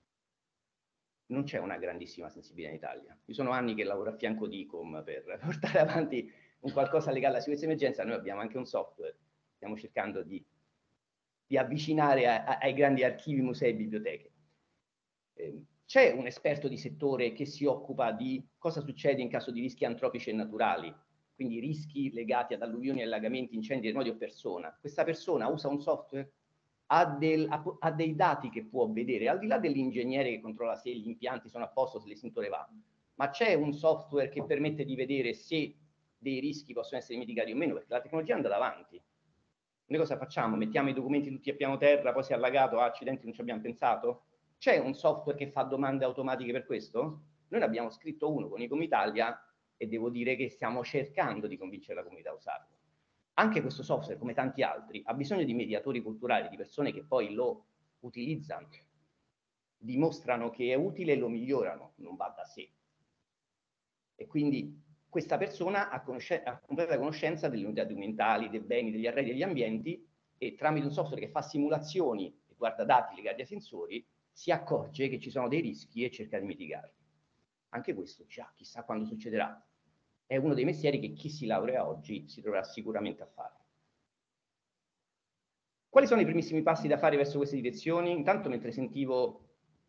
non c'è una grandissima sensibilità in Italia. Ci sono anni che lavoro a fianco di ICOM per portare avanti un qualcosa legato alla sicurezza e emergenza. Noi abbiamo anche un software, stiamo cercando di avvicinare ai grandi archivi, musei e biblioteche. C'è un esperto di settore che si occupa di cosa succede in caso di rischi antropici e naturali, quindi rischi legati ad alluvioni, allagamenti, incendi, terremoti o persona. Questa persona usa un software, ha dei dati che può vedere, al di là dell'ingegnere che controlla se gli impianti sono a posto, se l'estintore va, ma c'è un software che permette di vedere se dei rischi possono essere mitigati o meno, perché la tecnologia anda avanti. Noi cosa facciamo? Mettiamo i documenti tutti a piano terra, poi si è allagato, accidenti, non ci abbiamo pensato? C'è un software che fa domande automatiche per questo? Noi ne abbiamo scritto uno con Icom Italia e devo dire che stiamo cercando di convincere la comunità a usarlo. Anche questo software, come tanti altri, ha bisogno di mediatori culturali, di persone che poi lo utilizzano, dimostrano che è utile e lo migliorano, non va da sé. E quindi questa persona ha completa conoscenza delle unità documentali, dei beni, degli arredi, degli ambienti e tramite un software che fa simulazioni e guarda dati legati ai sensori si accorge che ci sono dei rischi e cerca di mitigarli. Anche questo già chissà quando succederà. È uno dei mestieri che chi si laurea oggi si troverà sicuramente a fare. Quali sono i primissimi passi da fare verso queste direzioni? Intanto mentre sentivo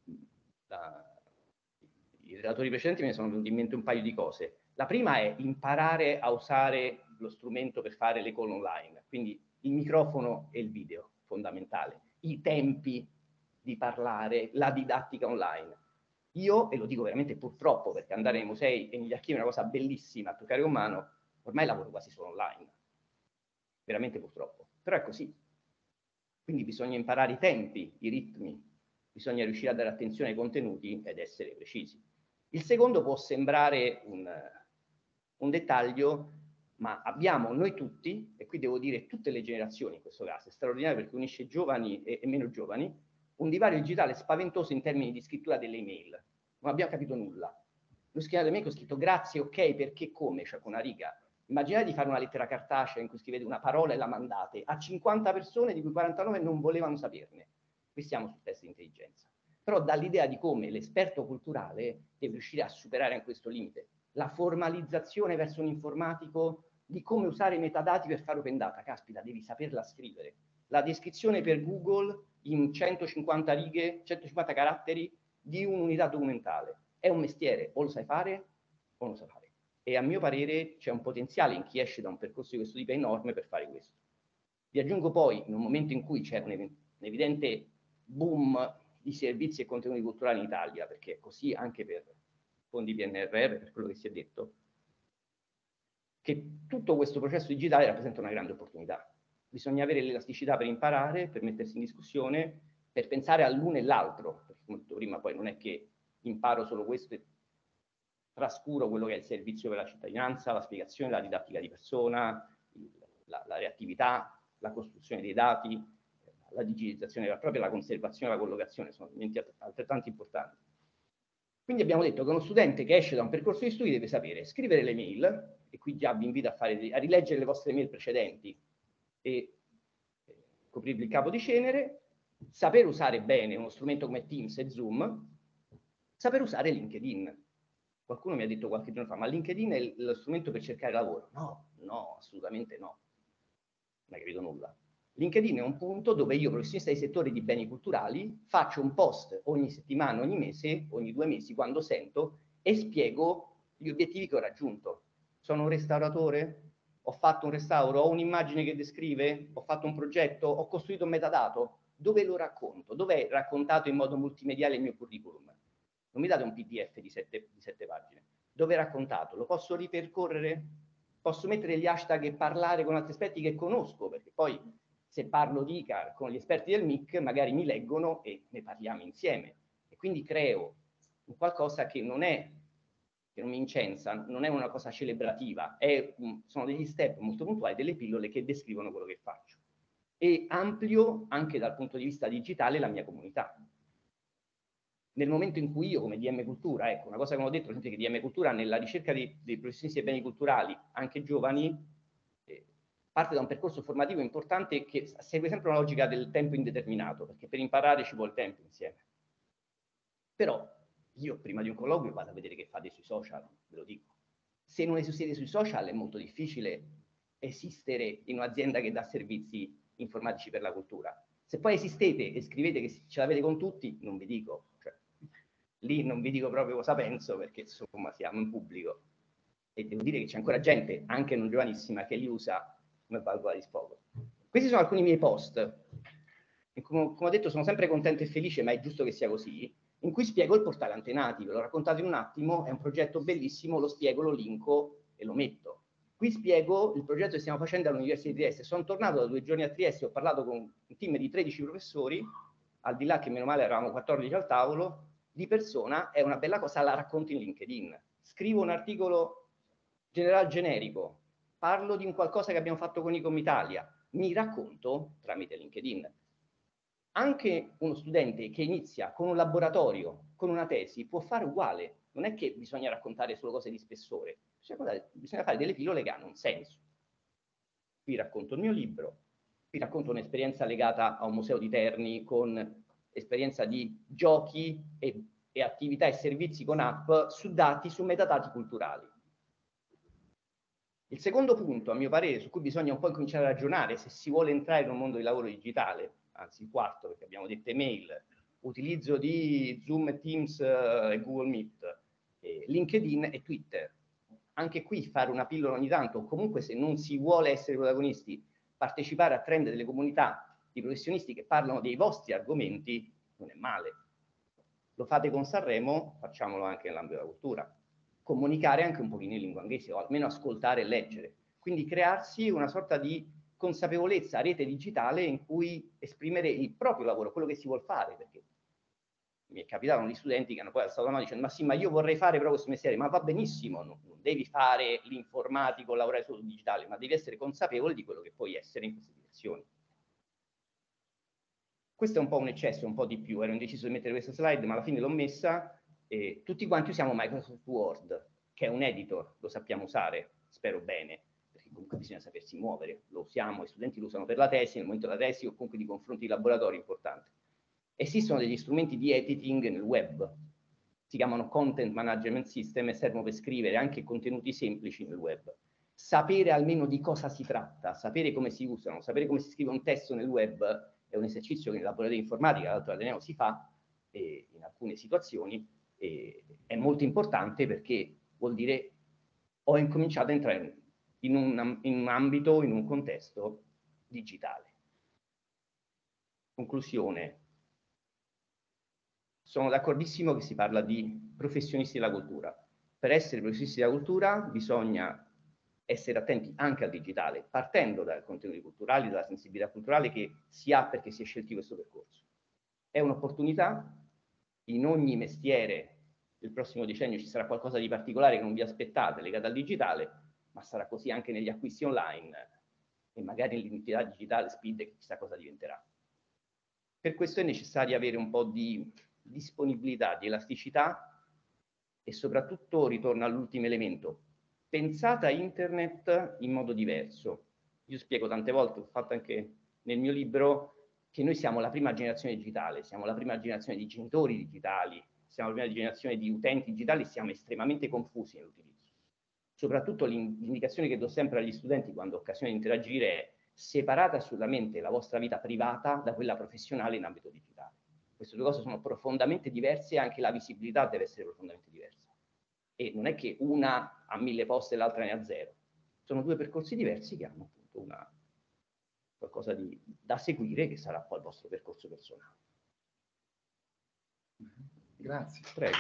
i relatori precedenti me ne sono venute in mente un paio di cose. La prima è imparare a usare lo strumento per fare le call online, quindi il microfono e il video, fondamentale. I tempi di parlare, la didattica online. Io, e lo dico veramente purtroppo, perché andare nei musei e negli archivi è una cosa bellissima a toccare con mano, ormai lavoro quasi solo online. veramente purtroppo, però è così. Quindi bisogna imparare i tempi, i ritmi, bisogna riuscire a dare attenzione ai contenuti ed essere precisi. Il secondo può sembrare un dettaglio, ma abbiamo noi tutti, e qui devo dire tutte le generazioni in questo caso, è straordinario perché unisce giovani e meno giovani, un divario digitale spaventoso in termini di scrittura delle email. Non abbiamo capito nulla. Lo scrivo alle mail, ho scritto grazie, ok, perché, come, cioè con una riga. Immaginate di fare una lettera cartacea in cui scrivete una parola e la mandate a 50 persone, di cui 49 non volevano saperne. Qui siamo sul test di intelligenza. Però dall'idea di come l'esperto culturale deve riuscire a superare anche questo limite. La formalizzazione verso un informatico di come usare i metadati per fare open data. Caspita, devi saperla scrivere. La descrizione per Google in 150 righe, 150 caratteri di un'unità documentale. È un mestiere, o lo sai fare o non lo sai fare. E a mio parere c'è un potenziale in chi esce da un percorso di questo tipo enorme per fare questo. Vi aggiungo poi, in un momento in cui c'è un evidente boom di servizi e contenuti culturali in Italia, perché è così anche per fondi PNRR, per quello che si è detto, che tutto questo processo digitale rappresenta una grande opportunità. Bisogna avere l'elasticità per imparare, per mettersi in discussione, per pensare all'uno e l'altro, perché come ho detto prima poi non è che imparo solo questo e trascuro quello che è il servizio per la cittadinanza, la spiegazione, la didattica di persona, la reattività, la costruzione dei dati, la digitalizzazione vera e propria, la conservazione e la collocazione, sono elementi altrettanto importanti. Quindi abbiamo detto che uno studente che esce da un percorso di studi deve sapere scrivere le mail, e qui già vi invito a rileggere le vostre mail precedenti e coprirvi il capo di cenere, saper usare bene uno strumento come Teams e Zoom, saper usare LinkedIn. Qualcuno mi ha detto qualche giorno fa, ma LinkedIn è lo strumento per cercare lavoro? No, assolutamente no. Non hai capito nulla. LinkedIn è un punto dove io, professionista dei settori di beni culturali, faccio un post ogni settimana, ogni mese, ogni 2 mesi, quando sento, e spiego gli obiettivi che ho raggiunto. Sono un restauratore? Ho fatto un restauro? Ho un'immagine che descrive? Ho fatto un progetto? Ho costruito un metadato? Dove lo racconto? Dov'è raccontato in modo multimediale il mio curriculum? Non mi date un PDF di 7 pagine. Dove è raccontato? Lo posso ripercorrere? Posso mettere gli hashtag e parlare con altri esperti che conosco, perché poi se parlo di ICAR con gli esperti del MIC, magari mi leggono e ne parliamo insieme. E quindi creo un qualcosa che non mi incensa, non è una cosa celebrativa, sono degli step molto puntuali, delle pillole che descrivono quello che faccio. E amplio anche dal punto di vista digitale la mia comunità. Nel momento in cui io, come DM Cultura, ecco, una cosa che non ho detto, che DM Cultura nella ricerca dei professionisti e beni culturali, anche giovani, parte da un percorso formativo importante che segue sempre una logica del tempo indeterminato, perché per imparare ci vuole tempo insieme. Però io prima di un colloquio vado a vedere che fate sui social, ve lo dico. Se non esistete sui social è molto difficile esistere in un'azienda che dà servizi informatici per la cultura. Se poi esistete e scrivete che ce l'avete con tutti, non vi dico. Cioè, lì non vi dico proprio cosa penso, perché insomma siamo in pubblico. E devo dire che c'è ancora gente, anche non giovanissima, che li usa come valvola di sfogo. Questi sono alcuni miei post, e come ho detto sono sempre contento e felice, ma è giusto che sia così, in cui spiego il portale Antenati, ve l'ho raccontato in un attimo, è un progetto bellissimo, lo spiego, lo linko e lo metto. Qui spiego il progetto che stiamo facendo all'Università di Trieste. Sono tornato da 2 giorni a Trieste, ho parlato con un team di 13 professori, al di là che meno male eravamo 14 al tavolo, di persona, è una bella cosa, la racconto in LinkedIn. Scrivo un articolo generico, parlo di un qualcosa che abbiamo fatto con Icom Italia, mi racconto tramite LinkedIn. Anche uno studente che inizia con un laboratorio, con una tesi, può fare uguale. Non è che bisogna raccontare solo cose di spessore, bisogna fare delle pillole che hanno un senso. Vi racconto il mio libro, vi racconto un'esperienza legata a un museo di Terni con esperienza di giochi e attività e servizi con app su dati, su metadati culturali. Il secondo punto, a mio parere, su cui bisogna un po' cominciare a ragionare se si vuole entrare in un mondo di lavoro digitale, anzi il quarto, perché abbiamo detto email, utilizzo di Zoom, Teams e Google Meet, LinkedIn e Twitter. Anche qui fare una pillola ogni tanto, o comunque se non si vuole essere protagonisti, partecipare a trend delle comunità di professionisti che parlano dei vostri argomenti, non è male. Lo fate con Sanremo, facciamolo anche nell'ambito della cultura. Comunicare anche un pochino in lingua inglese, o almeno ascoltare e leggere. Quindi crearsi una sorta di consapevolezza a rete digitale in cui esprimere il proprio lavoro, quello che si vuol fare, perché mi è capitato gli studenti che hanno poi alzato la mano dicendo ma sì, ma io vorrei fare però questo mestiere, ma va benissimo, non devi fare l'informatico, lavorare solo sul digitale, ma devi essere consapevole di quello che puoi essere in queste direzioni. Questo è un po' un eccesso, un po' di più, ero indeciso di mettere questa slide, ma alla fine l'ho messa. Tutti quanti usiamo Microsoft Word, che è un editor, lo sappiamo usare, spero bene, perché comunque bisogna sapersi muovere, lo usiamo, gli studenti lo usano per la tesi, nel momento della tesi o comunque di confronti di laboratori importanti. Esistono degli strumenti di editing nel web, si chiamano Content Management System e servono per scrivere anche contenuti semplici nel web. Sapere almeno di cosa si tratta, sapere come si usano, sapere come si scrive un testo nel web è un esercizio che nel laboratorio di informatica, tra l'altro all'Ateneo si fa in alcune situazioni, è molto importante perché vuol dire ho incominciato a entrare in un ambito, in un contesto digitale. Conclusione. Sono d'accordissimo che si parla di professionisti della cultura. Per essere professionisti della cultura bisogna essere attenti anche al digitale, partendo dai contenuti culturali, dalla sensibilità culturale che si ha perché si è scelti questo percorso. È un'opportunità, in ogni mestiere del prossimo decennio ci sarà qualcosa di particolare che non vi aspettate legato al digitale, ma sarà così anche negli acquisti online e magari nell'identità digitale Speed che chissà cosa diventerà. Per questo è necessario avere un po' di disponibilità, di elasticità e soprattutto ritorno all'ultimo elemento. Pensate a internet in modo diverso. Io spiego tante volte, ho fatto anche nel mio libro, che noi siamo la prima generazione digitale, siamo la prima generazione di genitori digitali, siamo la prima generazione di utenti digitali, siamo estremamente confusi nell'utilizzo. Soprattutto l'indicazione che do sempre agli studenti quando ho occasione di interagire è separate assolutamente la vostra vita privata da quella professionale in ambito digitale. Queste due cose sono profondamente diverse e anche la visibilità deve essere profondamente diversa. E non è che una ha 1000 posti e l'altra ne ha 0. Sono due percorsi diversi che hanno appunto qualcosa da seguire che sarà poi il vostro percorso personale. Grazie. Prego.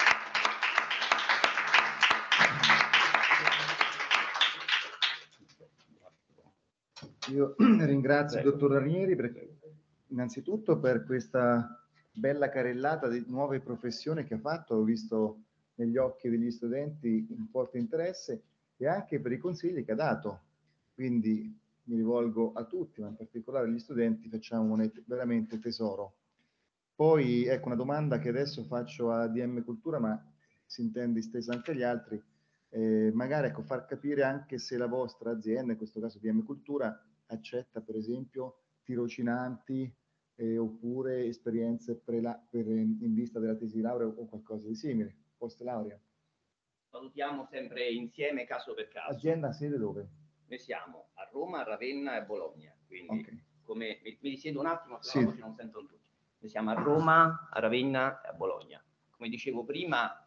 Io ringrazio il dottor Ranieri innanzitutto per questa bella carrellata di nuove professioni che ha fatto. Ho visto negli occhi degli studenti un forte interesse e anche per i consigli che ha dato. Quindi mi rivolgo a tutti, ma in particolare agli studenti, facciamo veramente tesoro. Poi ecco una domanda che adesso faccio a DM Cultura, ma si intende estesa anche agli altri. Magari ecco, far capire anche se la vostra azienda, in questo caso DM Cultura, accetta per esempio tirocinanti oppure esperienze in vista della tesi di laurea o qualcosa di simile, post laurea. Valutiamo sempre insieme caso per caso. Azienda sede dove? Noi siamo a Roma, a Ravenna e a Bologna, quindi okay. Come mi risiedo un attimo, se sì. no la voce non sentono tutti. Noi siamo a Roma, a Ravenna e a Bologna. Come dicevo prima,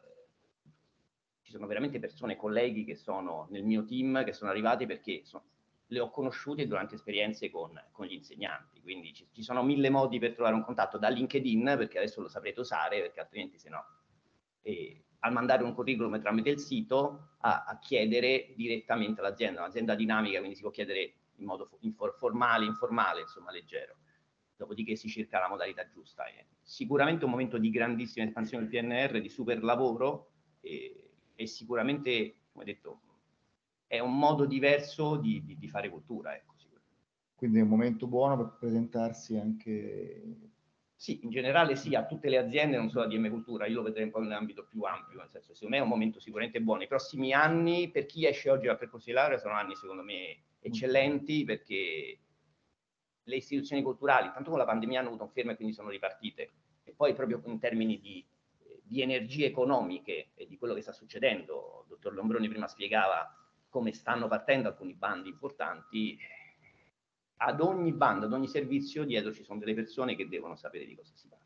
ci sono veramente persone, colleghi che sono nel mio team, che sono arrivati perché le ho conosciute durante esperienze con gli insegnanti, quindi ci sono 1000 modi per trovare un contatto, da LinkedIn, perché adesso lo saprete usare, perché altrimenti se no, al mandare un curriculum tramite il sito, a chiedere direttamente all'azienda, un'azienda dinamica, quindi si può chiedere in modo formale, informale, insomma leggero. Dopodiché si cerca la modalità giusta. Sicuramente un momento di grandissima espansione del PNR, di super lavoro e sicuramente, come detto, è un modo diverso di fare cultura. Ecco, quindi è un momento buono per presentarsi anche... Sì, in generale sì, a tutte le aziende, non solo a DM Cultura, io lo vedrei un po' nell'ambito più ampio, nel senso, secondo me è un momento sicuramente buono. I prossimi anni, per chi esce oggi dal percorso di laurea, sono anni, secondo me, eccellenti, perché le istituzioni culturali, tanto con la pandemia, hanno avuto un fermo e quindi sono ripartite. E poi proprio in termini di energie economiche e di quello che sta succedendo, il dottor Lombroni prima spiegava come stanno partendo alcuni bandi importanti. Ad ogni bando, ad ogni servizio dietro ci sono delle persone che devono sapere di cosa si parla.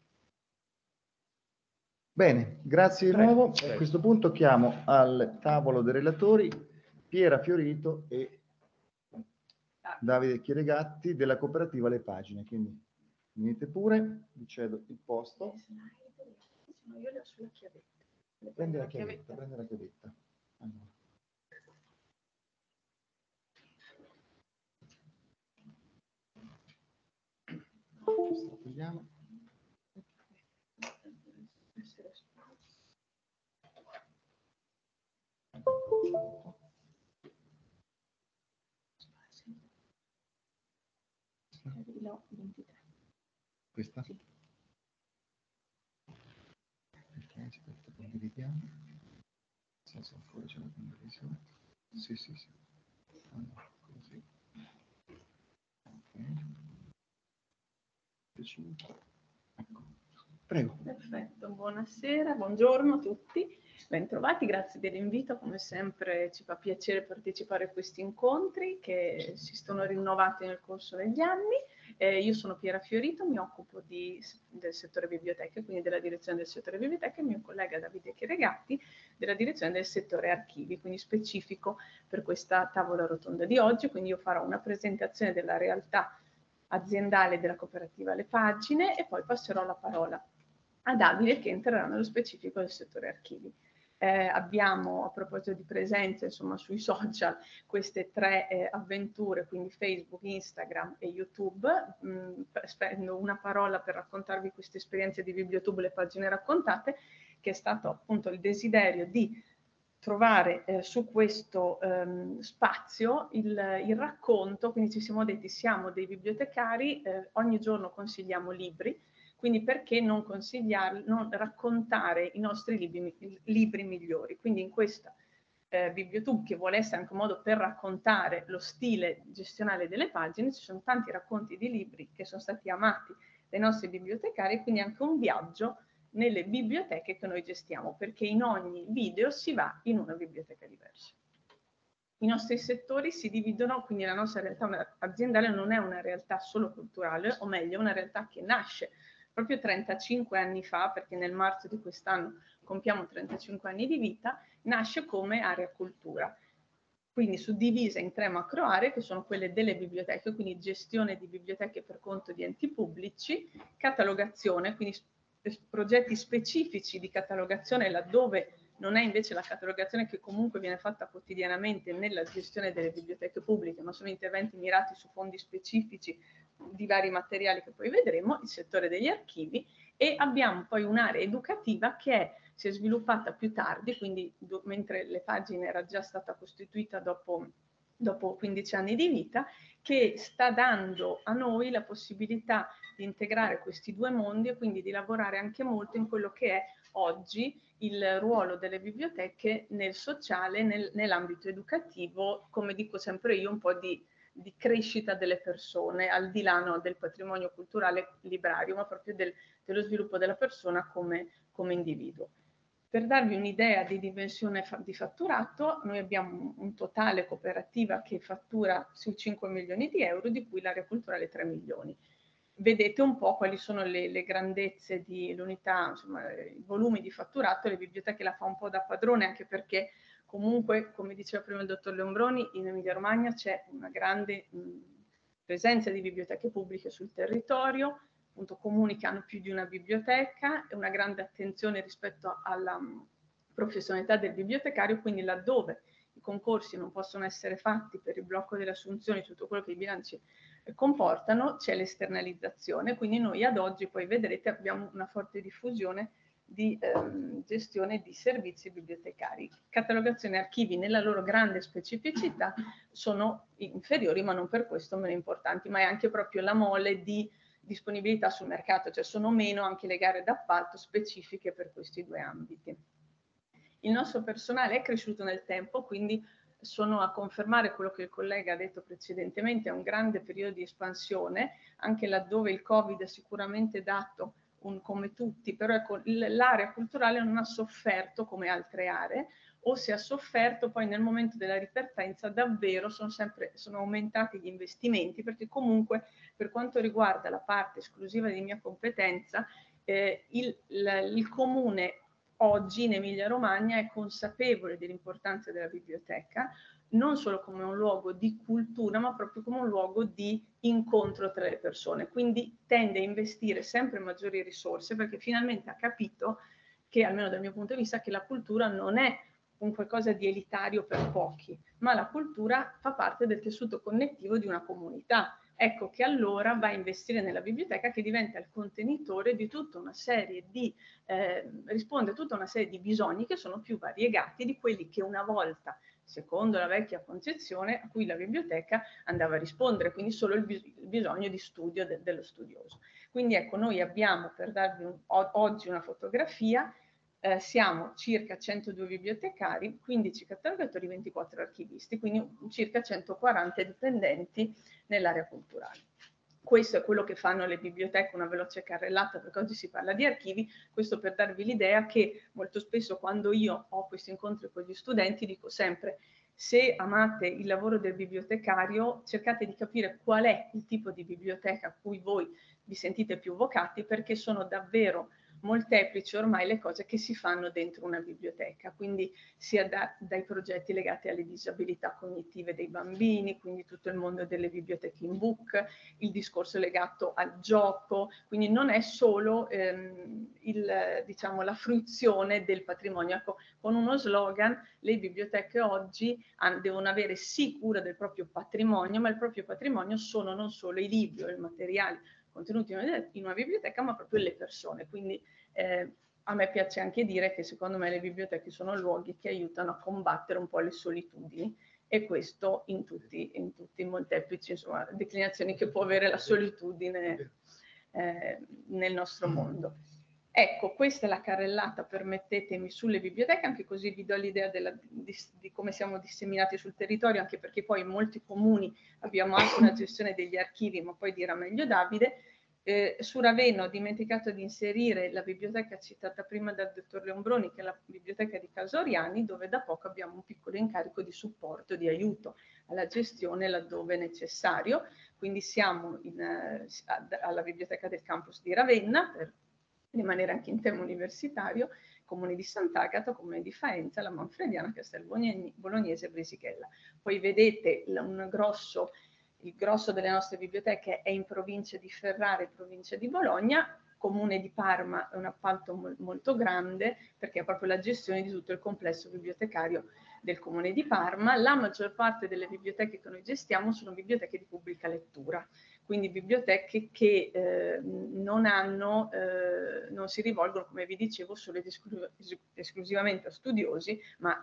Bene, grazie di nuovo. A questo punto chiamo al tavolo dei relatori Piera Fiorito e Davide Chieregatti della cooperativa Le Pagine. Quindi venite pure, vi cedo il posto. Io le ho sulla chiavetta. Prendi la chiavetta. Allora. Togliamo. Questa? Sì. Ok, aspetta, condividiamo. Senza fuori c'è la condivisione. Sì, sì, sì. Allora, così. Ok. Ecco. Prego. Perfetto, buonasera, buongiorno a tutti. Bentrovati, grazie dell'invito, come sempre ci fa piacere partecipare a questi incontri che si sono rinnovati nel corso degli anni. Io sono Piera Fiorito, mi occupo del settore biblioteche, quindi della direzione del settore biblioteche, e il mio collega Davide Chiregatti della direzione del settore archivi, quindi specifico per questa tavola rotonda di oggi. Quindi io farò una presentazione della realtà aziendale della cooperativa Le Pagine e poi passerò la parola a Davide che entrerà nello specifico del settore archivi. Abbiamo, a proposito di presenza, insomma, sui social, queste tre avventure, quindi Facebook, Instagram e YouTube. Spendo una parola per raccontarvi queste esperienze di Bibliotube, Le Pagine Raccontate, che è stato appunto il desiderio di trovare su questo spazio il racconto. Quindi ci siamo detti, siamo dei bibliotecari, ogni giorno consigliamo libri, quindi perché non consigliarli, non raccontare i nostri libri migliori. Quindi in questa Bibliotube, che vuole essere anche un modo per raccontare lo stile gestionale delle pagine, ci sono tanti racconti di libri che sono stati amati dai nostri bibliotecari, quindi anche un viaggio nelle biblioteche che noi gestiamo, perché in ogni video si va in una biblioteca diversa. I nostri settori si dividono, quindi la nostra realtà aziendale non è una realtà solo culturale, o meglio, una realtà che nasce proprio 35 anni fa, perché nel marzo di quest'anno compiamo 35 anni di vita, nasce come area cultura. Quindi suddivisa in 3 macro aree, che sono quelle delle biblioteche, quindi gestione di biblioteche per conto di enti pubblici, catalogazione, quindi progetti specifici di catalogazione laddove non è invece la catalogazione che comunque viene fatta quotidianamente nella gestione delle biblioteche pubbliche, ma sono interventi mirati su fondi specifici di vari materiali che poi vedremo, il settore degli archivi, e abbiamo poi un'area educativa che si è sviluppata più tardi, quindi mentre Le Pagine era già stata costituita dopo 15 anni di vita, che sta dando a noi la possibilità di integrare questi due mondi e quindi di lavorare anche molto in quello che è oggi il ruolo delle biblioteche nel sociale, nell'ambito educativo, come dico sempre io, un po' di crescita delle persone, al di là del patrimonio culturale librario, ma proprio dello sviluppo della persona come individuo. Per darvi un'idea di dimensione di fatturato, noi abbiamo un totale cooperativa che fattura sui 5 milioni di euro, di cui l'area culturale 3 milioni. Vedete un po' quali sono le grandezze dell'unità, insomma, i volumi di fatturato. Le biblioteche la fa un po' da padrone, anche perché comunque, come diceva prima il dottor Leombroni, in Emilia Romagna c'è una grande presenza di biblioteche pubbliche sul territorio, appunto comuni che hanno più di una biblioteca, e una grande attenzione rispetto alla professionalità del bibliotecario, quindi laddove i concorsi non possono essere fatti per il blocco delle assunzioni, tutto quello che i bilanci comportano, c'è l'esternalizzazione. Quindi noi ad oggi, poi vedrete, abbiamo una forte diffusione di gestione di servizi bibliotecari. Catalogazione e archivi nella loro grande specificità sono inferiori, ma non per questo meno importanti, ma è anche proprio la mole di disponibilità sul mercato, cioè sono meno anche le gare d'appalto specifiche per questi due ambiti. Il nostro personale è cresciuto nel tempo, quindi sono a confermare quello che il collega ha detto precedentemente, è un grande periodo di espansione, anche laddove il Covid ha sicuramente dato come tutti, però ecco, l'area culturale non ha sofferto come altre aree, o se ha sofferto poi nel momento della ripartenza davvero sono aumentati gli investimenti, perché comunque per quanto riguarda la parte esclusiva di mia competenza, il comune oggi in Emilia Romagna è consapevole dell'importanza della biblioteca, non solo come un luogo di cultura, ma proprio come un luogo di incontro tra le persone. Quindi tende a investire sempre maggiori risorse, perché finalmente ha capito che, almeno dal mio punto di vista, che la cultura non è un qualcosa di elitario per pochi, ma la cultura fa parte del tessuto connettivo di una comunità. ecco che allora va a investire nella biblioteca, che diventa il contenitore di tutta una serie di, risponde a tutta una serie di bisogni che sono più variegati di quelli che una volta, secondo la vecchia concezione, a cui la biblioteca andava a rispondere, quindi solo il bisogno di studio dello studioso. Quindi ecco, noi abbiamo, per darvi oggi una fotografia, siamo circa 102 bibliotecari, 15 catalogatori, 24 archivisti, quindi circa 140 dipendenti nell'area culturale. Questo è quello che fanno le biblioteche, una veloce carrellata, perché oggi si parla di archivi, questo per darvi l'idea che molto spesso quando io ho questi incontri con gli studenti dico sempre: se amate il lavoro del bibliotecario, cercate di capire qual è il tipo di biblioteca a cui voi vi sentite più vocati, perché sono davvero molteplici ormai le cose che si fanno dentro una biblioteca, quindi sia dai progetti legati alle disabilità cognitive dei bambini, quindi tutto il mondo delle biblioteche in book, il discorso legato al gioco, quindi non è solo diciamo, la fruizione del patrimonio. Ecco, con uno slogan, le biblioteche oggi devono avere sì cura del proprio patrimonio, ma il proprio patrimonio sono non solo i libri o i materiali contenuti in una biblioteca, ma proprio le persone. Quindi a me piace anche dire che secondo me le biblioteche sono luoghi che aiutano a combattere un po' le solitudini, e questo in tutti i molteplici, insomma, declinazioni che può avere la solitudine nel nostro mondo. Ecco, questa è la carrellata, permettetemi, sulle biblioteche, anche così vi do l'idea di come siamo disseminati sul territorio, anche perché poi in molti comuni abbiamo anche una gestione degli archivi, ma poi dirà meglio Davide. Su Ravenna ho dimenticato di inserire la biblioteca citata prima dal dottor Leombroni, che è la biblioteca di Casoriani, dove da poco abbiamo un piccolo incarico di supporto, di aiuto alla gestione laddove necessario. Quindi siamo alla biblioteca del campus di Ravenna, per rimanere anche in tema universitario, Comune di Sant'Agata, Comune di Faenza, la Manfrediana, Castel Bolognese e Brisighella. Poi vedete il grosso delle nostre biblioteche è in provincia di Ferrara e provincia di Bologna. Comune di Parma è un appalto molto grande, perché è proprio la gestione di tutto il complesso bibliotecario del Comune di Parma. La maggior parte delle biblioteche che noi gestiamo sono biblioteche di pubblica lettura, quindi biblioteche che non si rivolgono, come vi dicevo, solo ed esclusivamente a studiosi, ma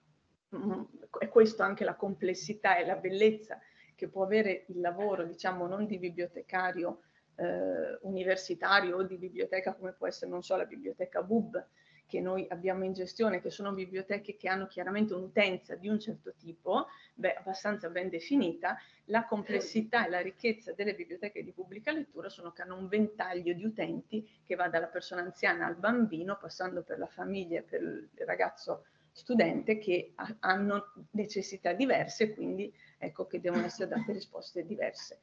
è questo anche la complessità e la bellezza che può avere il lavoro, diciamo, non di bibliotecario universitario o di biblioteca come può essere, non so, la biblioteca BUB che noi abbiamo in gestione, che sono biblioteche che hanno chiaramente un'utenza di un certo tipo, abbastanza ben definita. La complessità e la ricchezza delle biblioteche di pubblica lettura sono che hanno un ventaglio di utenti che va dalla persona anziana al bambino, passando per la famiglia e per il ragazzo studente, che hanno necessità diverse, quindi ecco che devono essere date risposte diverse.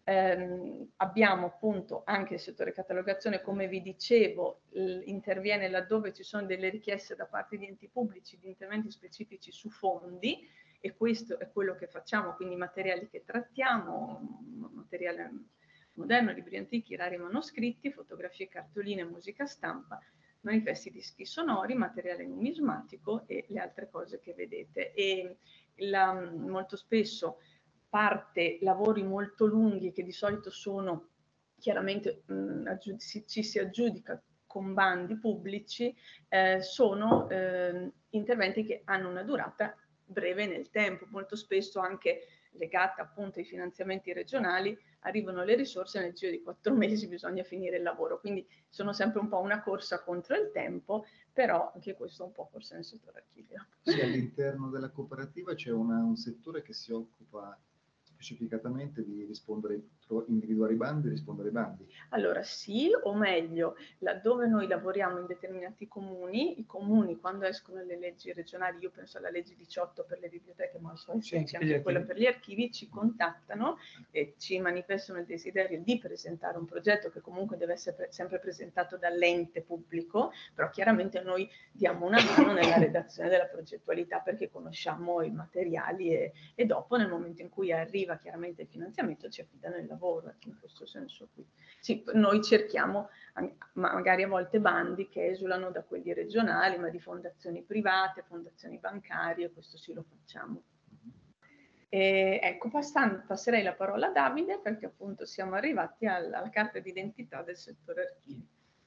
Abbiamo appunto anche il settore catalogazione, come vi dicevo, interviene laddove ci sono delle richieste da parte di enti pubblici di interventi specifici su fondi, e questo è quello che facciamo, quindi materiali che trattiamo, materiale moderno, libri antichi, rari manoscritti, fotografie, cartoline, musica stampa, manifesti, dischi sonori, materiale numismatico e le altre cose che vedete. E molto spesso parte lavori molto lunghi che di solito sono chiaramente ci si aggiudica con bandi pubblici, sono interventi che hanno una durata breve nel tempo, molto spesso anche legata appunto ai finanziamenti regionali. Arrivano le risorse e nel giro di 4 mesi bisogna finire il lavoro, quindi sono sempre un po' una corsa contro il tempo, però anche questo un po' forse nel settore archivio. Sì, all'interno della cooperativa c'è un settore che si occupa specificatamente di individuare i bandi e rispondere ai bandi? Allora sì, o meglio, laddove noi lavoriamo in determinati comuni, i comuni quando escono le leggi regionali, io penso alla legge 18 per le biblioteche, ma so c'è anche quella per gli archivi, ci contattano e ci manifestano il desiderio di presentare un progetto che comunque deve essere sempre presentato dall'ente pubblico, però chiaramente noi diamo una mano nella redazione della progettualità, perché conosciamo i materiali e dopo, nel momento in cui arriva chiaramente il finanziamento, ci affidano il lavoro, in questo senso qui. Sì, noi cerchiamo magari a volte bandi che esulano da quelli regionali, ma di fondazioni private, fondazioni bancarie, questo sì lo facciamo. Ecco, passerei la parola a Davide, perché appunto siamo arrivati alla carta d'identità del settore archivi.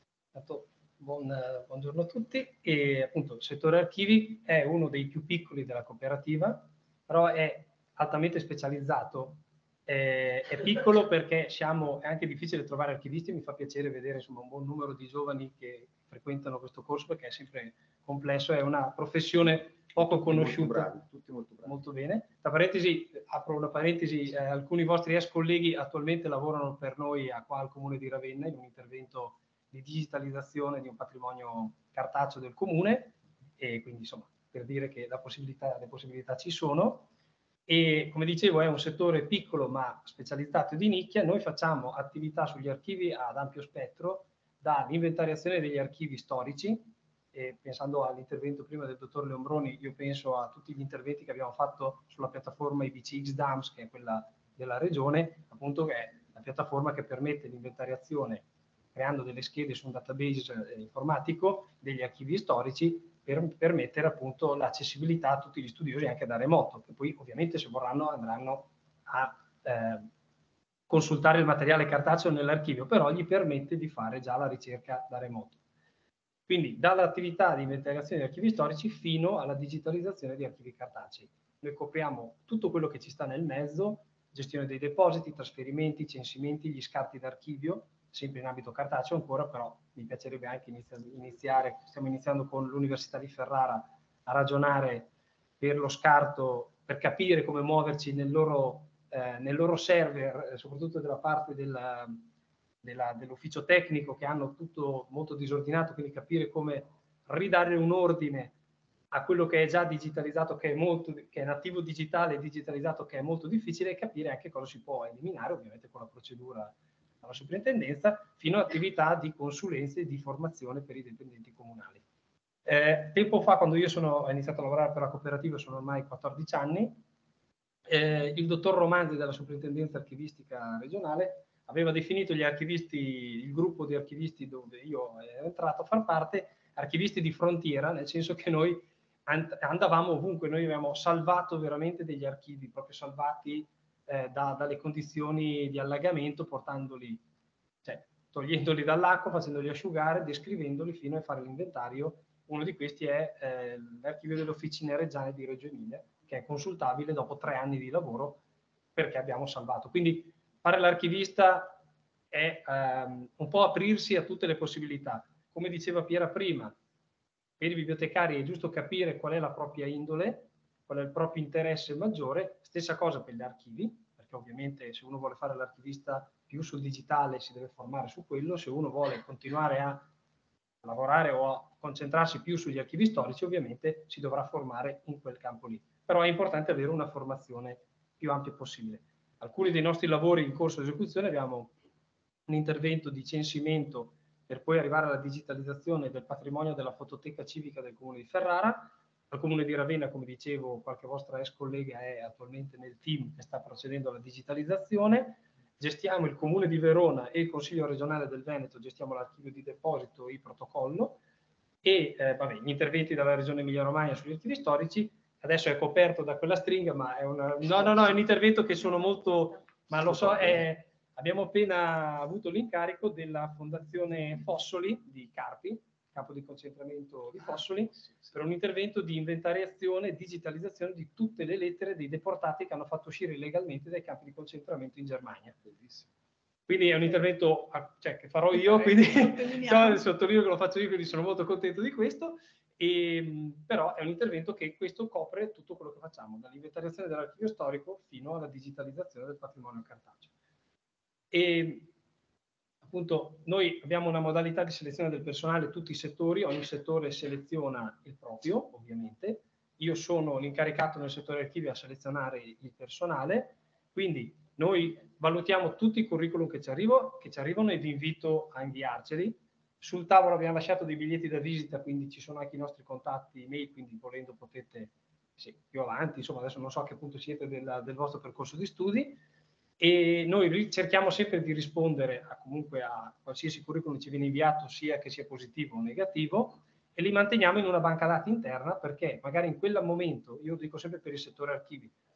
Buongiorno a tutti. E appunto il settore archivi è uno dei più piccoli della cooperativa, però è altamente specializzato. È piccolo perché è anche difficile trovare archivisti. Mi fa piacere vedere insomma un buon numero di giovani che frequentano questo corso, perché è sempre complesso, è una professione poco conosciuta. Tutti molto bravi. Molto bene. Tra parentesi, apro una parentesi, alcuni vostri ex colleghi attualmente lavorano per noi qua al Comune di Ravenna in un intervento di digitalizzazione di un patrimonio cartaceo del Comune, e quindi insomma per dire che le possibilità ci sono. E come dicevo è un settore piccolo ma specializzato di nicchia. Noi facciamo attività sugli archivi ad ampio spettro, dall'inventariazione degli archivi storici, e pensando all'intervento prima del dottor Leombroni, io penso a tutti gli interventi che abbiamo fatto sulla piattaforma IBCX DAMS, che è quella della regione, appunto, che è la piattaforma che permette l'inventariazione, creando delle schede su un database informatico degli archivi storici, per permettere appunto l'accessibilità a tutti gli studiosi anche da remoto, che poi ovviamente se vorranno andranno a consultare il materiale cartaceo nell'archivio, però gli permette di fare già la ricerca da remoto. Quindi dall'attività di inventariazione di archivi storici fino alla digitalizzazione di archivi cartacei. Noi copriamo tutto quello che ci sta nel mezzo, gestione dei depositi, trasferimenti, censimenti, gli scarti d'archivio, sempre in ambito cartaceo ancora, però mi piacerebbe anche iniziare, stiamo iniziando con l'Università di Ferrara a ragionare per lo scarto, per capire come muoverci nel loro server, soprattutto della parte dell'ufficio tecnico, che hanno tutto molto disordinato, quindi capire come ridare un ordine a quello che è già digitalizzato, che è nativo digitale, digitalizzato, che è molto difficile, e capire anche cosa si può eliminare, ovviamente con la procedura alla soprintendenza, fino a attività di consulenza e di formazione per i dipendenti comunali. Tempo fa, quando io ho iniziato a lavorare per la cooperativa, sono ormai 14 anni, il dottor Romanzi della soprintendenza archivistica regionale aveva definito gli archivisti, il gruppo di archivisti dove io ero entrato a far parte, archivisti di frontiera, nel senso che noi andavamo ovunque. Noi avevamo salvato veramente degli archivi, proprio salvati dalle condizioni di allagamento, portandoli, cioè togliendoli dall'acqua, facendoli asciugare, descrivendoli fino a fare l'inventario. Uno di questi è l'archivio delle officine reggiane di Reggio Emilia, che è consultabile dopo 3 anni di lavoro, perché abbiamo salvato. Quindi fare l'archivista è un po' aprirsi a tutte le possibilità. Come diceva Piera prima, per i bibliotecari è giusto capire qual è la propria indole, qual è il proprio interesse maggiore. Stessa cosa per gli archivi, perché ovviamente se uno vuole fare l'archivista più sul digitale si deve formare su quello, se uno vuole continuare a lavorare o a concentrarsi più sugli archivi storici, ovviamente si dovrà formare in quel campo lì. Però è importante avere una formazione più ampia possibile. Alcuni dei nostri lavori in corso di esecuzione, abbiamo un intervento di censimento per poi arrivare alla digitalizzazione del patrimonio della fototeca civica del Comune di Ferrara. Al Comune di Ravenna, come dicevo, qualche vostra ex collega è attualmente nel team che sta procedendo alla digitalizzazione. Gestiamo il Comune di Verona e il Consiglio regionale del Veneto, gestiamo l'archivio di deposito e il protocollo, e gli interventi dalla Regione Emilia-Romagna sugli archivi storici. Adesso è coperto da quella stringa, ma è è un intervento che sono molto, ma lo so, abbiamo appena avuto l'incarico della Fondazione Fossoli di Carpi, campo di concentramento di Fossoli, per un intervento di inventariazione e digitalizzazione di tutte le lettere dei deportati che hanno fatto uscire illegalmente dai campi di concentramento in Germania. Quindi è un intervento che farò io, quindi sottolineo che lo faccio io, quindi sono molto contento di questo. Però è un intervento che questo copre tutto quello che facciamo, dall'inventariazione dell'archivio storico fino alla digitalizzazione del patrimonio cartaceo. E appunto noi abbiamo una modalità di selezione del personale, tutti i settori, ogni settore seleziona il proprio, ovviamente. Io sono l'incaricato nel settore archivi a selezionare il personale, quindi noi valutiamo tutti i curriculum che ci arrivano e vi invito a inviarceli. Sul tavolo abbiamo lasciato dei biglietti da visita, quindi ci sono anche i nostri contatti email, quindi volendo potete, più avanti, insomma adesso non so a che punto siete del vostro percorso di studi, e noi cerchiamo sempre di rispondere comunque a qualsiasi curriculum ci viene inviato, sia che sia positivo o negativo, e li manteniamo in una banca dati interna, perché magari in quel momento, io dico sempre per il settore archivi,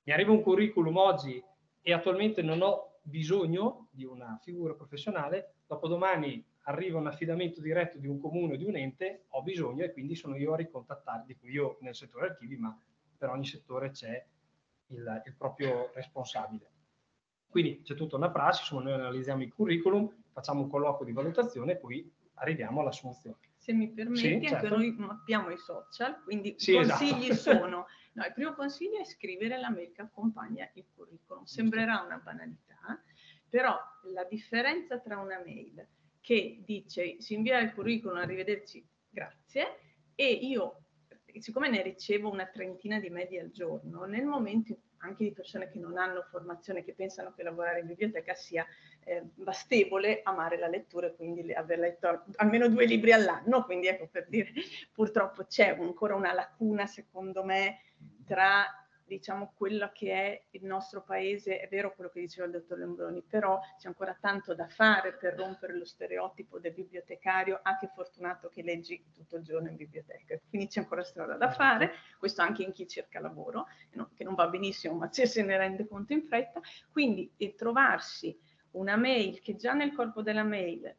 mi arriva un curriculum oggi e attualmente non ho bisogno di una figura professionale, dopodomani arriva un affidamento diretto di un comune o di un ente, ho bisogno e quindi sono io a ricontattare, dico io nel settore archivi, ma per ogni settore c'è il proprio responsabile. Quindi c'è tutta una prassi, insomma noi analizziamo il curriculum, facciamo un colloquio di valutazione e poi arriviamo all'assunzione. Se mi permetti, Sì, anche certo. noi mappiamo i social, quindi Sì, i consigli esatto. sono, no, il primo consiglio è scrivere la mail che accompagna il curriculum. Sembrerà una banalità, però la differenza tra una mail che dice si invia il curriculum, arrivederci, grazie, e io, siccome ne ricevo una trentina di mail al giorno, nel momento anche di persone che non hanno formazione, che pensano che lavorare in biblioteca sia bastevole, amare la lettura e quindi aver letto almeno 2 libri all'anno, quindi ecco, per dire, purtroppo c'è ancora una lacuna secondo me tra, diciamo, quello che è il nostro paese. È vero quello che diceva il dottor Lembroni, però c'è ancora tanto da fare per rompere lo stereotipo del bibliotecario, che fortunato che leggi tutto il giorno in biblioteca, quindi c'è ancora strada da fare, questo anche in chi cerca lavoro, che non va benissimo, ma se ne rende conto in fretta. Quindi trovarsi una mail che già nel corpo della mail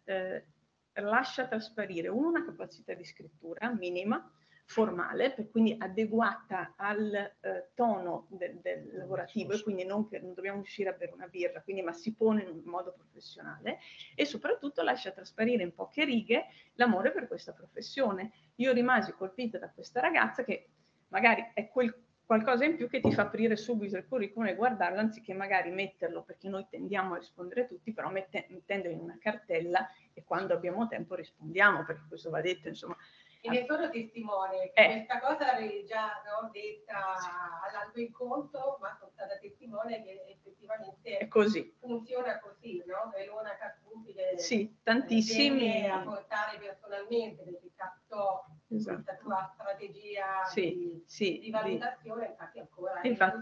lascia trasparire una capacità di scrittura minima, formale, per quindi adeguata al tono del lavorativo, e quindi non dobbiamo uscire a bere una birra, quindi, ma si pone in un modo professionale, e soprattutto lascia trasparire in poche righe l'amore per questa professione. Io rimasi colpita da questa ragazza che magari è quel qualcosa in più che ti fa aprire subito il curriculum e guardarlo, anziché magari metterlo, perché noi tendiamo a rispondere tutti, però mettendo in una cartella, e quando abbiamo tempo rispondiamo, perché questo va detto, insomma. E ne sono testimone, questa cosa l'avevi già detta all'altro incontro, ma sono stata testimone che effettivamente è così. Funziona così, no? Elona Carputi sì, tantissimi a portare personalmente, perché captò questa tua strategia di valutazione, infatti ancora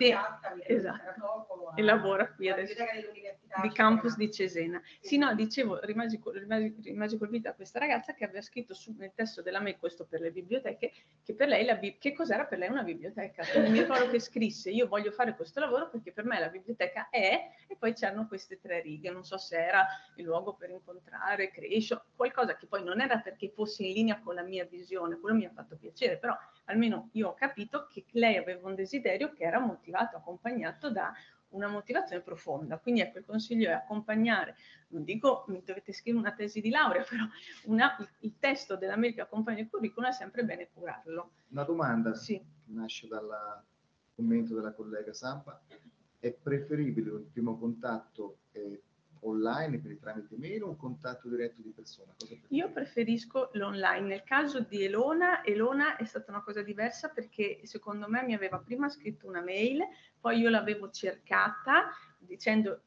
esatto. E lavora qui adesso di campus di Cesena. Sì, no, dicevo, rimasi colpita da questa ragazza che aveva scritto nel testo della mail, questo per le biblioteche, che per lei che cos'era per lei una biblioteca. Quindi mi ricordo che scrisse: io voglio fare questo lavoro perché per me la biblioteca è, e poi c'erano queste 3 righe, non so se era il luogo per incontrare, crescere, qualcosa che poi non era perché fosse in linea con la mia visione, quello mi ha fatto piacere, però almeno io ho capito che lei aveva un desiderio che era motivato, accompagnato da una motivazione profonda. Quindi ecco, il consiglio è accompagnare, non dico mi dovete scrivere una tesi di laurea, però il testo della mail che accompagna il curriculum è sempre bene curarlo. Una domanda che nasce dal commento della collega Sabba: è preferibile un primo contatto online, quindi tramite mail, o un contatto diretto di persona? Io preferisco l'online. Nel caso di Elona è stata una cosa diversa, perché secondo me mi aveva prima scritto una mail, poi io l'avevo cercata dicendo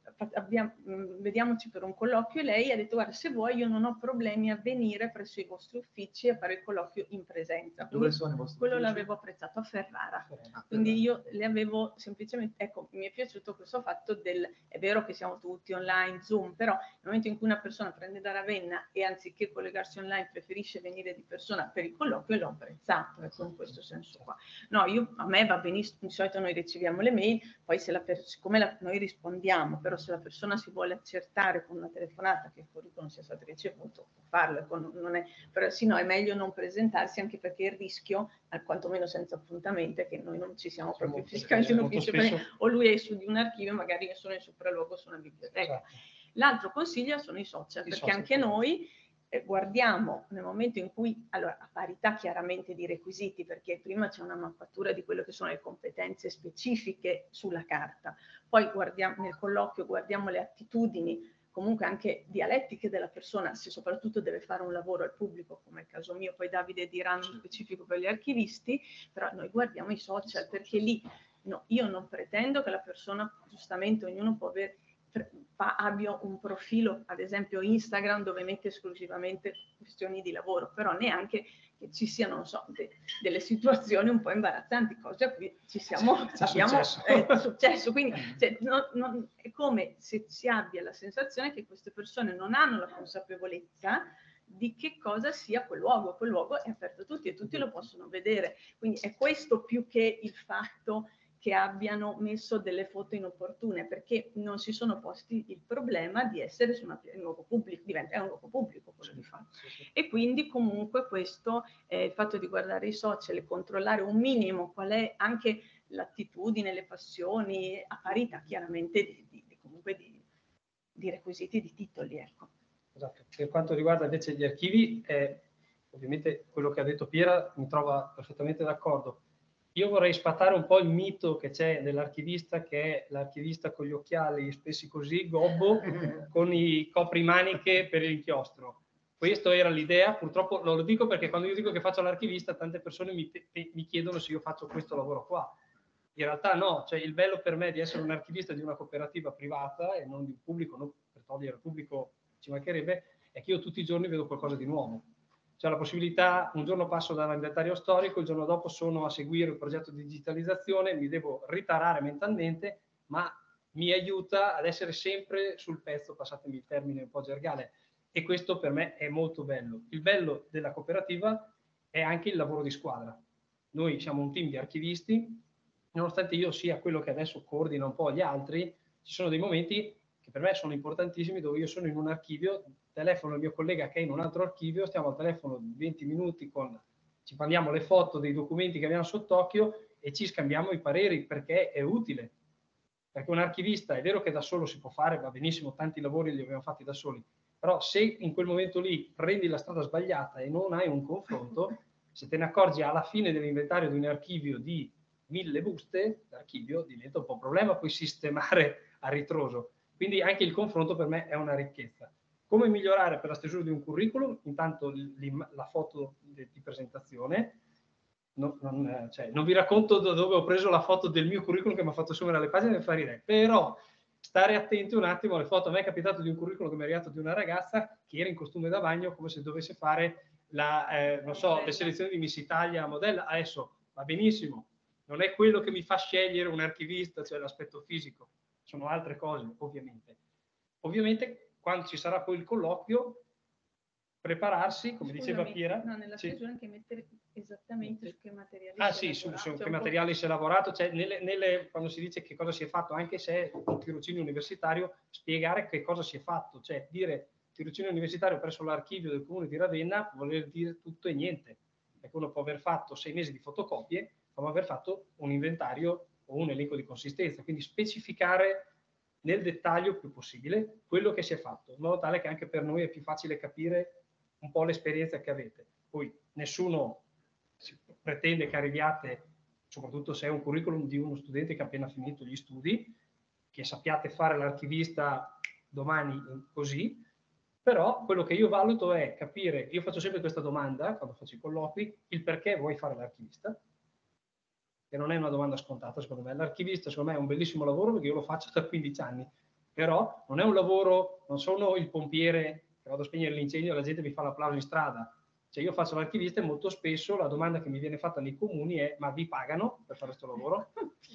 vediamoci per un colloquio, e lei ha detto: guarda, se vuoi io non ho problemi a venire presso i vostri uffici a fare il colloquio in presenza. Dove sono i vostri quello uffici? L'avevo apprezzato, a Ferrara. Quindi io le avevo semplicemente, ecco, mi è piaciuto questo fatto è vero che siamo tutti online, Zoom, però nel momento in cui una persona prende da Ravenna e anziché collegarsi online preferisce venire di persona per il colloquio, l'ho apprezzato, ecco, in questo senso qua. No, a me va benissimo, di solito noi riceviamo le mail, poi siccome noi rispondiamo, però se la persona si vuole accertare con una telefonata che il curriculum sia stato ricevuto, può farlo, ecco, però sì, no, è meglio non presentarsi, anche perché il rischio, quantomeno senza appuntamento, è che noi non ci siamo proprio fisicamente in ufficio, o lui è su di un archivio, magari io sono in sopralluogo su una biblioteca. L'altro consiglio sono i social, perché anche noi guardiamo nel momento in cui, allora, a parità chiaramente di requisiti, perché prima c'è una mappatura di quello che sono le competenze specifiche sulla carta, poi nel colloquio guardiamo le attitudini, comunque anche dialettiche della persona, se soprattutto deve fare un lavoro al pubblico, come è il caso mio, poi Davide dirà nello specifico per gli archivisti, però noi guardiamo i social, perché lì io non pretendo che la persona, giustamente ognuno può abbia un profilo, ad esempio Instagram, dove mette esclusivamente questioni di lavoro, però neanche che ci siano, non so, delle situazioni un po' imbarazzanti, cose a cui abbiamo successo. Quindi è come se si abbia la sensazione che queste persone non hanno la consapevolezza di che cosa sia quel luogo è aperto a tutti e tutti lo possono vedere. Quindi è questo più che il fatto che abbiano messo delle foto inopportune, perché non si sono posti il problema di essere su un luogo pubblico, è un luogo pubblico quello di fatto. E quindi comunque questo, il fatto di guardare i social e controllare un minimo qual è anche l'attitudine, le passioni, a parità chiaramente comunque di requisiti, di titoli, ecco. Esatto. Per quanto riguarda invece gli archivi, ovviamente quello che ha detto Piera mi trova perfettamente d'accordo. Io vorrei sfatare un po' il mito che c'è nell'archivista, che è l'archivista con gli occhiali spessi così, gobbo, con i coprimaniche per l'inchiostro. Questa era l'idea, purtroppo non lo dico perché quando io dico che faccio l'archivista tante persone mi chiedono se io faccio questo lavoro qua. In realtà no, cioè il bello per me di essere un archivista di una cooperativa privata e non di un pubblico, non per togliere il pubblico ci mancherebbe, è che io tutti i giorni vedo qualcosa di nuovo. C'è la possibilità, un giorno passo dall'inventario storico, il giorno dopo sono a seguire il progetto di digitalizzazione, mi devo ritarare mentalmente, ma mi aiuta ad essere sempre sul pezzo, passatemi il termine un po' gergale, e questo per me è molto bello. Il bello della cooperativa è anche il lavoro di squadra. Noi siamo un team di archivisti, nonostante io sia quello che adesso coordina un po' gli altri, ci sono dei momenti che per me sono importantissimi, dove io sono in un archivio, telefono il mio collega che è in un altro archivio, stiamo al telefono 20 minuti, ci prendiamo le foto dei documenti che abbiamo sott'occhio e ci scambiamo i pareri, perché è utile. Perché un archivista, è vero che da solo si può fare, va benissimo, tanti lavori li abbiamo fatti da soli, però se in quel momento lì prendi la strada sbagliata e non hai un confronto, se te ne accorgi alla fine dell'inventario di un archivio di 1000 buste, l'archivio diventa un po' un problema, puoi sistemare a ritroso. Quindi anche il confronto per me è una ricchezza. Come migliorare per la stesura di un curriculum? Intanto la foto di presentazione. Non vi racconto da dove ho preso la foto del mio curriculum che mi ha fatto assumere alle pagine, fa ridere. Però stare attenti un attimo alle foto. A me è capitato di un curriculum che mi è arrivato di una ragazza che era in costume da bagno, come se dovesse fare le selezioni di Miss Italia modella. Adesso va benissimo, non è quello che mi fa scegliere un archivista, cioè l'aspetto fisico. Sono altre cose, ovviamente. Ovviamente, quando ci sarà poi il colloquio, prepararsi, come diceva Piera. No, nella stesura anche mettere esattamente su che materiali su che materiali si è lavorato, cioè quando si dice che cosa si è fatto, anche se è un tirocinio universitario, spiegare che cosa si è fatto, cioè dire tirocinio universitario presso l'archivio del comune di Ravenna vuol dire tutto e niente, perché uno può aver fatto 6 mesi di fotocopie, ma aver fatto un inventario o un elenco di consistenza, quindi specificare nel dettaglio più possibile quello che si è fatto, in modo tale che anche per noi è più facile capire un po' l'esperienza che avete. Poi nessuno pretende che arriviate, soprattutto se è un curriculum di uno studente che ha appena finito gli studi, che sappiate fare l'archivista domani così, però quello che io valuto è capire, io faccio sempre questa domanda quando faccio i colloqui, il perché vuoi fare l'archivista, che non è una domanda scontata secondo me. L'archivista secondo me è un bellissimo lavoro perché io lo faccio da 15 anni, però non è un lavoro, non sono il pompiere che vado a spegnere l'incendio e la gente mi fa l'applauso in strada. Cioè io faccio l'archivista e molto spesso la domanda che mi viene fatta nei comuni è: ma vi pagano per fare questo lavoro?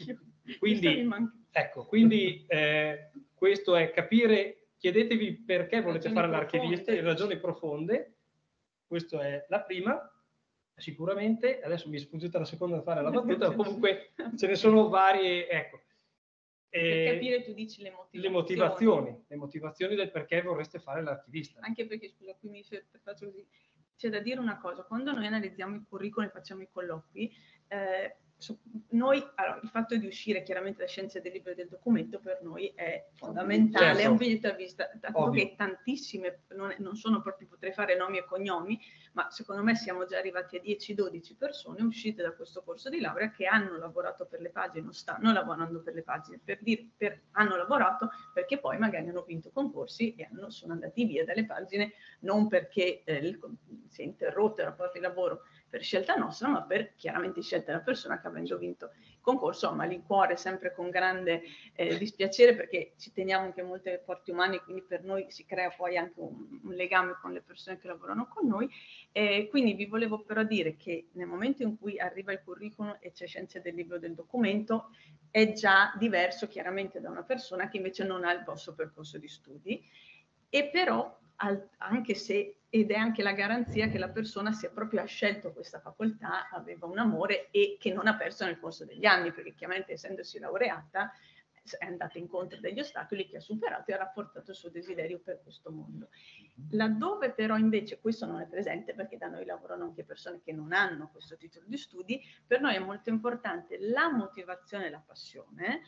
Quindi questo è capire, chiedetevi perché volete fare l'archivista, le ragioni profonde, questa è la prima. Sicuramente, adesso mi è sfuggita la seconda da fare la battuta, comunque ce ne sono varie, ecco. Per capire, tu dici le motivazioni del perché vorreste fare l'archivista. Anche perché, scusa, qui mi faccio così, c'è da dire una cosa: quando noi analizziamo i curriculum e facciamo i colloqui, allora, il fatto di uscire chiaramente da scienze del libro e del documento per noi è fondamentale, certo. È un biglietto da visita, dato che tantissime, non sono proprio, potrei fare nomi e cognomi, ma secondo me siamo già arrivati a 10-12 persone uscite da questo corso di laurea che hanno lavorato per le pagine, non stanno lavorando per le pagine, hanno lavorato perché poi magari hanno vinto concorsi e sono andati via dalle pagine, non perché si è interrotto il rapporto di lavoro per scelta nostra, ma per chiaramente scelta della persona che, avendo vinto il concorso, a malincuore, sempre con grande dispiacere, perché ci teniamo anche molti rapporti umani, quindi per noi si crea poi anche un legame con le persone che lavorano con noi. Quindi vi volevo però dire che nel momento in cui arriva il curriculum e c'è scienze del libro del documento, è già diverso chiaramente da una persona che invece non ha il vostro percorso di studi, e però anche se, ed è anche la garanzia che la persona sia proprio ha scelto questa facoltà, aveva un amore e che non ha perso nel corso degli anni, perché chiaramente essendosi laureata è andata incontro a degli ostacoli che ha superato e ha rafforzato il suo desiderio per questo mondo. Laddove però invece questo non è presente, perché da noi lavorano anche persone che non hanno questo titolo di studi, per noi è molto importante la motivazione e la passione,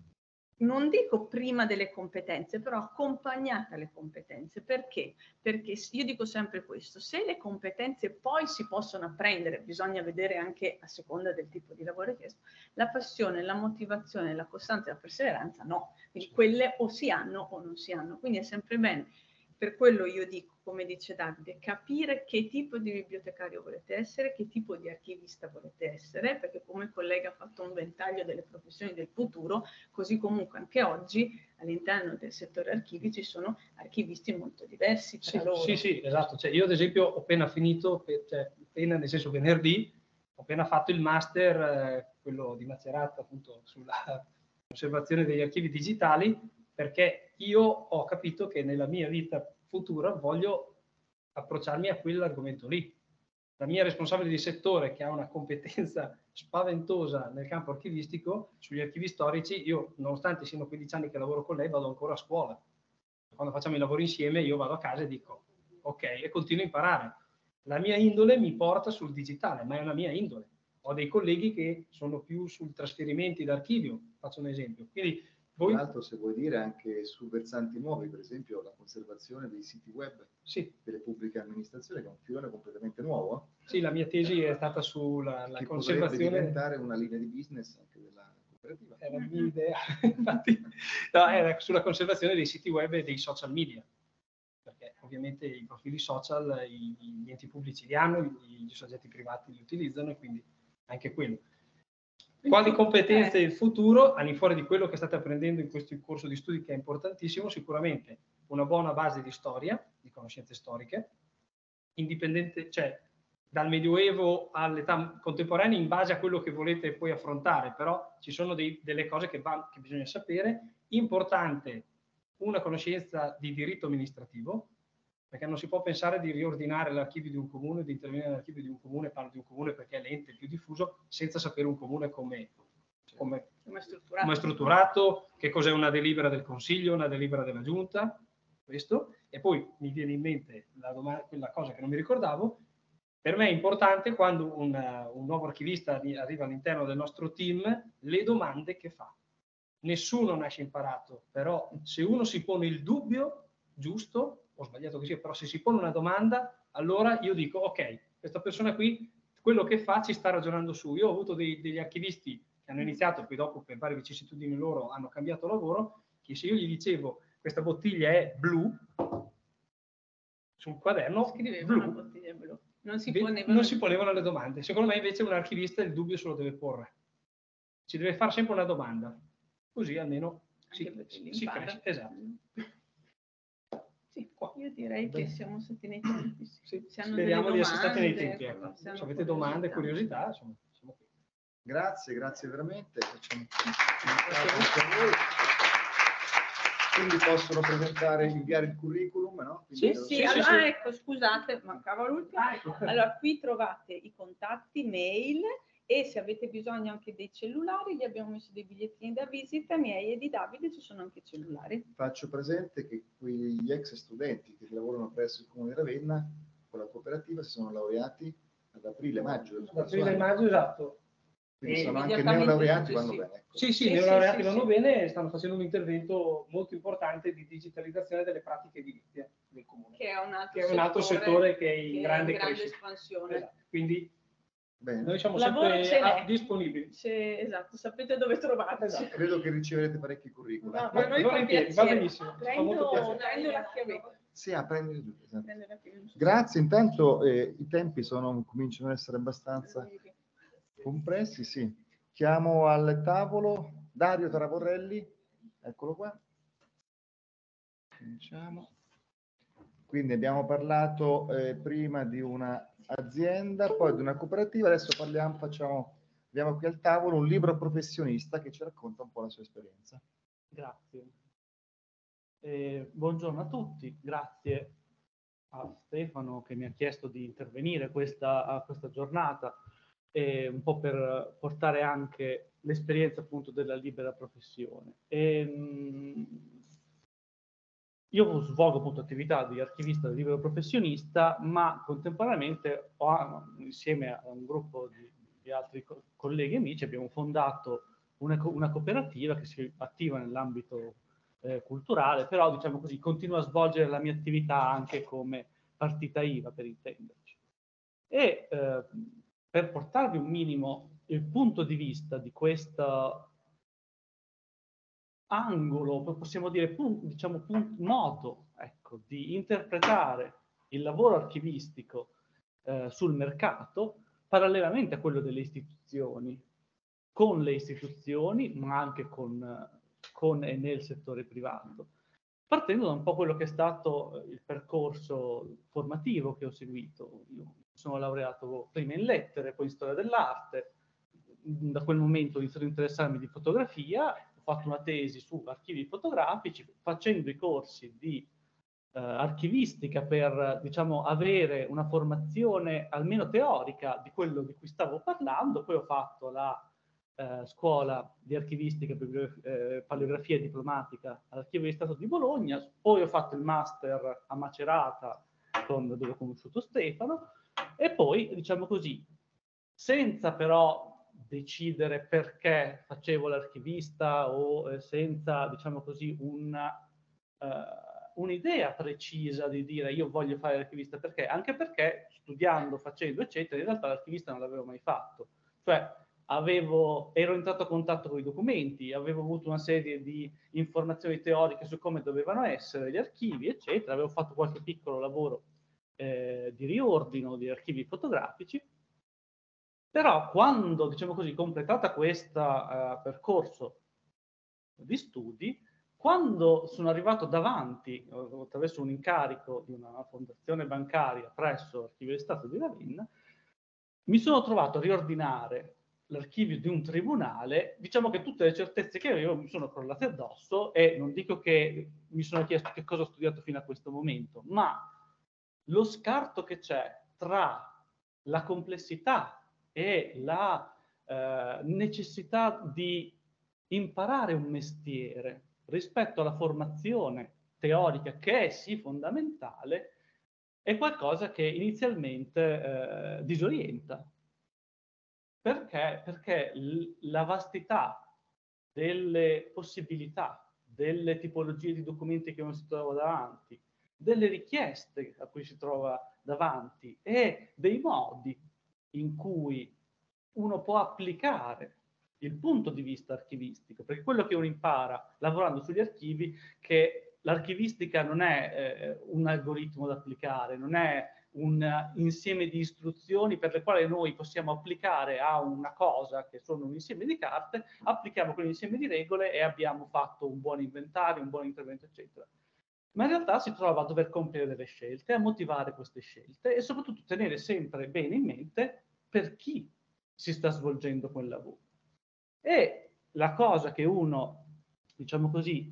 non dico prima delle competenze, però accompagnata alle competenze. Perché? Perché io dico sempre questo: se le competenze poi si possono apprendere, bisogna vedere anche a seconda del tipo di lavoro chiesto, la passione, la motivazione, la costanza e la perseveranza no, quindi quelle o si hanno o non si hanno, quindi è sempre bene. Per quello io dico, come dice Davide, capire che tipo di bibliotecario volete essere, che tipo di archivista volete essere, perché come il collega ha fatto un ventaglio delle professioni del futuro, così comunque anche oggi all'interno del settore archivi ci sono archivisti molto diversi tra loro. Sì, esatto. Cioè, io ad esempio ho appena finito, appena nel senso venerdì, ho appena fatto il master, quello di Macerata, appunto, sulla conservazione degli archivi digitali, perché io ho capito che nella mia vita futura voglio approcciarmi a quell'argomento lì. La mia responsabile di settore, che ha una competenza spaventosa nel campo archivistico, sugli archivi storici, io nonostante siano 15 anni che lavoro con lei, vado ancora a scuola. Quando facciamo i lavori insieme io vado a casa e dico ok, e continuo a imparare. La mia indole mi porta sul digitale, ma è una mia indole. Ho dei colleghi che sono più sui trasferimenti d'archivio, faccio un esempio. Quindi tra l'altro, se vuoi dire, anche su versanti nuovi, per esempio la conservazione dei siti web delle pubbliche amministrazioni, che è un filone completamente nuovo. Sì, la mia tesi è stata sulla conservazione. Potrebbe diventare una linea di business anche della cooperativa. Era la mia idea, infatti, no, era sulla conservazione dei siti web e dei social media, perché ovviamente i profili social gli enti pubblici li hanno, i soggetti privati li utilizzano, e quindi anche quello. Quali competenze il futuro, al di fuori di quello che state apprendendo in questo corso di studi, che è importantissimo? Sicuramente una buona base di storia, di conoscenze storiche, indipendente, cioè dal Medioevo all'età contemporanea, in base a quello che volete poi affrontare, però ci sono delle cose che bisogna sapere. Importante una conoscenza di diritto amministrativo, perché non si può pensare di riordinare l'archivio di un comune, di intervenire nell'archivio di un comune, parlo di un comune perché è l'ente più diffuso, senza sapere un comune come è strutturato, che cos'è una delibera del Consiglio, una delibera della Giunta, questo. E poi mi viene in mente quella cosa che non mi ricordavo. Per me è importante, quando un nuovo archivista arriva all'interno del nostro team, le domande che fa. Nessuno nasce imparato, però se uno si pone il dubbio, giusto o sbagliato che sia, però se si pone una domanda, allora io dico ok, questa persona qui, quello che fa ci sta ragionando su. Io ho avuto degli archivisti che hanno iniziato, poi dopo per varie vicissitudini loro hanno cambiato lavoro, che se io gli dicevo questa bottiglia è blu, sul quaderno scriveva blu, una bottiglia blu. Non si ponevano le domande. Secondo me invece un archivista il dubbio se lo deve porre. Ci deve fare sempre una domanda, così almeno si cresce. Esatto. Sì, io direi che siamo stati nei tempi. Speriamo di essere stati nei tempi. Ecco. Se avete domande, curiosità, insomma, siamo qui. Grazie veramente. Grazie a voi. Quindi possono presentare, inviare il curriculum, no? Sì. Allora, ecco, scusate, mancava l'ultimo. Allora, qui trovate i contatti, mail, e se avete bisogno anche dei cellulari, gli abbiamo messo dei bigliettini da visita, miei e di Davide, ci sono anche i cellulari. Faccio presente che quegli ex studenti che lavorano presso il Comune di Ravenna con la cooperativa si sono laureati ad aprile-maggio. Ad aprile-maggio, esatto. Quindi sono anche neolaureati, vanno bene. Ecco. Sì, neolaureati vanno bene, e stanno facendo un intervento molto importante di digitalizzazione delle pratiche edilizie del Comune. Che è un altro settore che è in grande espansione. Esatto. Quindi bene. Noi siamo sempre disponibili. Esatto, sapete dove trovarci. Esatto. Credo che riceverete parecchi curriculum. No, ma noi va benissimo. Prendo la chiavetta. Sì, prendi tutto. Esatto. Grazie, intanto i tempi cominciano ad essere abbastanza compressi, sì. Chiamo al tavolo Dario Taraborrelli, eccolo qua. Cominciamo. Quindi abbiamo parlato prima di una azienda, poi di una cooperativa, adesso abbiamo qui al tavolo un libero professionista che ci racconta un po' la sua esperienza. Grazie. Buongiorno a tutti, grazie a Stefano che mi ha chiesto di intervenire a questa giornata, un po' per portare anche l'esperienza appunto della libera professione. Io svolgo appunto attività di archivista di libero professionista, ma contemporaneamente insieme a un gruppo di altri colleghi e amici abbiamo fondato una cooperativa che si attiva nell'ambito culturale, però diciamo così continua a svolgere la mia attività anche come partita IVA, per intenderci. E per portarvi un minimo il punto di vista di questo angolo, possiamo dire modo, ecco, di interpretare il lavoro archivistico sul mercato parallelamente a quello delle istituzioni, con le istituzioni, ma anche con e nel settore privato, partendo da un po' quello che è stato il percorso formativo che ho seguito. Io sono laureato prima in lettere, poi in storia dell'arte. Da quel momento ho iniziato a interessarmi di fotografia, ho fatto una tesi su archivi fotografici, facendo i corsi di archivistica per, diciamo, avere una formazione almeno teorica di quello di cui stavo parlando. Poi ho fatto la scuola di archivistica, paleografia e diplomatica all'Archivio di Stato di Bologna, poi ho fatto il master a Macerata, dove ho conosciuto Stefano, e poi, diciamo così, senza però decidere perché facevo l'archivista o senza, diciamo così, un'idea precisa di dire io voglio fare l'archivista perché, anche perché studiando, facendo, eccetera, in realtà l'archivista non l'avevo mai fatto. Cioè, ero entrato a contatto con i documenti, avevo avuto una serie di informazioni teoriche su come dovevano essere gli archivi, eccetera, avevo fatto qualche piccolo lavoro di riordino di archivi fotografici, però quando, diciamo così, completata questo percorso di studi, quando sono arrivato davanti, attraverso un incarico di una fondazione bancaria presso l'Archivio di Stato di Ravenna, mi sono trovato a riordinare l'archivio di un tribunale. Diciamo che tutte le certezze che avevo mi sono crollate addosso, e non dico che mi sono chiesto che cosa ho studiato fino a questo momento, ma lo scarto che c'è tra la complessità e la necessità di imparare un mestiere rispetto alla formazione teorica, che è sì fondamentale, è qualcosa che inizialmente disorienta. Perché? Perché la vastità delle possibilità, delle tipologie di documenti che uno si trova davanti, delle richieste a cui si trova davanti e dei modi in cui uno può applicare il punto di vista archivistico, perché quello che uno impara lavorando sugli archivi, che l'archivistica non è un algoritmo da applicare, non è un insieme di istruzioni per le quali noi possiamo applicare a una cosa che sono un insieme di carte, applichiamo quell'insieme di regole e abbiamo fatto un buon inventario, un buon intervento, eccetera. Ma in realtà si trova a dover compiere delle scelte, a motivare queste scelte e soprattutto tenere sempre bene in mente per chi si sta svolgendo quel lavoro. E la cosa che uno, diciamo così,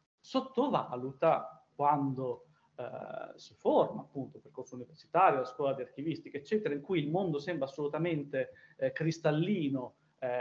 sottovaluta quando si forma appunto percorso universitario, la scuola di archivistica, eccetera, in cui il mondo sembra assolutamente cristallino,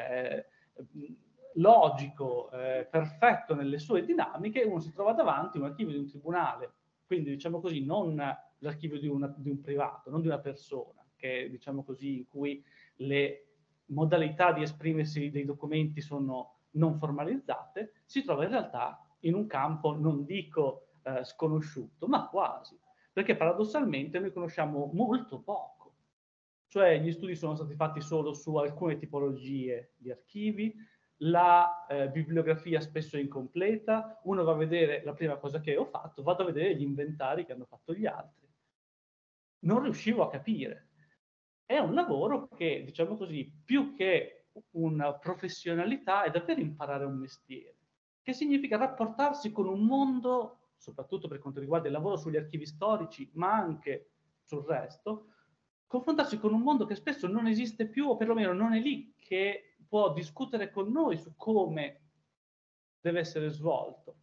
logico, perfetto nelle sue dinamiche, uno si trova davanti un archivio di un tribunale, quindi diciamo così non l'archivio di un privato, non di una persona, che diciamo così in cui le modalità di esprimersi dei documenti sono non formalizzate, si trova in realtà in un campo, non dico sconosciuto, ma quasi, perché paradossalmente noi conosciamo molto poco. Cioè gli studi sono stati fatti solo su alcune tipologie di archivi, la bibliografia spesso è incompleta, uno va a vedere, la prima cosa che ho fatto, vado a vedere gli inventari che hanno fatto gli altri. Non riuscivo a capire. È un lavoro che, diciamo così, più che una professionalità, è davvero imparare un mestiere, che significa rapportarsi con un mondo, soprattutto per quanto riguarda il lavoro sugli archivi storici, ma anche sul resto, confrontarsi con un mondo che spesso non esiste più, o perlomeno non è lì, che può discutere con noi su come deve essere svolto.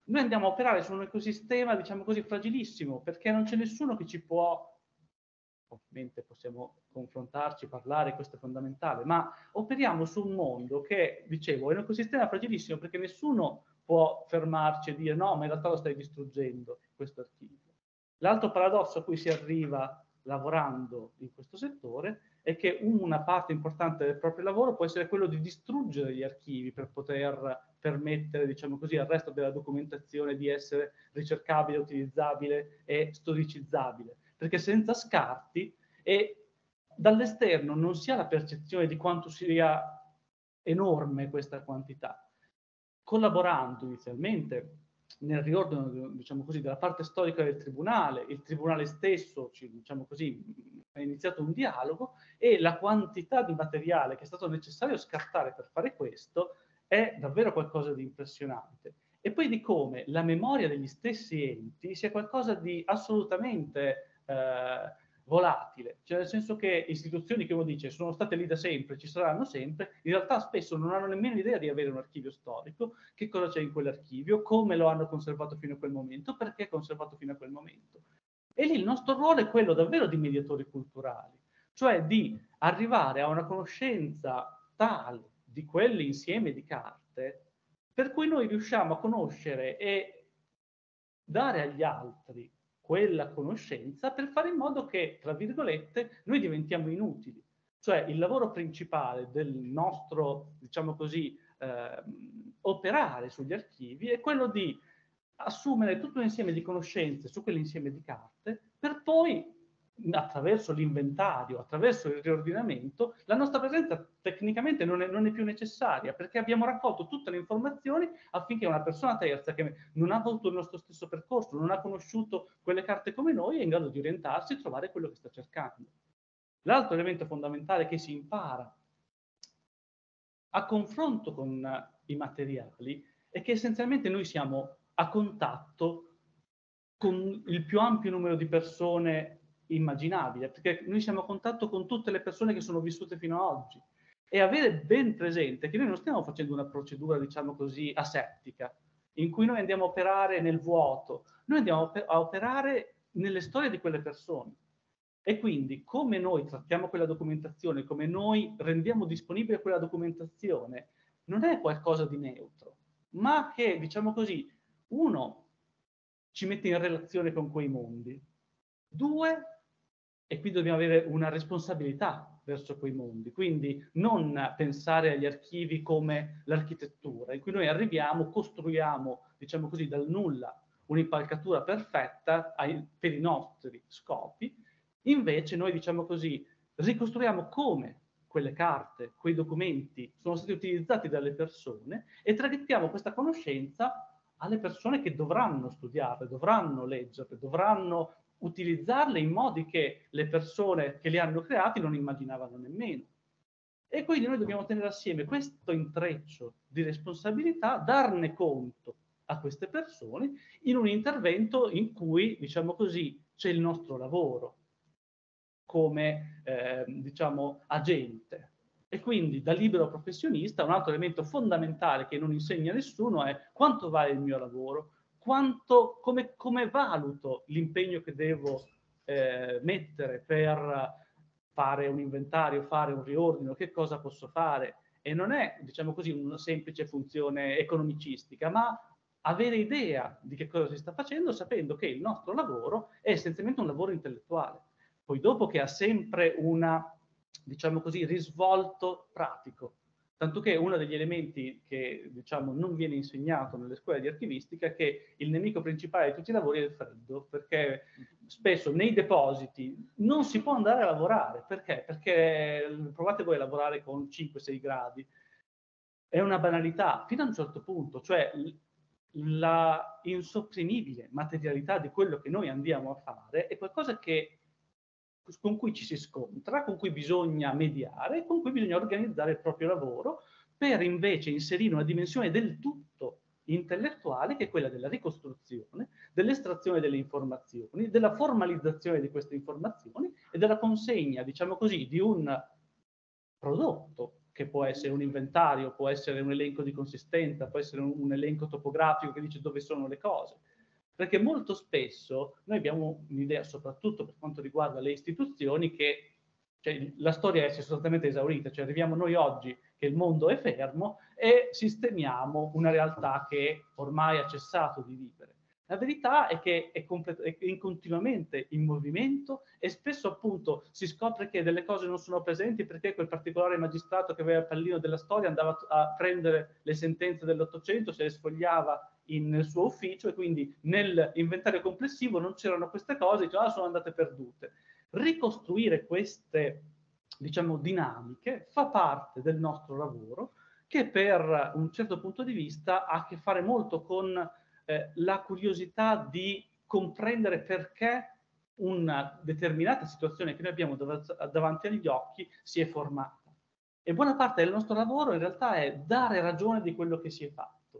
noi andiamo a operare su un ecosistema, diciamo così, fragilissimo, perché non c'è nessuno che ci può, ovviamente possiamo confrontarci, parlare, questo è fondamentale, ma operiamo su un mondo che, dicevo, è un ecosistema fragilissimo perché nessuno può fermarci e dire no, ma in realtà lo stai distruggendo, questo archivio. L'altro paradosso a cui si arriva lavorando in questo settore è che una parte importante del proprio lavoro può essere quello di distruggere gli archivi per poter permettere, diciamo così, al resto della documentazione di essere ricercabile, utilizzabile e storicizzabile. Perché senza scarti e dall'esterno non si ha la percezione di quanto sia enorme questa quantità. Collaborando inizialmente nel riordino, diciamo così, della parte storica del tribunale, il tribunale stesso, diciamo così, ha iniziato un dialogo e la quantità di materiale che è stato necessario scartare per fare questo è davvero qualcosa di impressionante. E poi di come la memoria degli stessi enti sia qualcosa di assolutamente volatile, cioè nel senso che istituzioni che uno dice sono state lì da sempre, ci saranno sempre, in realtà spesso non hanno nemmeno idea di avere un archivio storico, che cosa c'è in quell'archivio, come lo hanno conservato fino a quel momento, perché è conservato fino a quel momento. E lì il nostro ruolo è quello davvero di mediatori culturali, cioè di arrivare a una conoscenza tale di quell'insieme di carte per cui noi riusciamo a conoscere e dare agli altri quella conoscenza per fare in modo che, tra virgolette, noi diventiamo inutili. Cioè il lavoro principale del nostro, diciamo così, operare sugli archivi è quello di assumere tutto un insieme di conoscenze su quell'insieme di carte per poi, attraverso l'inventario, attraverso il riordinamento, la nostra presenza tecnicamente non è più necessaria perché abbiamo raccolto tutte le informazioni affinché una persona terza che non ha avuto il nostro stesso percorso, non ha conosciuto quelle carte come noi, è in grado di orientarsi e trovare quello che sta cercando. L'altro elemento fondamentale che si impara a confronto con i materiali è che essenzialmente noi siamo a contatto con il più ampio numero di persone immaginabile, perché noi siamo a contatto con tutte le persone che sono vissute fino ad oggi e avere ben presente che noi non stiamo facendo una procedura, diciamo così, asettica, in cui noi andiamo a operare nel vuoto, noi andiamo a operare nelle storie di quelle persone. E quindi come noi trattiamo quella documentazione, come noi rendiamo disponibile quella documentazione, non è qualcosa di neutro, ma che, diciamo così, uno, ci mette in relazione con quei mondi, due, e qui dobbiamo avere una responsabilità verso quei mondi, quindi non pensare agli archivi come l'architettura, in cui noi arriviamo, costruiamo, diciamo così, dal nulla un'impalcatura perfetta per i nostri scopi. Invece noi, diciamo così, ricostruiamo come quelle carte, quei documenti sono stati utilizzati dalle persone e traghettiamo questa conoscenza alle persone che dovranno studiarle, dovranno leggerle, dovranno utilizzarle in modi che le persone che li hanno creati non immaginavano nemmeno. E quindi noi dobbiamo tenere assieme questo intreccio di responsabilità, darne conto a queste persone in un intervento in cui, diciamo così, c'è il nostro lavoro come diciamo agente. E quindi da libero professionista un altro elemento fondamentale che non insegna nessuno è quanto vale il mio lavoro, come valuto l'impegno che devo mettere per fare un inventario, fare un riordino, che cosa posso fare. E non è, diciamo così, una semplice funzione economicistica, ma avere idea di che cosa si sta facendo sapendo che il nostro lavoro è essenzialmente un lavoro intellettuale. Poi dopo che ha sempre una, diciamo così, risvolto pratico. Tanto che uno degli elementi che, diciamo, non viene insegnato nelle scuole di archivistica è che il nemico principale di tutti i lavori è il freddo, perché spesso nei depositi non si può andare a lavorare. Perché? Perché provate voi a lavorare con 5-6 gradi. È una banalità, fino a un certo punto, cioè la insopprimibile materialità di quello che noi andiamo a fare è qualcosa con cui ci si scontra, con cui bisogna mediare, con cui bisogna organizzare il proprio lavoro per invece inserire una dimensione del tutto intellettuale che è quella della ricostruzione, dell'estrazione delle informazioni, della formalizzazione di queste informazioni e della consegna, diciamo così, di un prodotto che può essere un inventario, può essere un elenco di consistenza, può essere un elenco topografico che dice dove sono le cose. Perché molto spesso noi abbiamo un'idea, soprattutto per quanto riguarda le istituzioni, che cioè, la storia è sostanzialmente esaurita, cioè arriviamo noi oggi che il mondo è fermo e sistemiamo una realtà che ormai ha cessato di vivere. La verità è che è continuamente in movimento e spesso appunto si scopre che delle cose non sono presenti perché quel particolare magistrato che aveva il pallino della storia andava a prendere le sentenze dell'Ottocento, se le sfogliava nel suo ufficio e quindi nell'inventario complessivo non c'erano queste cose, diceva, sono andate perdute. Ricostruire queste, diciamo, dinamiche fa parte del nostro lavoro, che per un certo punto di vista ha a che fare molto con la curiosità di comprendere perché una determinata situazione che noi abbiamo davanti agli occhi si è formata. E buona parte del nostro lavoro in realtà è dare ragione di quello che si è fatto.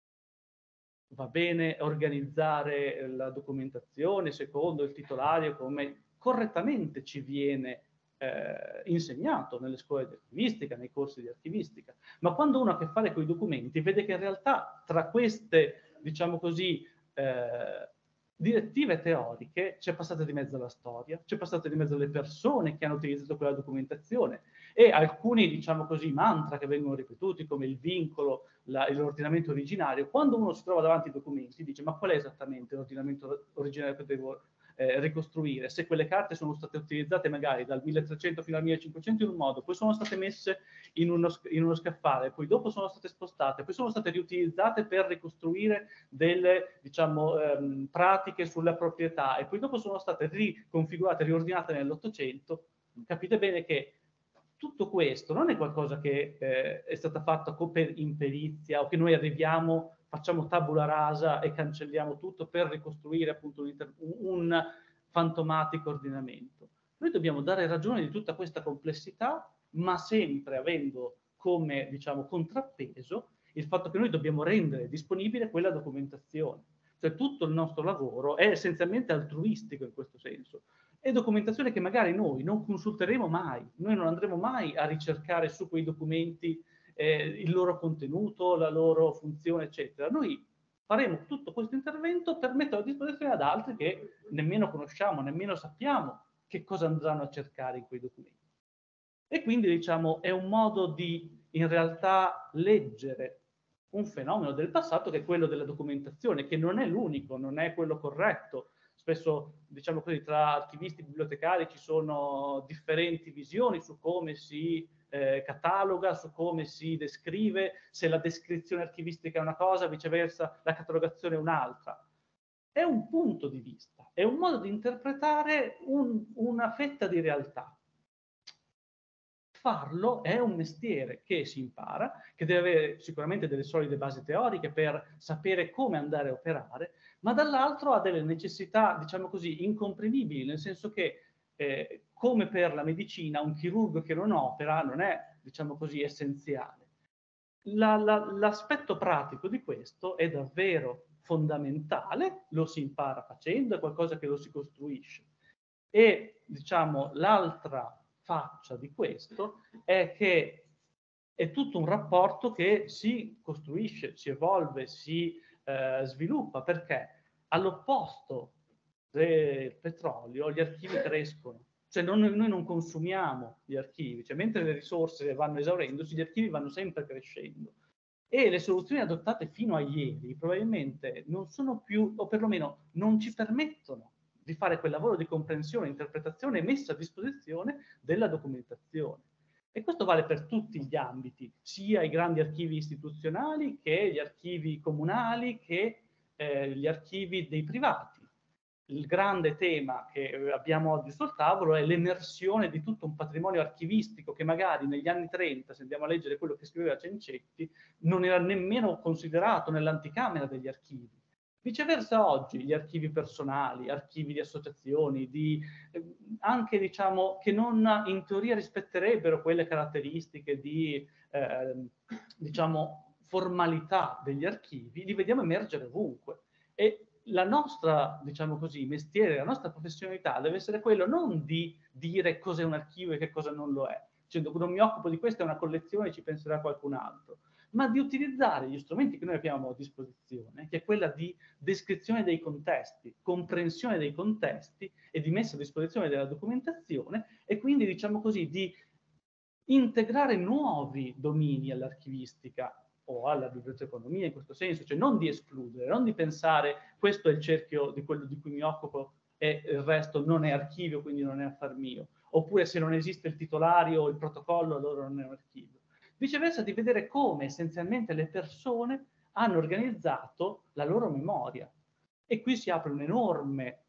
Va bene organizzare la documentazione secondo il titolario come correttamente ci viene insegnato nelle scuole di archivistica, nei corsi di archivistica, ma quando uno ha a che fare con i documenti vede che in realtà tra queste, diciamo così, direttive teoriche c'è passata di mezzo la storia, c'è passata di mezzo le persone che hanno utilizzato quella documentazione e alcuni, diciamo così, mantra che vengono ripetuti come il vincolo, l'ordinamento originario. Quando uno si trova davanti ai documenti dice ma qual è esattamente l'ordinamento originario che devo ricostruire? Se quelle carte sono state utilizzate magari dal 1300 fino al 1500 in un modo, poi sono state messe in uno scaffale, poi dopo sono state spostate, poi sono state riutilizzate per ricostruire delle, diciamo, pratiche sulla proprietà e poi dopo sono state riconfigurate, riordinate nell'Ottocento, capite bene che tutto questo non è qualcosa che è stata fatta per imperizia o che noi arriviamo, facciamo tabula rasa e cancelliamo tutto per ricostruire appunto un fantomatico ordinamento. Noi dobbiamo dare ragione di tutta questa complessità, ma sempre avendo come, diciamo, contrappeso il fatto che noi dobbiamo rendere disponibile quella documentazione. Cioè tutto il nostro lavoro è essenzialmente altruistico in questo senso. È documentazione che magari noi non consulteremo mai, noi non andremo mai a ricercare su quei documenti il loro contenuto, la loro funzione, eccetera. Noi faremo tutto questo intervento per metterlo a disposizione ad altri che nemmeno conosciamo, nemmeno sappiamo che cosa andranno a cercare in quei documenti. E quindi, diciamo, è un modo di, in realtà, leggere un fenomeno del passato che è quello della documentazione, che non è l'unico, non è quello corretto. Spesso, diciamo così, tra archivisti e bibliotecari ci sono differenti visioni su come si cataloga, su come si descrive, se la descrizione archivistica è una cosa, viceversa la catalogazione è un'altra. È un punto di vista, è un modo di interpretare una fetta di realtà. Farlo è un mestiere che si impara, che deve avere sicuramente delle solide basi teoriche per sapere come andare a operare, ma dall'altro ha delle necessità, diciamo così, incomprimibili, nel senso che come per la medicina, un chirurgo che non opera non è, diciamo così, essenziale. L'aspetto pratico di questo è davvero fondamentale, lo si impara facendo, è qualcosa che lo si costruisce. E, diciamo, l'altra faccia di questo è che è tutto un rapporto che si costruisce, si evolve, si sviluppa, perché all'opposto del petrolio gli archivi crescono, cioè noi non consumiamo gli archivi, cioè mentre le risorse vanno esaurendosi, gli archivi vanno sempre crescendo e le soluzioni adottate fino a ieri probabilmente non sono più, o perlomeno non ci permettono di fare quel lavoro di comprensione, interpretazione e messa a disposizione della documentazione. E questo vale per tutti gli ambiti, sia i grandi archivi istituzionali che gli archivi comunali che gli archivi dei privati. Il grande tema che abbiamo oggi sul tavolo è l'emersione di tutto un patrimonio archivistico che magari negli anni 30, se andiamo a leggere quello che scriveva Cencetti, non era nemmeno considerato nell'anticamera degli archivi. Viceversa oggi gli archivi personali, archivi di associazioni, anche diciamo che non in teoria rispetterebbero quelle caratteristiche di diciamo formalità degli archivi, li vediamo emergere ovunque. E la nostra, diciamo così, mestiere, la nostra professionalità deve essere quello non di dire cos'è un archivio e che cosa non lo è. dicendo non mi occupo di questa, è una collezione, ci penserà qualcun altro, ma di utilizzare gli strumenti che noi abbiamo a disposizione, che è quella di descrizione dei contesti, comprensione dei contesti e di messa a disposizione della documentazione, e quindi, diciamo così, di integrare nuovi domini all'archivistica o alla biblioteconomia in questo senso, cioè non di escludere, non di pensare questo è il cerchio di quello di cui mi occupo e il resto non è archivio, quindi non è affar mio, oppure se non esiste il titolario o il protocollo allora non è un archivio. Viceversa, di vedere come essenzialmente le persone hanno organizzato la loro memoria. E qui si apre un'enorme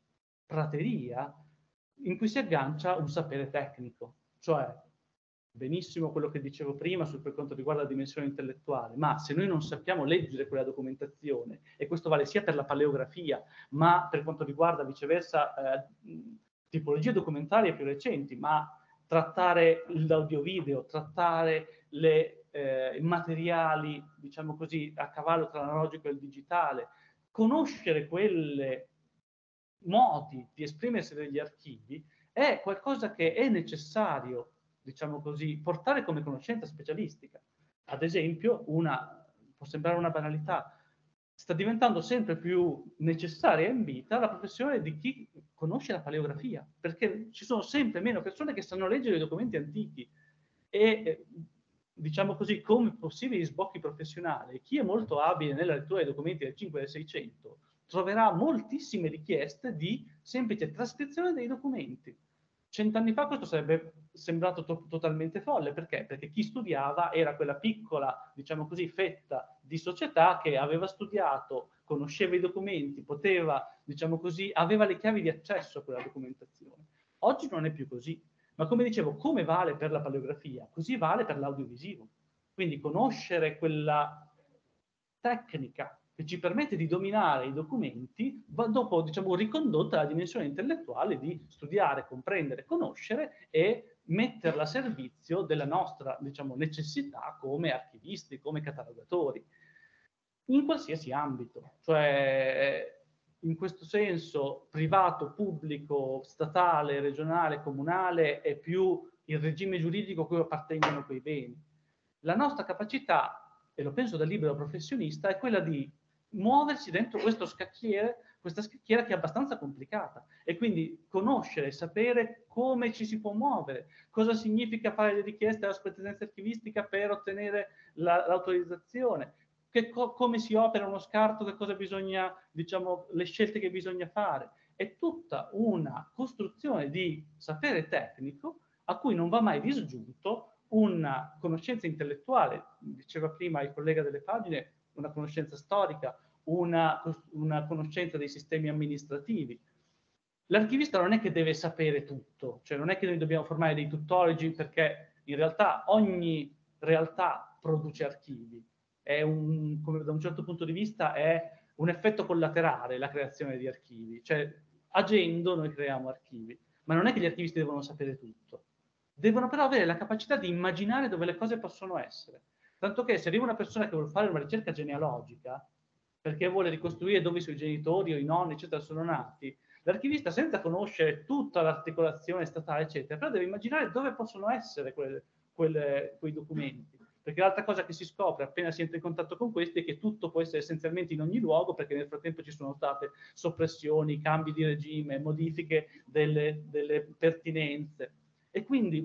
prateria in cui si aggancia un sapere tecnico, cioè benissimo quello che dicevo prima per quanto riguarda la dimensione intellettuale, ma se noi non sappiamo leggere quella documentazione, e questo vale sia per la paleografia, ma per quanto riguarda viceversa tipologie documentarie più recenti, ma trattare l'audio-video, trattare i materiali, diciamo così, a cavallo tra l'analogico e il digitale, conoscere quelle modi di esprimersi degli archivi è qualcosa che è necessario, diciamo così, portare come conoscenza specialistica. Ad esempio, può sembrare una banalità, sta diventando sempre più necessaria in vita la professione di chi conosce la paleografia, perché ci sono sempre meno persone che sanno leggere i documenti antichi e, diciamo così, come possibili sbocchi professionali, chi è molto abile nella lettura dei documenti del 5 e del 600 troverà moltissime richieste di semplice trascrizione dei documenti. 100 anni fa questo sarebbe sembrato totalmente folle. Perché? Perché chi studiava era quella piccola, diciamo così, fetta di società che aveva studiato, conosceva i documenti, poteva, diciamo così, aveva le chiavi di accesso a quella documentazione. Oggi non è più così. Ma come dicevo, come vale per la paleografia, così vale per l'audiovisivo. Quindi conoscere quella tecnica che ci permette di dominare i documenti, va dopo, diciamo, ricondotta alla dimensione intellettuale di studiare, comprendere, conoscere e metterla a servizio della nostra, diciamo, necessità come archivisti, come catalogatori, in qualsiasi ambito. Cioè, in questo senso, privato, pubblico, statale, regionale, comunale, è più il regime giuridico a cui appartengono quei beni. La nostra capacità, e lo penso da libero professionista, è quella di muoversi dentro questo scacchiere, questa scacchiera che è abbastanza complicata, e quindi conoscere e sapere come ci si può muovere, cosa significa fare le richieste alla competenza archivistica per ottenere l'autorizzazione, come si opera uno scarto, che cosa bisogna, diciamo, le scelte che bisogna fare. È tutta una costruzione di sapere tecnico a cui non va mai disgiunto una conoscenza intellettuale, diceva prima il collega delle pagine, una conoscenza storica, una conoscenza dei sistemi amministrativi. L'archivista non è che deve sapere tutto, cioè non è che noi dobbiamo formare dei tuttologi, perché in realtà ogni realtà produce archivi. Come da un certo punto di vista è un effetto collaterale la creazione di archivi, cioè agendo noi creiamo archivi, ma non è che gli archivisti devono sapere tutto. Devono però avere la capacità di immaginare dove le cose possono essere. Tanto che se arriva una persona che vuole fare una ricerca genealogica, perché vuole ricostruire dove i suoi genitori o i nonni, eccetera, sono nati, l'archivista, senza conoscere tutta l'articolazione statale, eccetera, però deve immaginare dove possono essere quei documenti. Perché l'altra cosa che si scopre appena si entra in contatto con questi è che tutto può essere essenzialmente in ogni luogo, perché nel frattempo ci sono state soppressioni, cambi di regime, modifiche delle pertinenze. E quindi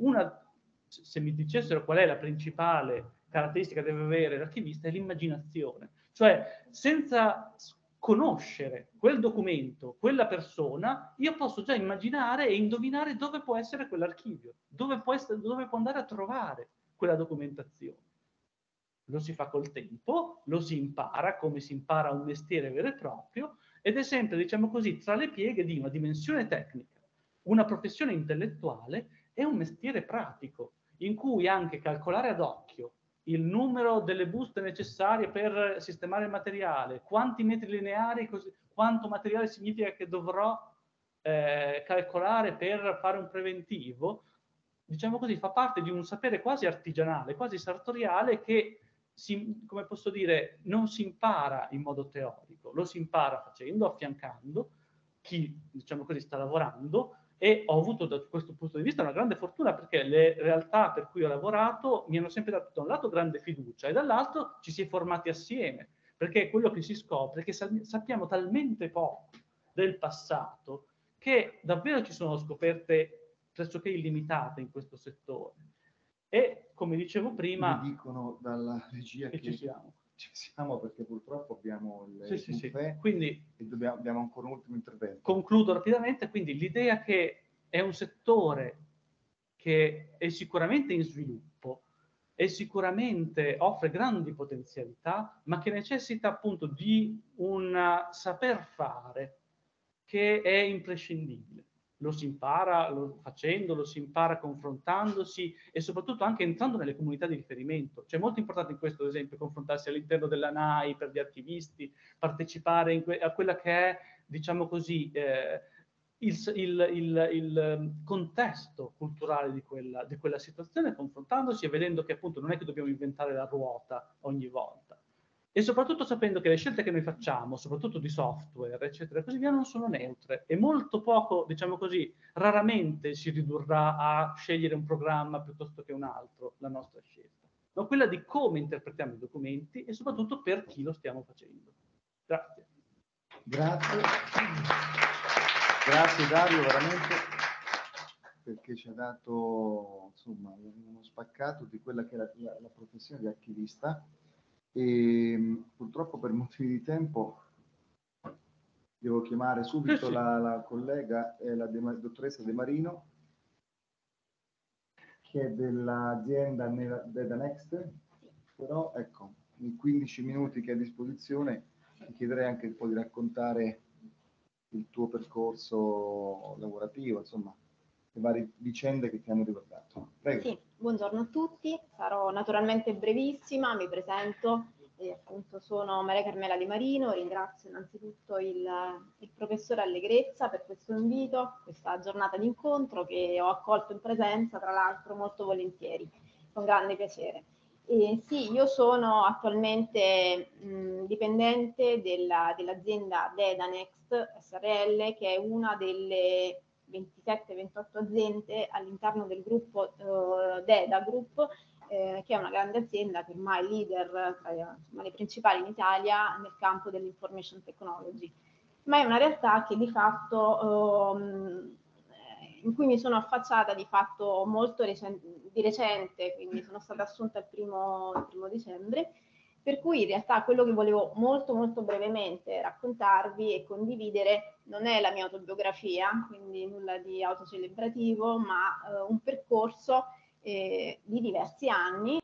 se mi dicessero qual è la principale caratteristica che deve avere l'archivista, è l'immaginazione. Cioè, senza conoscere quel documento, quella persona, io posso già immaginare e indovinare dove può essere quell'archivio, dove può andare a trovare quella documentazione. Lo si fa col tempo, lo si impara come si impara un mestiere vero e proprio, ed è sempre, diciamo così, tra le pieghe di una dimensione tecnica, una professione intellettuale e un mestiere pratico, in cui anche calcolare ad occhio il numero delle buste necessarie per sistemare il materiale, quanti metri lineari, quanto materiale significa che dovrò calcolare per fare un preventivo, diciamo così, fa parte di un sapere quasi artigianale, quasi sartoriale, che come posso dire, non si impara in modo teorico, lo si impara facendo, affiancando chi, diciamo così, sta lavorando, E ho avuto da questo punto di vista una grande fortuna, perché le realtà per cui ho lavorato mi hanno sempre dato da un lato grande fiducia e dall'altro ci si è formati assieme, perché quello che si scopre è che sappiamo talmente poco del passato che davvero ci sono scoperte pressoché illimitate in questo settore. E come dicevo prima... Mi dicono dalla regia che ci siamo. Ci siamo, perché purtroppo abbiamo il Sì. buffet. Quindi, e abbiamo ancora un ultimo intervento. Concludo rapidamente, quindi l'idea che è un settore che è sicuramente in sviluppo e sicuramente offre grandi potenzialità, ma che necessita appunto di un saper fare che è imprescindibile. Lo si impara facendo, lo si impara confrontandosi e soprattutto anche entrando nelle comunità di riferimento. Cioè, molto importante in questo, ad esempio, confrontarsi all'interno della NAI per gli attivisti, partecipare a quella che è, diciamo così, il contesto culturale di quella situazione, confrontandosi e vedendo che appunto non è che dobbiamo inventare la ruota ogni volta. E soprattutto sapendo che le scelte che noi facciamo, soprattutto di software, eccetera, e così via, non sono neutre. E molto poco, diciamo così, raramente si ridurrà a scegliere un programma piuttosto che un altro, la nostra scelta. Ma quella di come interpretiamo i documenti e soprattutto per chi lo stiamo facendo. Grazie. Grazie. Grazie Dario, veramente, perché ci ha dato insomma uno spaccato di quella che è la professione di archivista. E purtroppo per motivi di tempo devo chiamare subito la collega, la dottoressa De Marino, che è dell'azienda Deda Next, però ecco, in 15 minuti che è a disposizione ti chiederei anche un po' di raccontare il tuo percorso lavorativo, insomma, le varie vicende che ti hanno riguardato. Prego. Sì, buongiorno a tutti, sarò naturalmente brevissima, mi presento, appunto sono Maria Carmela De Marino, ringrazio innanzitutto il professore Allegrezza per questo invito, questa giornata di incontro che ho accolto in presenza, tra l'altro molto volentieri, con grande piacere. Sì, io sono attualmente dipendente dell'azienda Deda Next SRL, che è una delle 27-28 aziende all'interno del gruppo Deda Group, che è una grande azienda che ormai è leader tra le principali in Italia nel campo dell'information technology, ma è una realtà che di fatto in cui mi sono affacciata di fatto molto di recente, quindi sono stata assunta il primo dicembre, per cui in realtà quello che volevo molto brevemente raccontarvi e condividere non è la mia autobiografia, quindi nulla di autocelebrativo, ma un percorso di diversi anni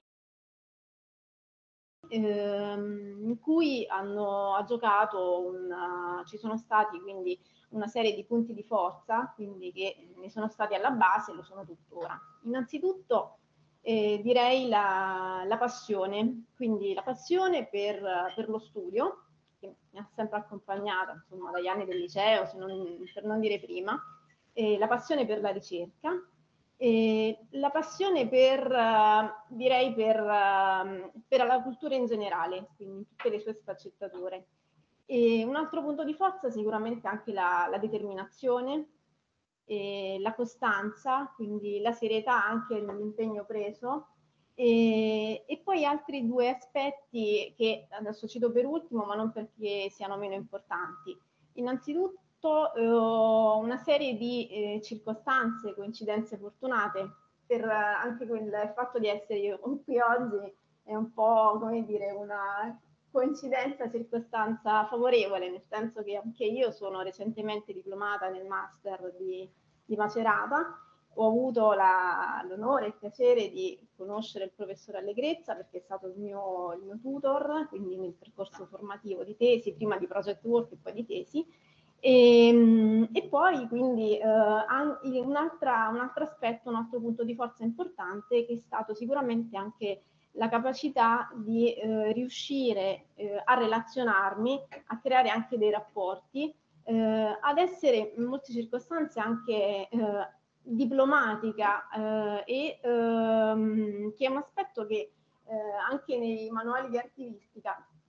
in cui ha giocato ci sono stati quindi una serie di punti di forza, quindi che ne sono stati alla base e lo sono tuttora. Innanzitutto direi la passione, quindi la passione per lo studio, che mi ha sempre accompagnata insomma dagli anni del liceo, per non dire prima, la passione per la ricerca, la passione direi per la cultura in generale, quindi in tutte le sue sfaccettature. E un altro punto di forza sicuramente anche la determinazione, la costanza, quindi la serietà anche nell'impegno preso, e poi altri due aspetti che adesso cito per ultimo, ma non perché siano meno importanti. Innanzitutto una serie di circostanze, coincidenze fortunate, per anche il fatto di essere io qui oggi è un po', come dire, una coincidenza, circostanza favorevole, nel senso che anche io sono recentemente diplomata nel master di Macerata. Ho avuto l'onore e il piacere di conoscere il professor Allegrezza perché è stato il mio tutor, quindi nel percorso formativo di tesi, prima di project work e poi di tesi. E poi quindi un altro aspetto, un altro punto di forza importante che è stato sicuramente anche la capacità di riuscire a relazionarmi, a creare anche dei rapporti, ad essere in molte circostanze anche diplomatica che è un aspetto che anche nei manuali di archivistica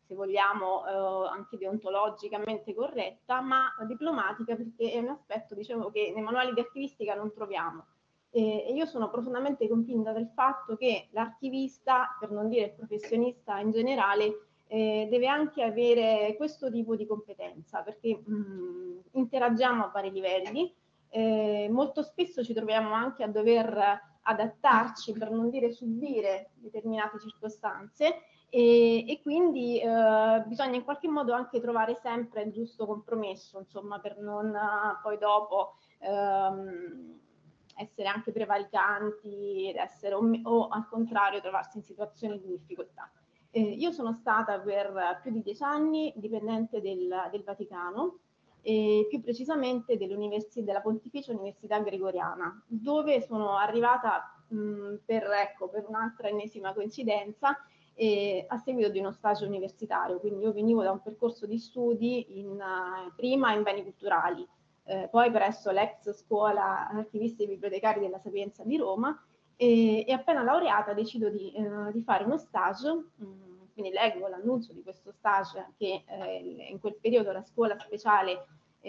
se vogliamo, anche deontologicamente corretta, ma diplomatica, perché è un aspetto, diciamo, che nei manuali di archivistica non troviamo. E io sono profondamente convinta del fatto che l'archivista, per non dire il professionista in generale, deve anche avere questo tipo di competenza, perché interagiamo a vari livelli, molto spesso ci troviamo anche a dover adattarci, per non dire subire determinate circostanze, e quindi bisogna in qualche modo anche trovare sempre il giusto compromesso, insomma, per non poi dopo essere anche prevaricanti, essere, o al contrario trovarsi in situazioni di difficoltà. Io sono stata per più di 10 anni dipendente del Vaticano, e più precisamente della Pontificia Università Gregoriana, dove sono arrivata per un'altra ennesima coincidenza, a seguito di uno stage universitario. Quindi io venivo da un percorso di studi prima in beni culturali, poi presso l'ex scuola archivisti e bibliotecari della Sapienza di Roma, e appena laureata decido di fare uno stage. Quindi leggo l'annuncio di questo stage che in quel periodo la scuola speciale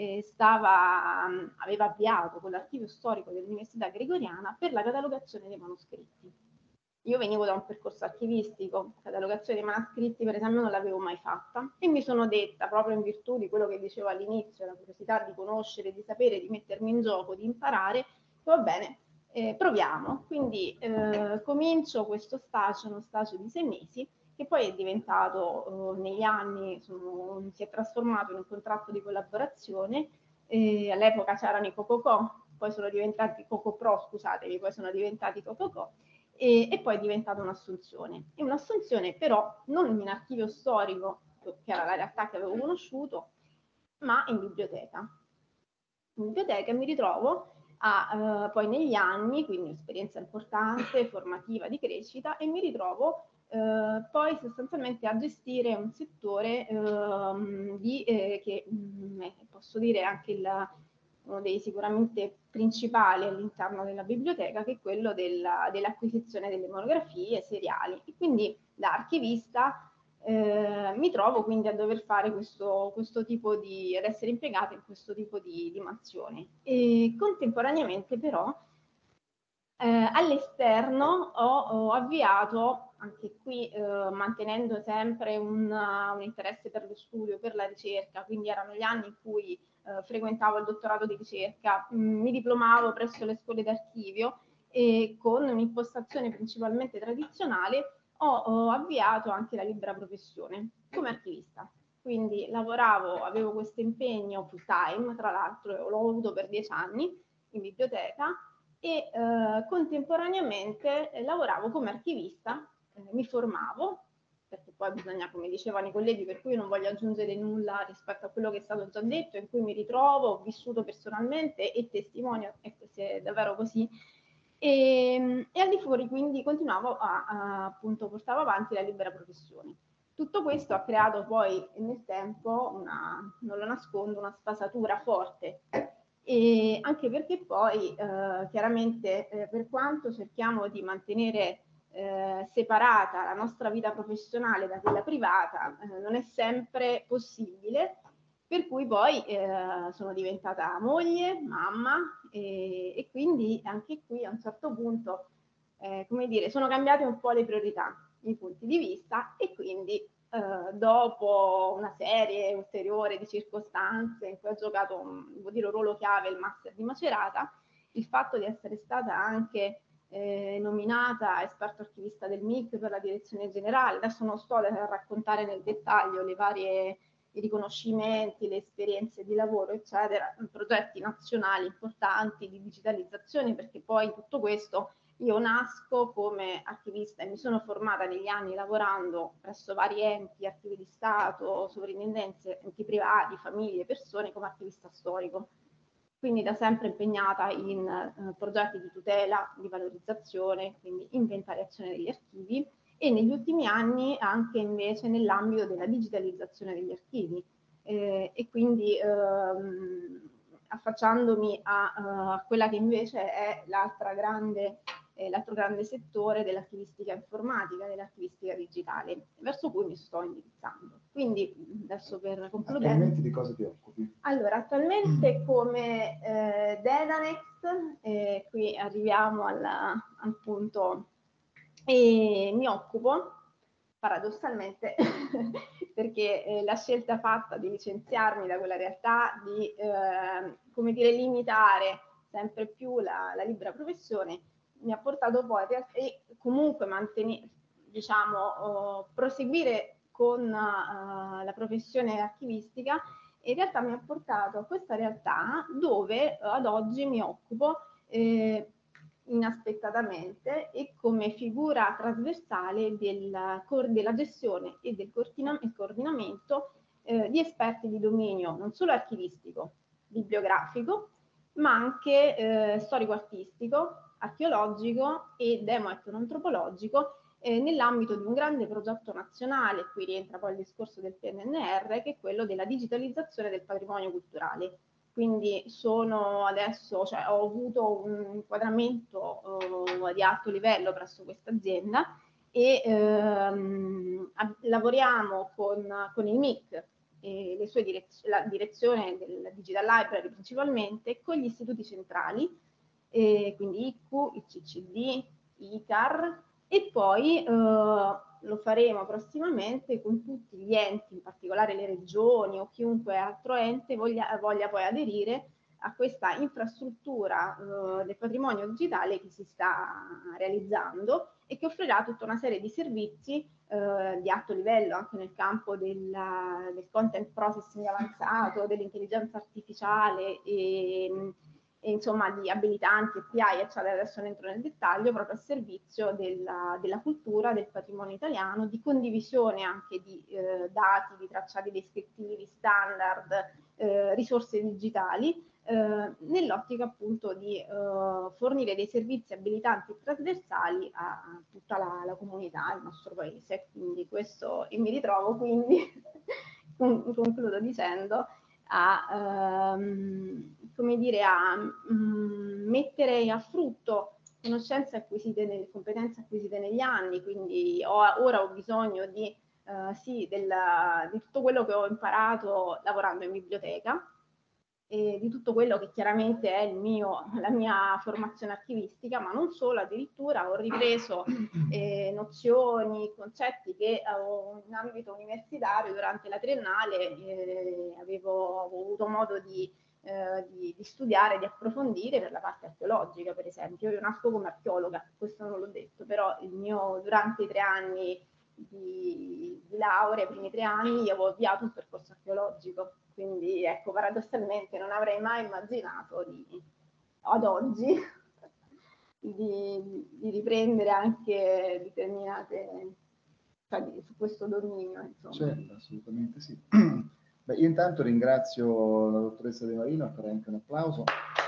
aveva avviato con l'archivio storico dell'Università Gregoriana per la catalogazione dei manoscritti. Io venivo da un percorso archivistico, catalogazione dei manoscritti per esempio non l'avevo mai fatta, e mi sono detta, proprio in virtù di quello che dicevo all'inizio, la curiosità di conoscere, di sapere, di mettermi in gioco, di imparare, va bene, proviamo. Quindi comincio questo stage, uno stage di 6 mesi, che poi è diventato negli anni, si è trasformato in un contratto di collaborazione. All'epoca c'erano i Cococò, poi sono diventati Cocopro, scusatevi, poi sono diventati Cococò, e poi è diventata un'assunzione. E un'assunzione però non in archivio storico, che era la realtà che avevo conosciuto, ma in biblioteca. In biblioteca mi ritrovo poi negli anni, quindi esperienza importante, formativa, di crescita, e mi ritrovo poi sostanzialmente a gestire un settore che posso dire anche uno dei sicuramente principali all'interno della biblioteca, che è quello dell'acquisizione delle monografie seriali. E quindi da archivista mi trovo quindi a dover fare questo tipo ad essere impiegata in questo tipo di mansioni. E contemporaneamente però all'esterno ho avviato, anche qui mantenendo sempre un interesse per lo studio, per la ricerca, quindi erano gli anni in cui frequentavo il dottorato di ricerca, mi diplomavo presso le scuole d'archivio, e con un'impostazione principalmente tradizionale ho avviato anche la libera professione come archivista. Quindi avevo questo impegno full time, tra l'altro l'ho avuto per 10 anni in biblioteca, e contemporaneamente lavoravo come archivista, mi formavo, perché poi bisogna, come dicevano i colleghi, per cui non voglio aggiungere nulla rispetto a quello che è stato già detto, in cui mi ritrovo, ho vissuto personalmente e testimonio, ecco, se è davvero così. E al di fuori quindi continuavo appunto, portavo avanti la libera professione. Tutto questo ha creato poi nel tempo, non lo nascondo, una sfasatura forte, e anche perché poi chiaramente per quanto cerchiamo di mantenere separata la nostra vita professionale da quella privata, non è sempre possibile, per cui poi sono diventata moglie, mamma, e quindi anche qui a un certo punto, come dire, sono cambiate un po' le priorità, i punti di vista, e quindi dopo una serie ulteriore di circostanze in cui ho giocato un ruolo chiave, il master di Macerata, il fatto di essere stata anche nominata esperto archivista del MIC per la direzione generale. Adesso non sto a raccontare nel dettaglio i riconoscimenti, le esperienze di lavoro, eccetera, progetti nazionali importanti di digitalizzazione, perché poi in tutto questo io nasco come archivista e mi sono formata negli anni lavorando presso vari enti, archivi di Stato, sovrintendenze, enti privati, famiglie, persone, come archivista storico. Quindi da sempre impegnata in progetti di tutela, di valorizzazione, quindi inventariazione degli archivi, e negli ultimi anni anche invece nell'ambito della digitalizzazione degli archivi, e quindi affacciandomi a quella che invece è l'altra grande l'altro grande settore dell'archivistica informatica, dell'archivistica digitale, verso cui mi sto indirizzando. Quindi adesso per concludere... Attualmente di cosa ti occupi? Allora, attualmente come Dedanext, qui arriviamo al punto, mi occupo paradossalmente perché la scelta fatta di licenziarmi da quella realtà, di come dire, limitare sempre più la libera professione, mi ha portato poi e comunque mantenere, diciamo, proseguire con la professione archivistica, in realtà mi ha portato a questa realtà dove ad oggi mi occupo inaspettatamente e come figura trasversale della gestione e del coordinamento di esperti di dominio non solo archivistico, bibliografico, ma anche storico-artistico, archeologico e demo-etnoantropologico nell'ambito di un grande progetto nazionale, qui rientra poi il discorso del PNRR, che è quello della digitalizzazione del patrimonio culturale. Quindi sono adesso, cioè, ho avuto un inquadramento di alto livello presso questa azienda e lavoriamo con il MIC e le sue la direzione del Digital Library principalmente, con gli istituti centrali, quindi ICU, ICCD, ICAR, e poi lo faremo prossimamente con tutti gli enti, in particolare le regioni o chiunque altro ente voglia poi aderire a questa infrastruttura del patrimonio digitale che si sta realizzando e che offrirà tutta una serie di servizi di alto livello anche nel campo del content processing avanzato, dell'intelligenza artificiale e insomma di abilitanti, API, eccetera. Adesso non entro nel dettaglio, proprio a servizio della cultura, del patrimonio italiano, di condivisione anche di dati, di tracciati descrittivi, standard, risorse digitali, nell'ottica appunto di fornire dei servizi abilitanti e trasversali a tutta la comunità, il nostro paese. Quindi questo, e mi ritrovo quindi, concludo dicendo, come dire, a mettere a frutto conoscenze acquisite, competenze acquisite negli anni, quindi ora ho bisogno di tutto quello che ho imparato lavorando in biblioteca e di tutto quello che chiaramente è la mia formazione archivistica, ma non solo, addirittura ho ripreso nozioni, concetti che in ambito universitario durante la triennale avevo avuto modo di studiare, di approfondire per la parte archeologica, per esempio. Io nasco come archeologa, questo non l'ho detto, però durante i 3 anni di laurea, i primi 3 anni, io avevo avviato un percorso archeologico, quindi ecco, paradossalmente non avrei mai immaginato ad oggi di riprendere anche determinate, cioè, su questo dominio, insomma. Certo, assolutamente sì. Beh, io intanto ringrazio la dottoressa De Marino, farei anche un applauso.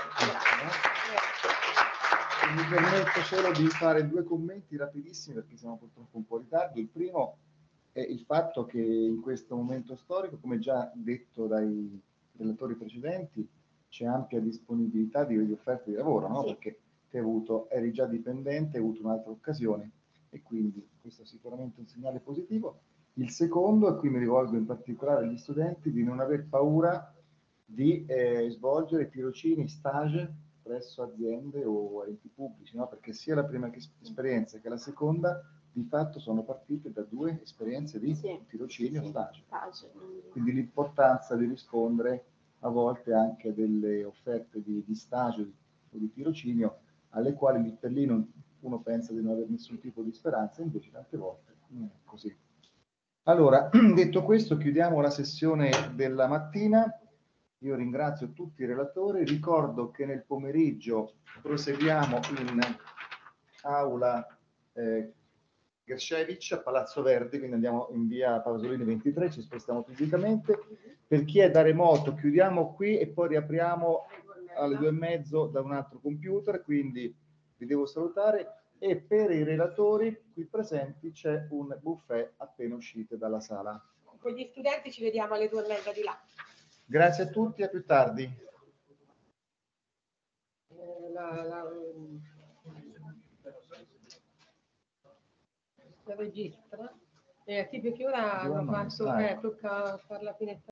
Mi permetto solo di fare 2 commenti rapidissimi perché siamo purtroppo un po' in ritardo. Il primo è il fatto che in questo momento storico, come già detto dai relatori precedenti, c'è ampia disponibilità di offerte di lavoro, no? Sì. Perché te eri già dipendente, hai avuto un'altra occasione e quindi questo è sicuramente un segnale positivo. Il secondo, e qui mi rivolgo in particolare agli studenti, di non aver paura di svolgere tirocini, stage presso aziende o enti pubblici, no? Perché sia la prima esperienza che la seconda di fatto sono partite da 2 esperienze di tirocinio o stage. Quindi l'importanza di rispondere a volte anche a delle offerte di stage o di tirocinio alle quali lì per lì uno pensa di non avere nessun tipo di speranza, invece tante volte non è così. Allora, detto questo, chiudiamo la sessione della mattina. Io ringrazio tutti i relatori, ricordo che nel pomeriggio proseguiamo in aula Gershevich a Palazzo Verdi, quindi andiamo in via Pasolini 23, ci spostiamo fisicamente. Per chi è da remoto chiudiamo qui e poi riapriamo alle 2:30 da un altro computer, quindi vi devo salutare. E per i relatori qui presenti c'è un buffet appena uscite dalla sala. Con gli studenti ci vediamo alle 2:30 di là. Grazie a tutti, a più tardi. registra. Sì, perché ora hanno fatto, tocca fare la finestra.